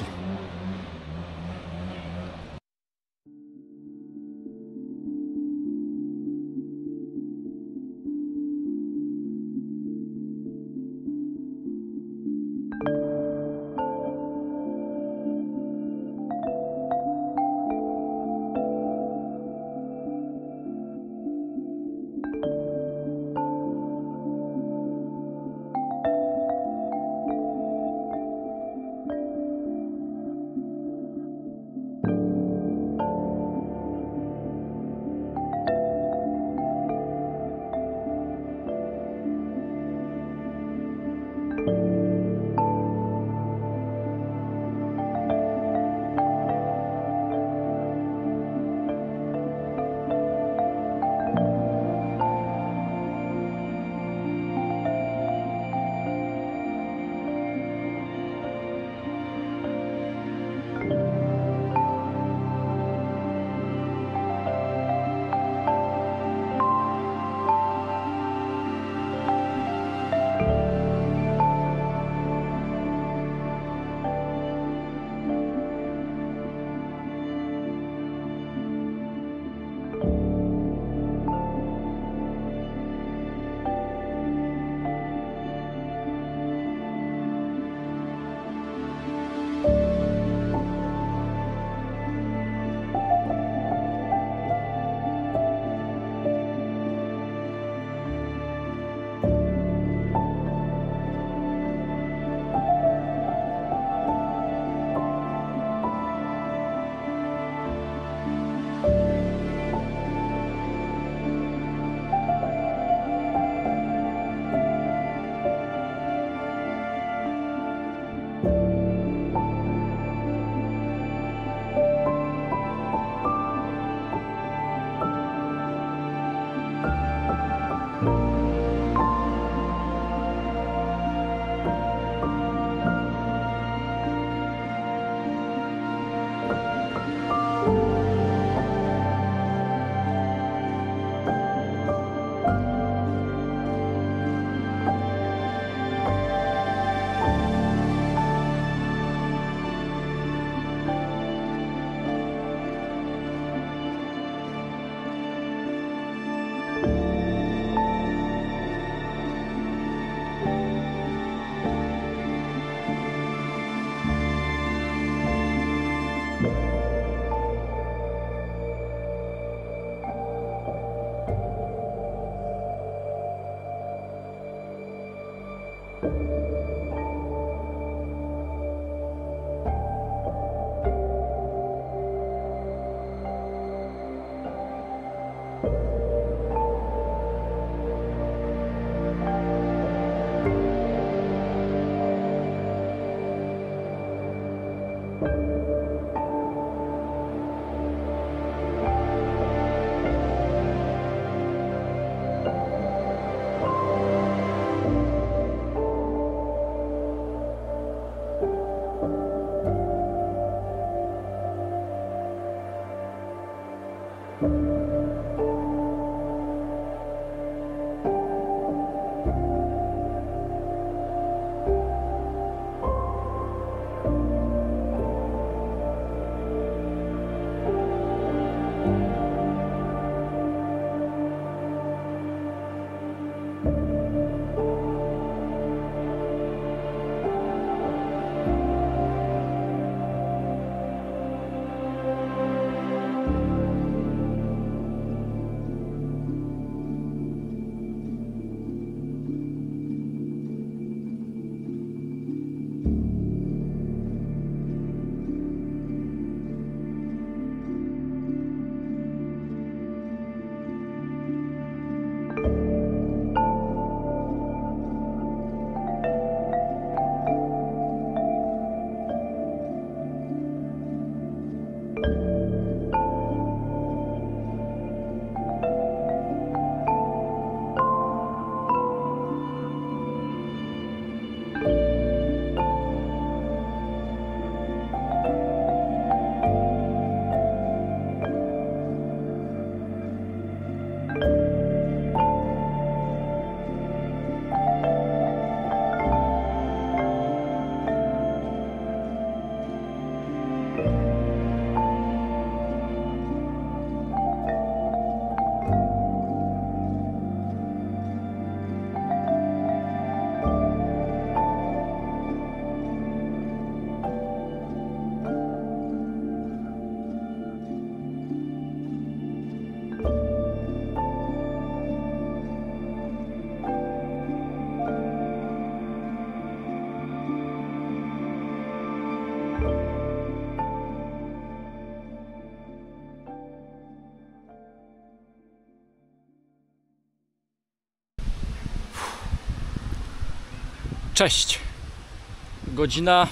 Cześć! Godzina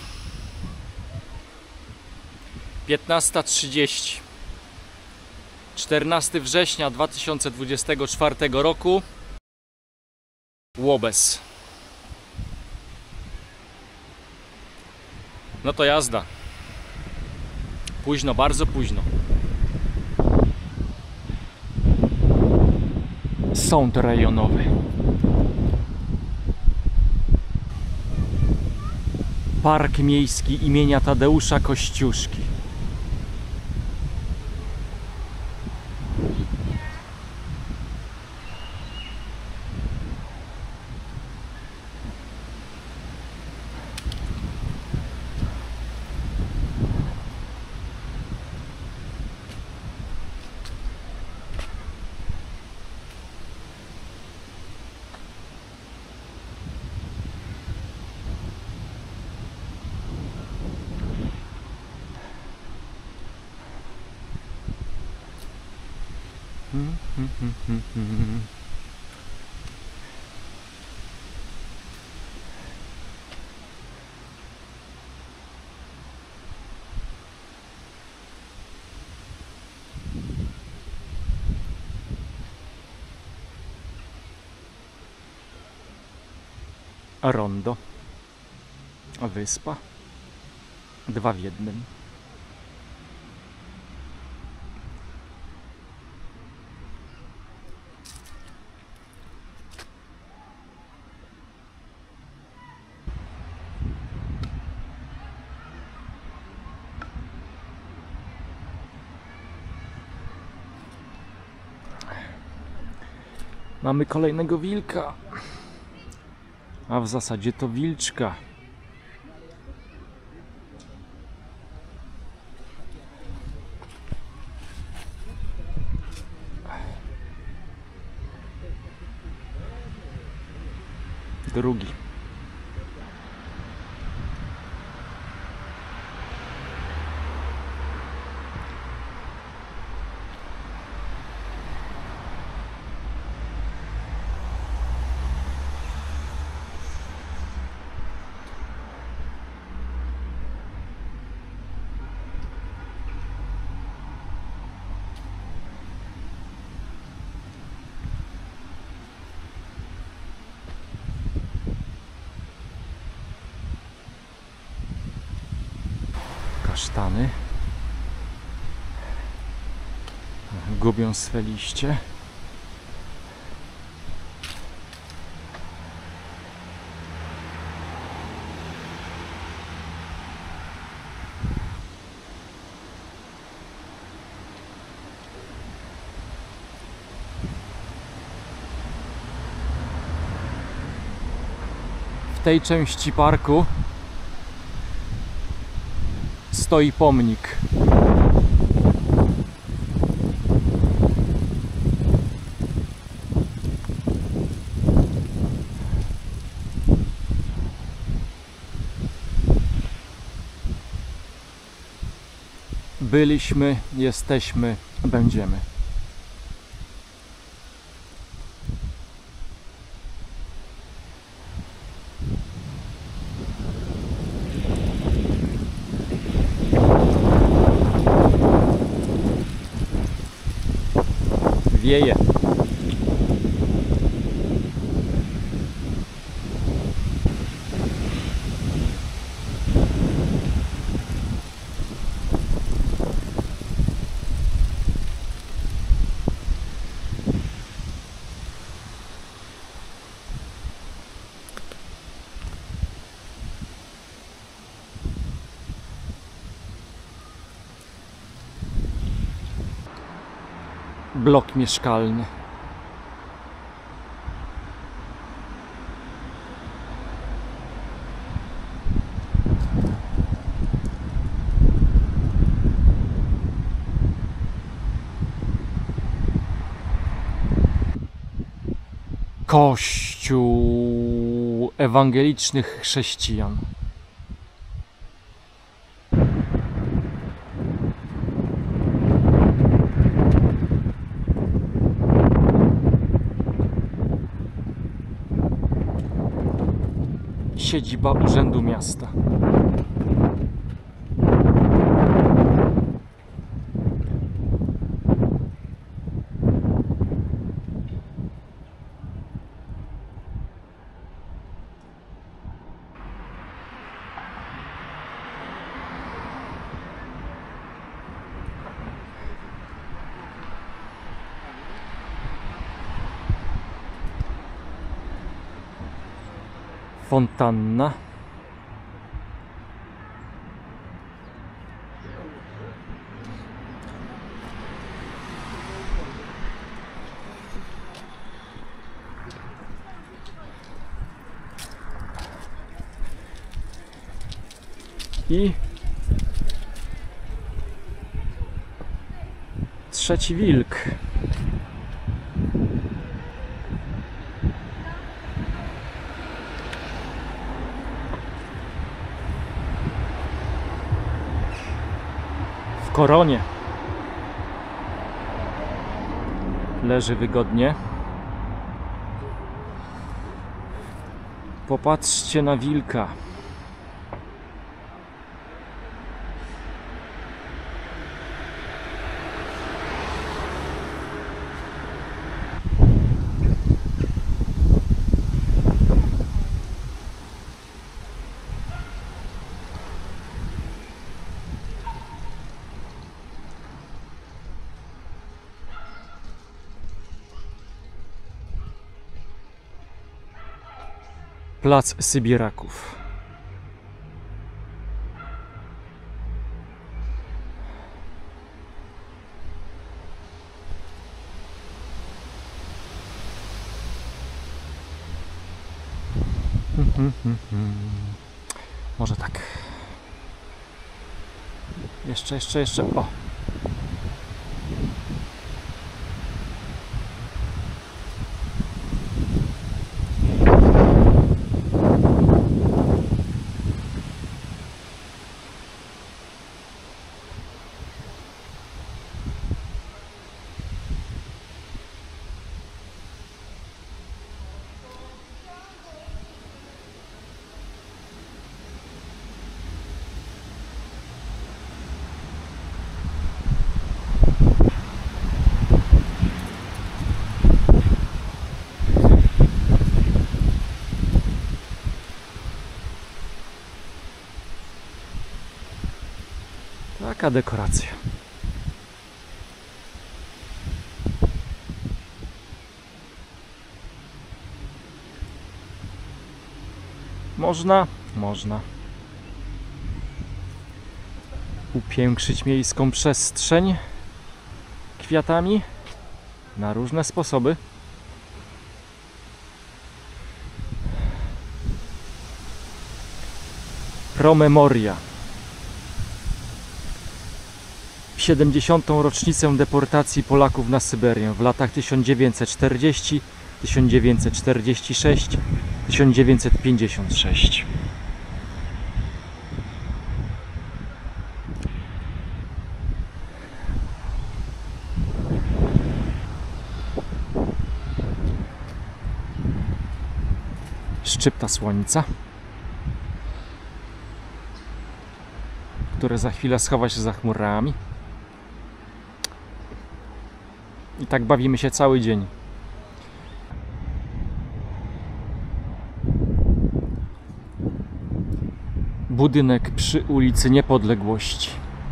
15:30. 14 września 2024 roku. Łobez. No to jazda. Późno, bardzo późno. Sąd rejonowy. Park Miejski imienia Tadeusza Kościuszki. Rondo. Wyspa. 2 w 1. Mamy kolejnego wilka, a w zasadzie to wilczka. Drugi. Kasztany gubią swe liście. W tej części parku stoi pomnik. Byliśmy, jesteśmy, będziemy. Wieje. Blok mieszkalny. Kościół ewangelicznych chrześcijan. siedziba Urzędu Miasta. Fontanna. I trzeci wilk. W koronie. Leży wygodnie. Popatrzcie na wilka. Plac Sybieraków. Może tak. Jeszcze. O! Taka dekoracja. Można upiększyć miejską przestrzeń kwiatami na różne sposoby. Promemoria. 70. rocznicę deportacji Polaków na Syberię w latach 1940, 1946, 1956. Szczypta słońca, które za chwilę schowa się za chmurami. I tak bawimy się cały dzień. Budynek przy ulicy Niepodległości.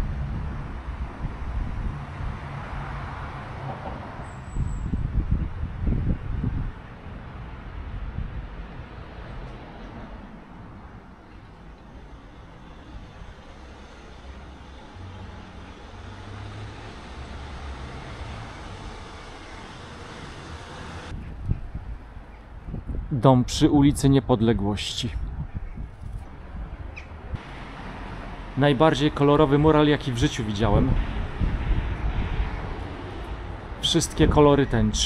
Dom przy ulicy Niepodległości. Najbardziej kolorowy mural, jaki w życiu widziałem. Wszystkie kolory tęczy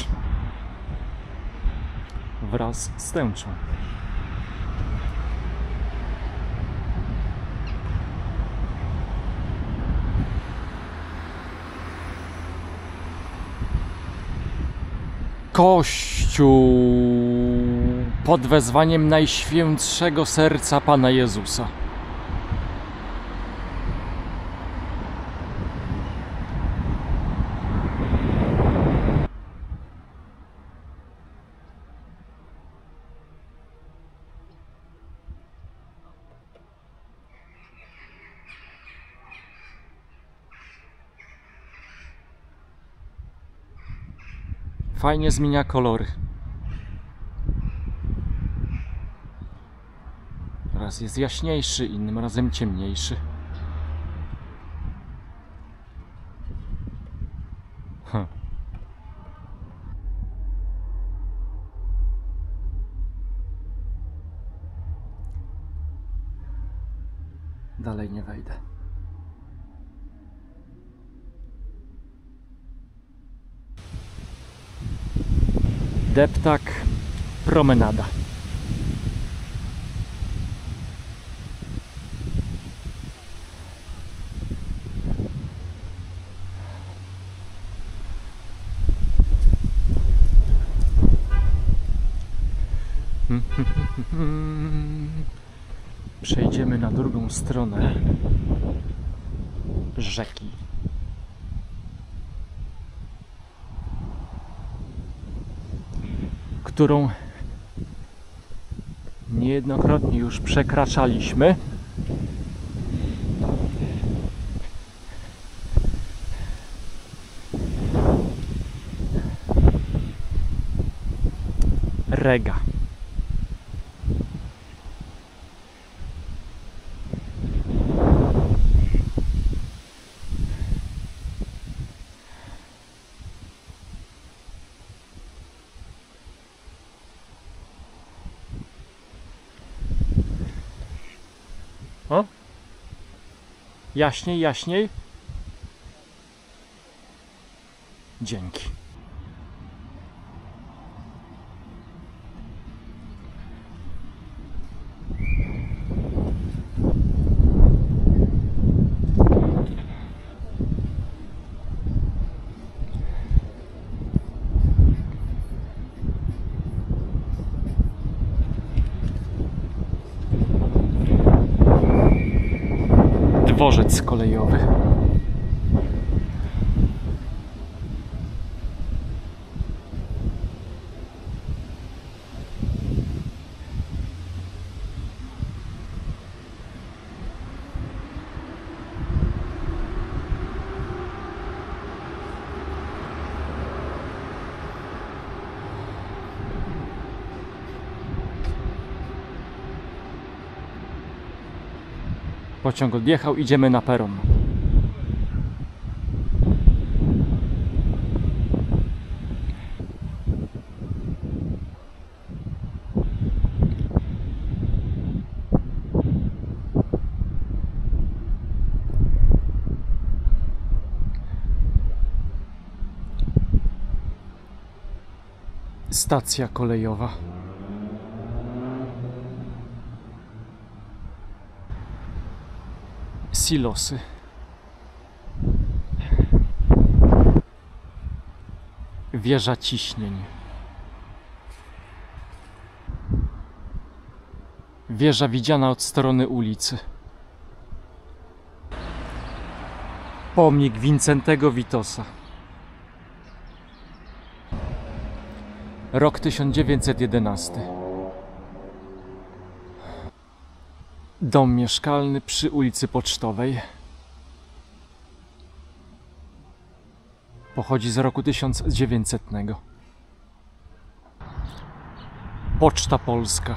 wraz z tęczą. Kościół pod wezwaniem Najświętszego Serca Pana Jezusa. Fajnie zmienia kolory. Raz jest jaśniejszy, innym razem ciemniejszy. Dalej nie wejdę. Deptak, promenada. Przejdziemy na drugą stronę rzeki. Którą niejednokrotnie już przekraczaliśmy. Rega. O? Jaśniej, jaśniej. Dzięki. Dworzec kolejowy. Pociąg odjechał, idziemy na peron. Stacja kolejowa. Silosy. Wieża ciśnień. Wieża widziana od strony ulicy. Pomnik Wincentego Witosa. Rok 1911. Dom mieszkalny przy ulicy Pocztowej. Pochodzi z roku 1900. Poczta Polska.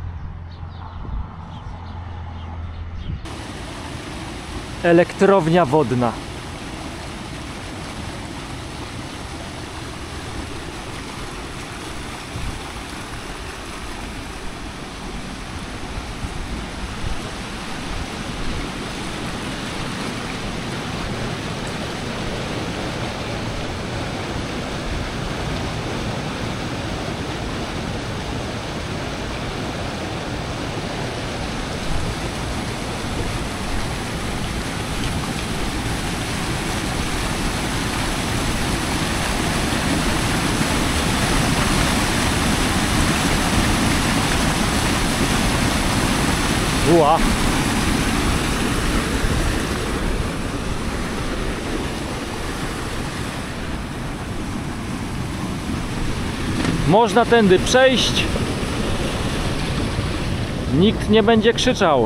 Elektrownia wodna. była. Można tędy przejść. Nikt nie będzie krzyczał.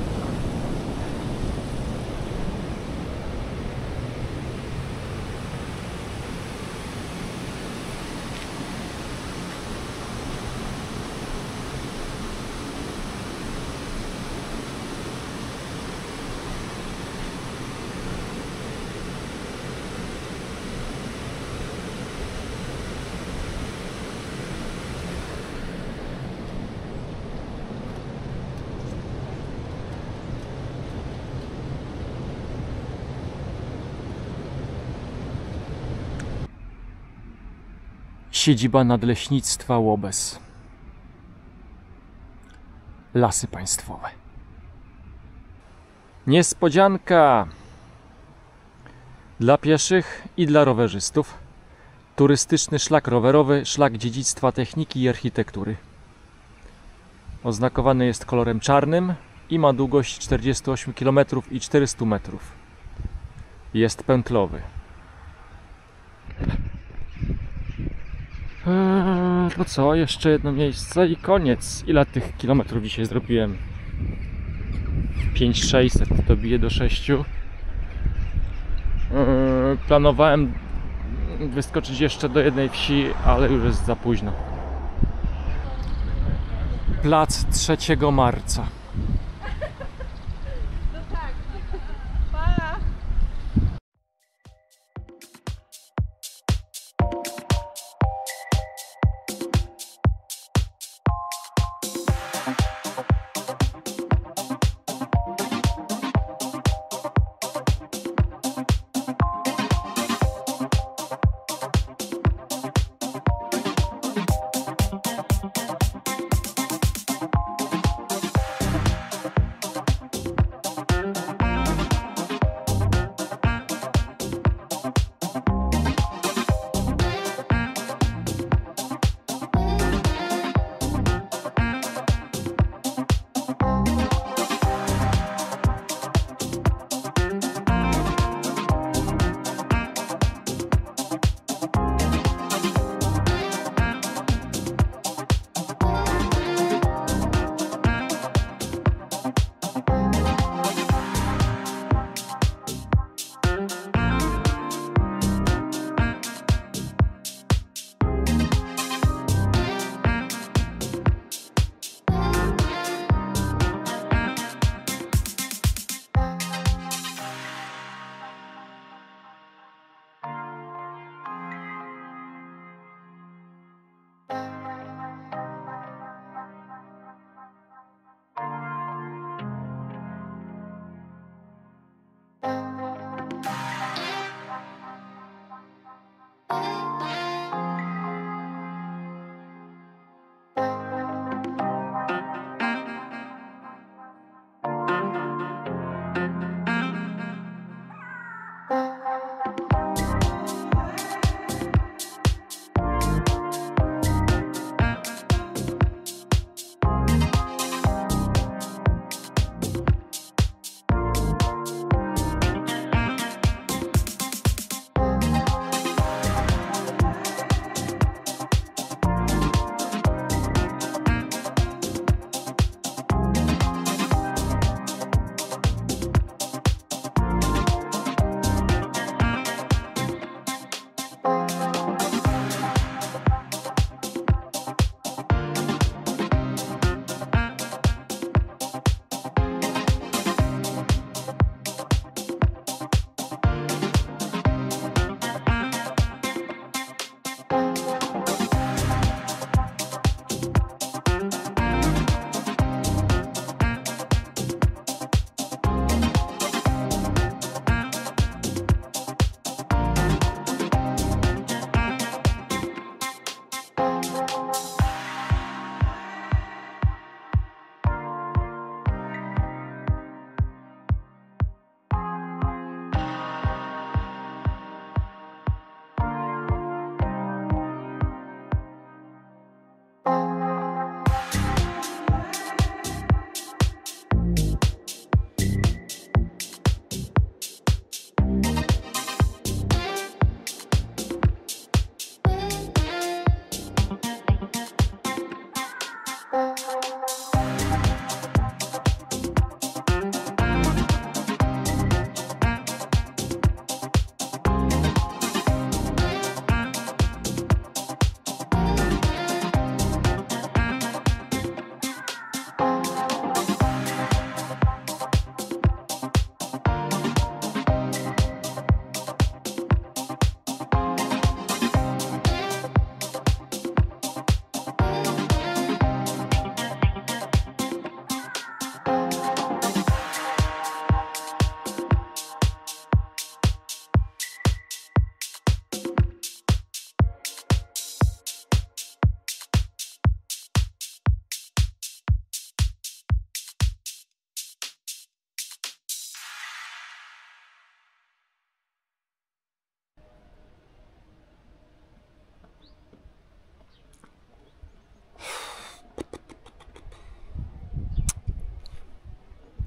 Siedziba Nadleśnictwa Łobez. Lasy Państwowe. Niespodzianka dla pieszych i dla rowerzystów. Turystyczny szlak rowerowy, szlak dziedzictwa techniki i architektury. Oznakowany jest kolorem czarnym i ma długość 48 km i 400 metrów. Jest pętlowy. To co? Jeszcze jedno miejsce i koniec. Ile tych kilometrów dzisiaj zrobiłem? 5600, to bije do 6. Planowałem wyskoczyć jeszcze do jednej wsi, ale już jest za późno. Plac 3 marca.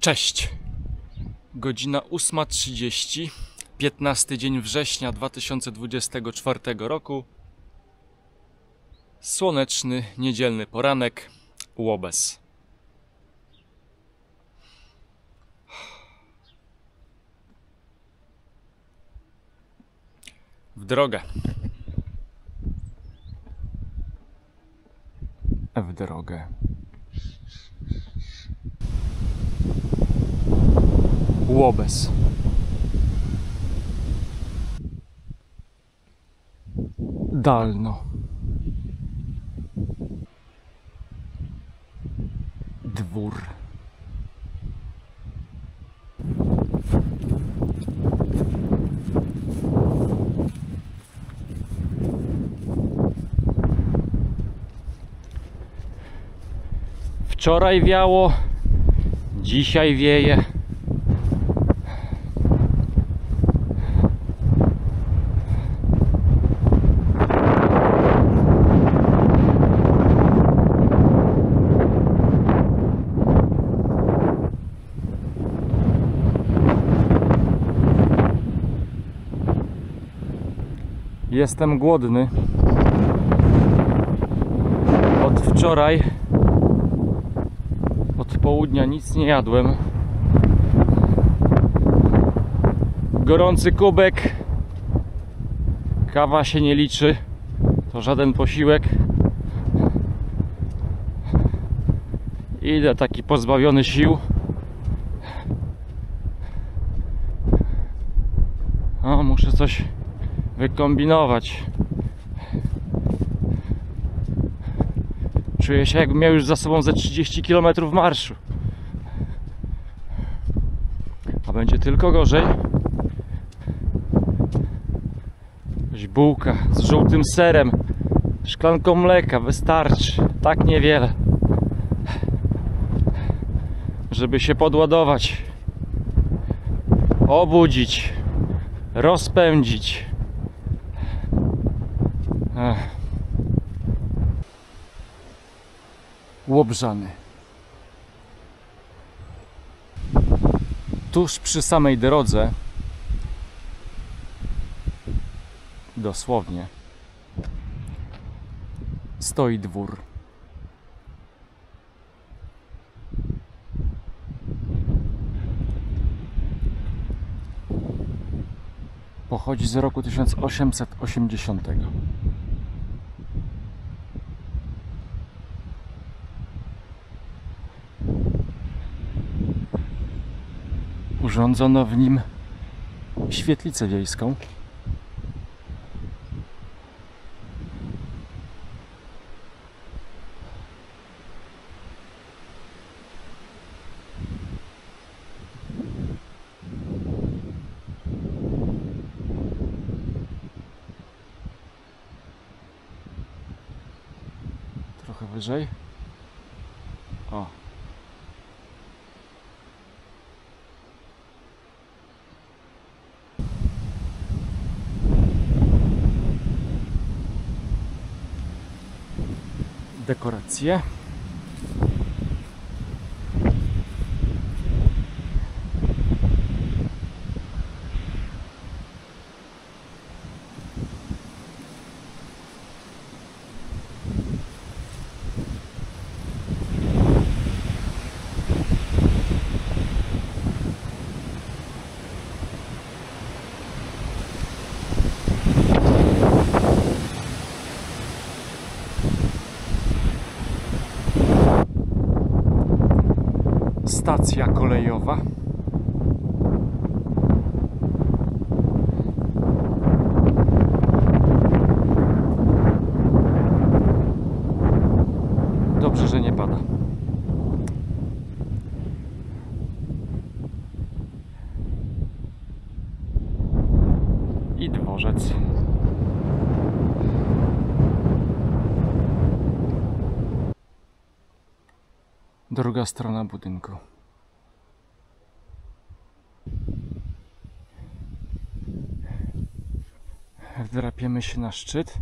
Cześć! Godzina 8:30, 15 dzień września 2024 roku. Słoneczny, niedzielny poranek, Łobez. W drogę. W drogę. Łobez. Dalno. Dwór. Wczoraj wiało, dzisiaj wieje. Jestem głodny. Od wczoraj, od południa nic nie jadłem. Gorący kubek. Kawa się nie liczy. To żaden posiłek. Idę taki pozbawiony sił. O, muszę coś wykombinować. Czuję się, jakbym miał już za sobą ze 30 km marszu. A będzie tylko gorzej. Jakaś bułka z żółtym serem, szklanką mleka wystarczy. Tak niewiele, żeby się podładować, obudzić, rozpędzić. Łobrzany. Tuż przy samej drodze, dosłownie, stoi dwór. Pochodzi z roku 1880. Urządzono w nim świetlicę wiejską. Trochę wyżej. O. Dekoracje. Stacja kolejowa. Dobrze, że nie pada. I dworzec. Druga strona budynku. Wdrapiemy się na szczyt.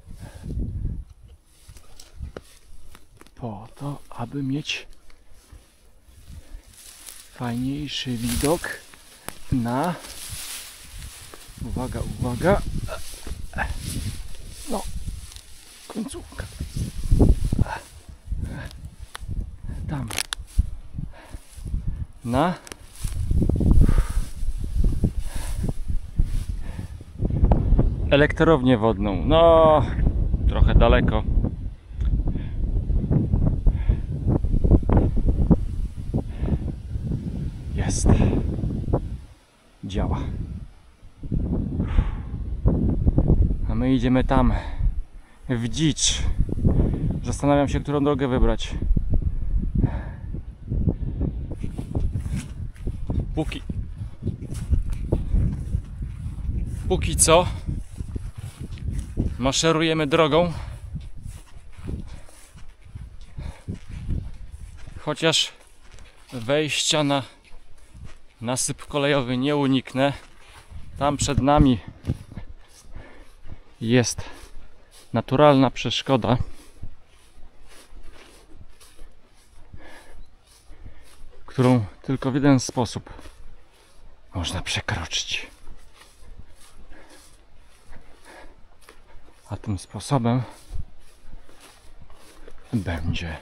Po to, aby mieć fajniejszy widok na, uwaga, uwaga, no, końcówka, tam, na elektrownię wodną. No, trochę daleko. Jest. Działa. A my idziemy tam, w dzicz. Zastanawiam się, którą drogę wybrać. Póki co maszerujemy drogą, chociaż wejścia na nasyp kolejowy nie uniknę. Tam przed nami jest naturalna przeszkoda, którą tylko w jeden sposób można przekroczyć. A tym sposobem będzie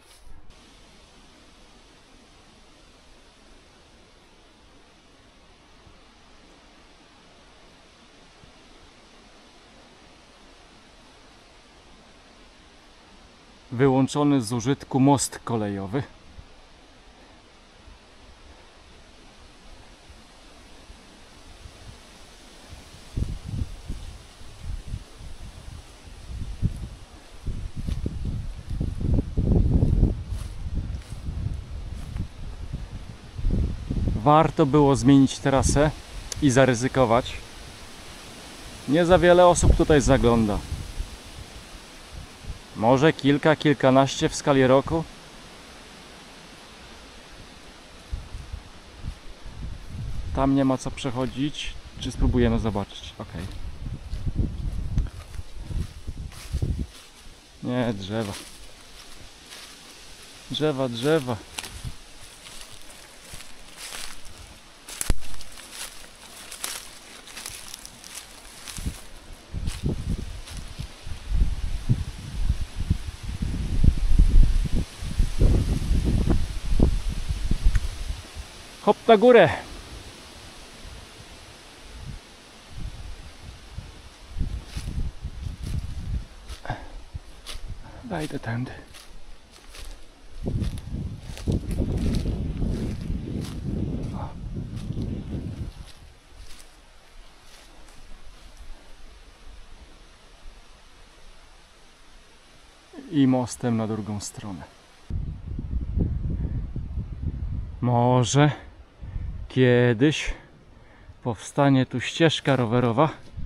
wyłączony z użytku most kolejowy. Warto było zmienić trasę i zaryzykować. Nie za wiele osób tutaj zagląda. Może kilka, kilkanaście w skali roku. Tam nie ma co przechodzić. Czy spróbujemy zobaczyć? Ok. Nie, drzewa. Drzewa, drzewa. Hop na górę. Wejdę tędy. I mostem na drugą stronę. Może kiedyś powstanie tu ścieżka rowerowa.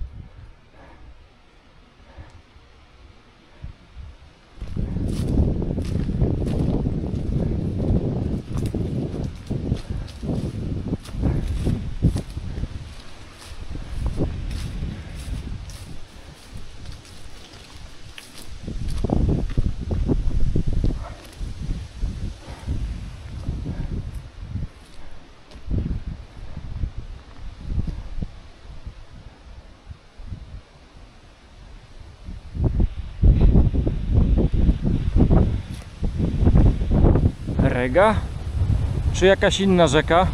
Rega? Czy jakaś inna rzeka?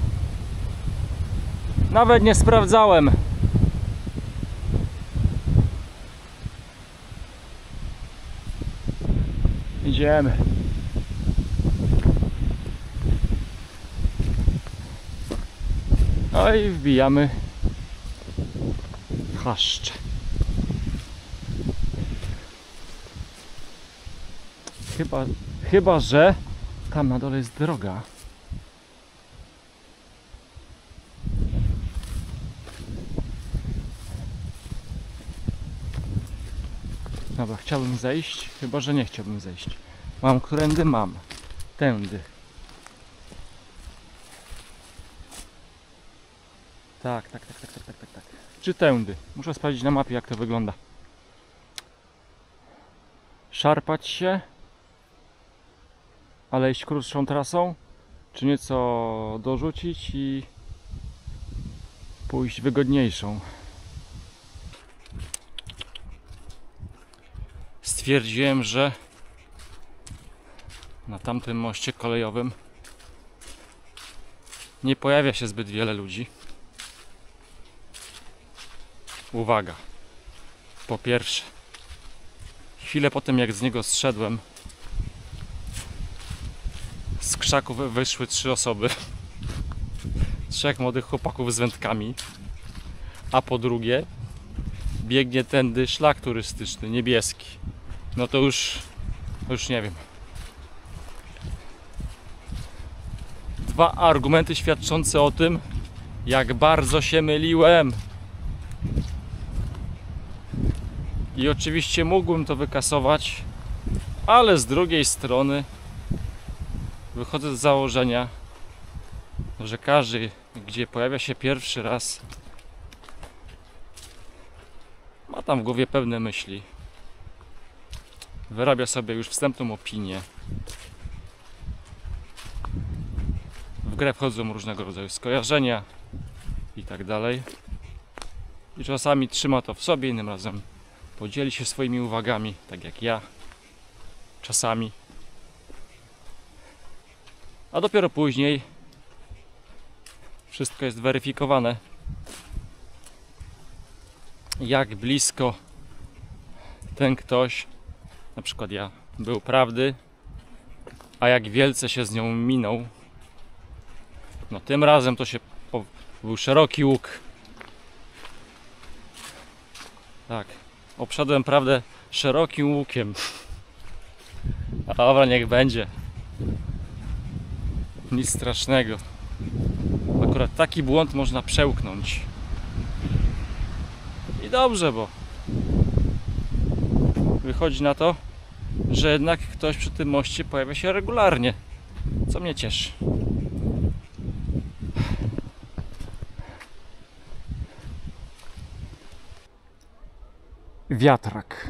Nawet nie sprawdzałem. Idziemy. No i wbijamy w chaszcze. Chyba, że tam na dole jest droga. Dobra, chciałbym zejść, chyba że nie chciałbym zejść. Mam którędy? Mam. Tędy. Tak. Czy tędy? Muszę sprawdzić na mapie, jak to wygląda. Szarpać się, ale iść krótszą trasą, czy nieco dorzucić i pójść wygodniejszą. Stwierdziłem, że na tamtym moście kolejowym nie pojawia się zbyt wiele ludzi. Uwaga! Po pierwsze, chwilę po tym jak z niego zszedłem, z krzaków wyszły 3 osoby. 3 młodych chłopaków z wędkami. A po drugie, biegnie tędy szlak turystyczny, niebieski. No to już nie wiem. 2 argumenty świadczące o tym, jak bardzo się myliłem. I oczywiście mógłbym to wykasować, ale z drugiej strony wychodzę z założenia, że każdy, gdzie pojawia się pierwszy raz, ma tam w głowie pewne myśli. Wyrabia sobie już wstępną opinię. W grę wchodzą różnego rodzaju skojarzenia i tak dalej. I czasami trzyma to w sobie, innym razem podzieli się swoimi uwagami, tak jak ja. Czasami. A dopiero później wszystko jest weryfikowane. Jak blisko ten ktoś, na przykład ja, był prawdy, a jak wielce się z nią minął. No tym razem to był szeroki łuk. Tak, obszedłem prawdę szerokim łukiem. A dobra, niech będzie. Nic strasznego. Akurat taki błąd można przełknąć. I dobrze, bo wychodzi na to, że jednak ktoś przy tym moście pojawia się regularnie, co mnie cieszy. Wiatrak.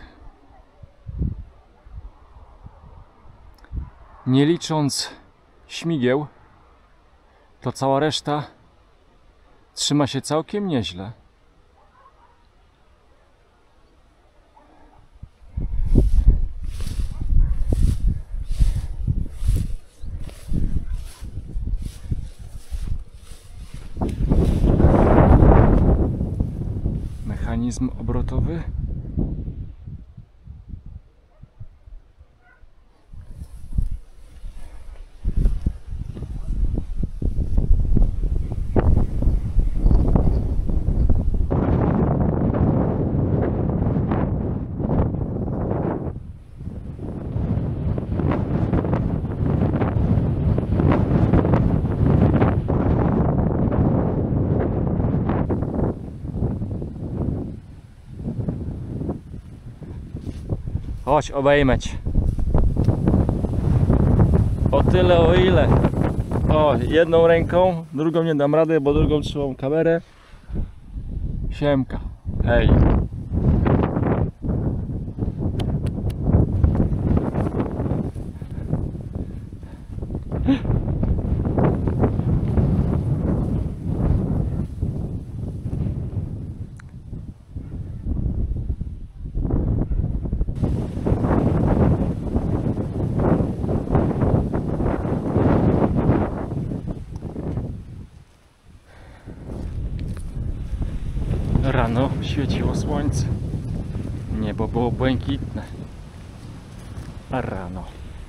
Nie licząc śmigieł, to cała reszta trzyma się całkiem nieźle. Mechanizm obrotowy. Chodź, obejmę cię. O tyle, o ile. O, jedną ręką, drugą nie dam rady, bo drugą trzymam kamerę. Siemka. Hej. Rano świeciło słońce. Niebo było błękitne. A rano.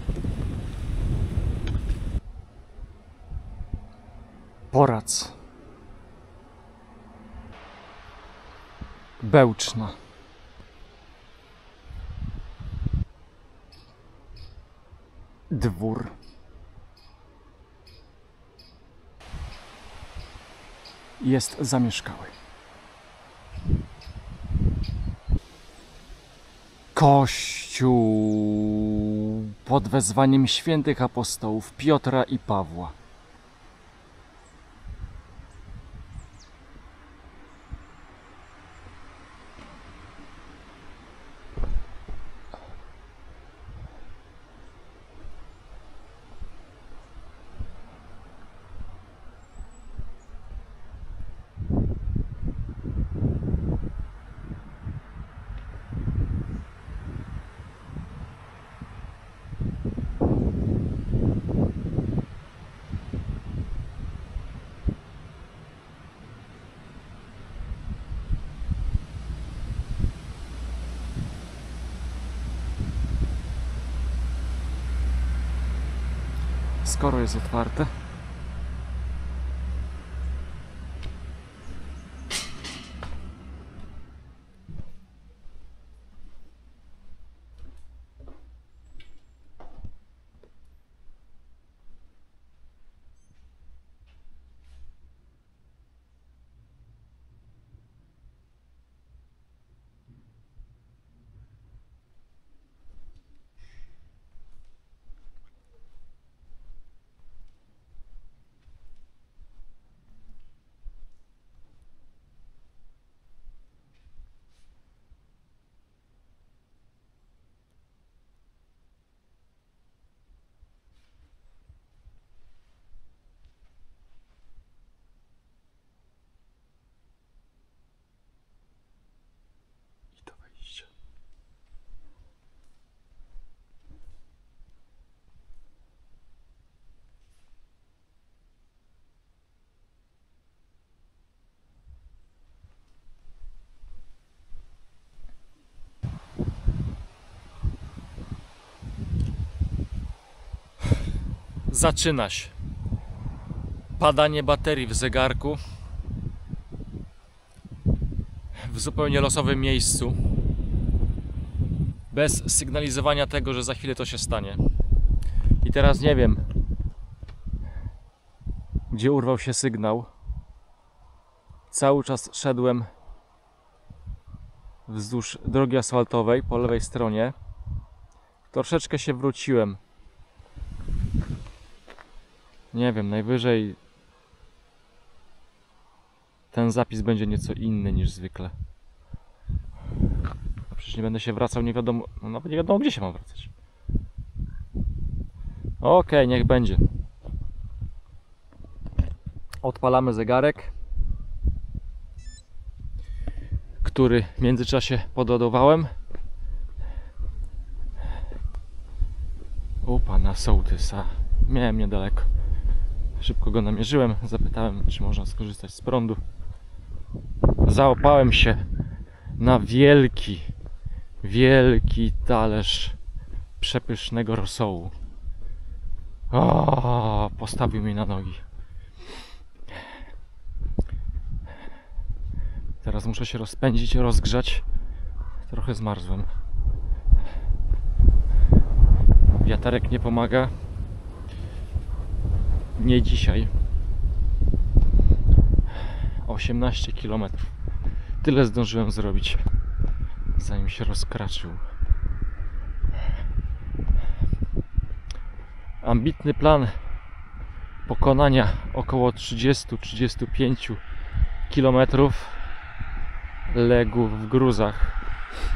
Porac. Bełczna. Dwór. Jest zamieszkały. Kościół pod wezwaniem świętych apostołów Piotra i Pawła. skoro jest otwarte. Zaczyna się padanie baterii w zegarku w zupełnie losowym miejscu, bez sygnalizowania tego, że za chwilę to się stanie. I teraz nie wiem, gdzie urwał się sygnał. Cały czas szedłem wzdłuż drogi asfaltowej po lewej stronie. Troszeczkę się wróciłem. Nie wiem, najwyżej ten zapis będzie nieco inny niż zwykle. A przecież nie będę się wracał, nie wiadomo, no nawet nie wiadomo, gdzie się mam wracać. Okej, niech będzie. Odpalamy zegarek, który w międzyczasie podładowałem. U pana sołtysa. Miałem niedaleko. Szybko go namierzyłem, zapytałem, czy można skorzystać z prądu. Załapałem się na wielki talerz przepysznego rosołu. O, postawił mnie na nogi. Teraz muszę się rozpędzić, rozgrzać. Trochę zmarzłem. Wiaterek nie pomaga. Nie dzisiaj. 18 km. Tyle zdążyłem zrobić, zanim się rozkraczył. Ambitny plan pokonania około 30-35 km legł w gruzach.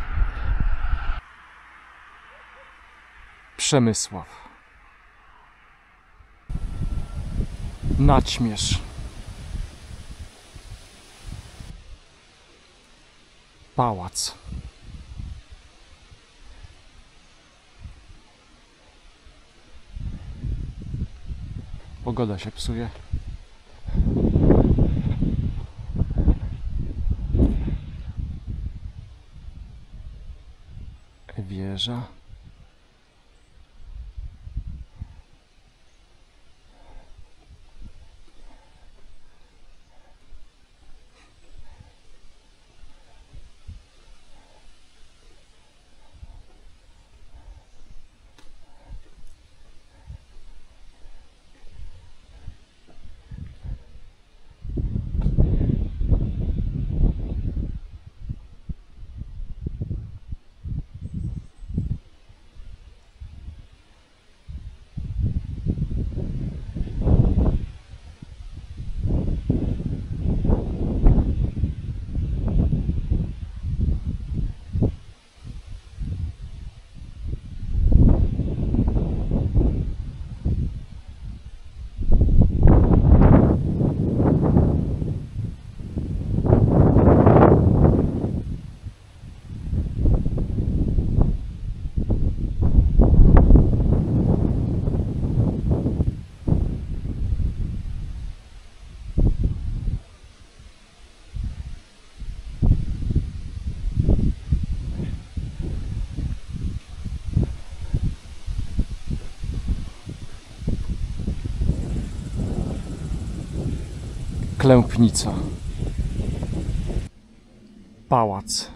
Przemysław. Naćmierz. Pałac. Pogoda się psuje. Wieża. Klępnica. Pałac.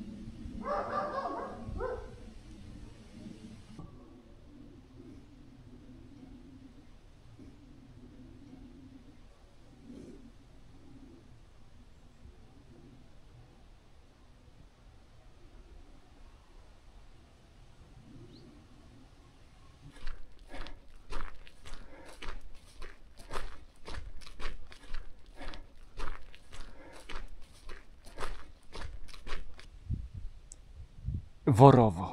Worowo.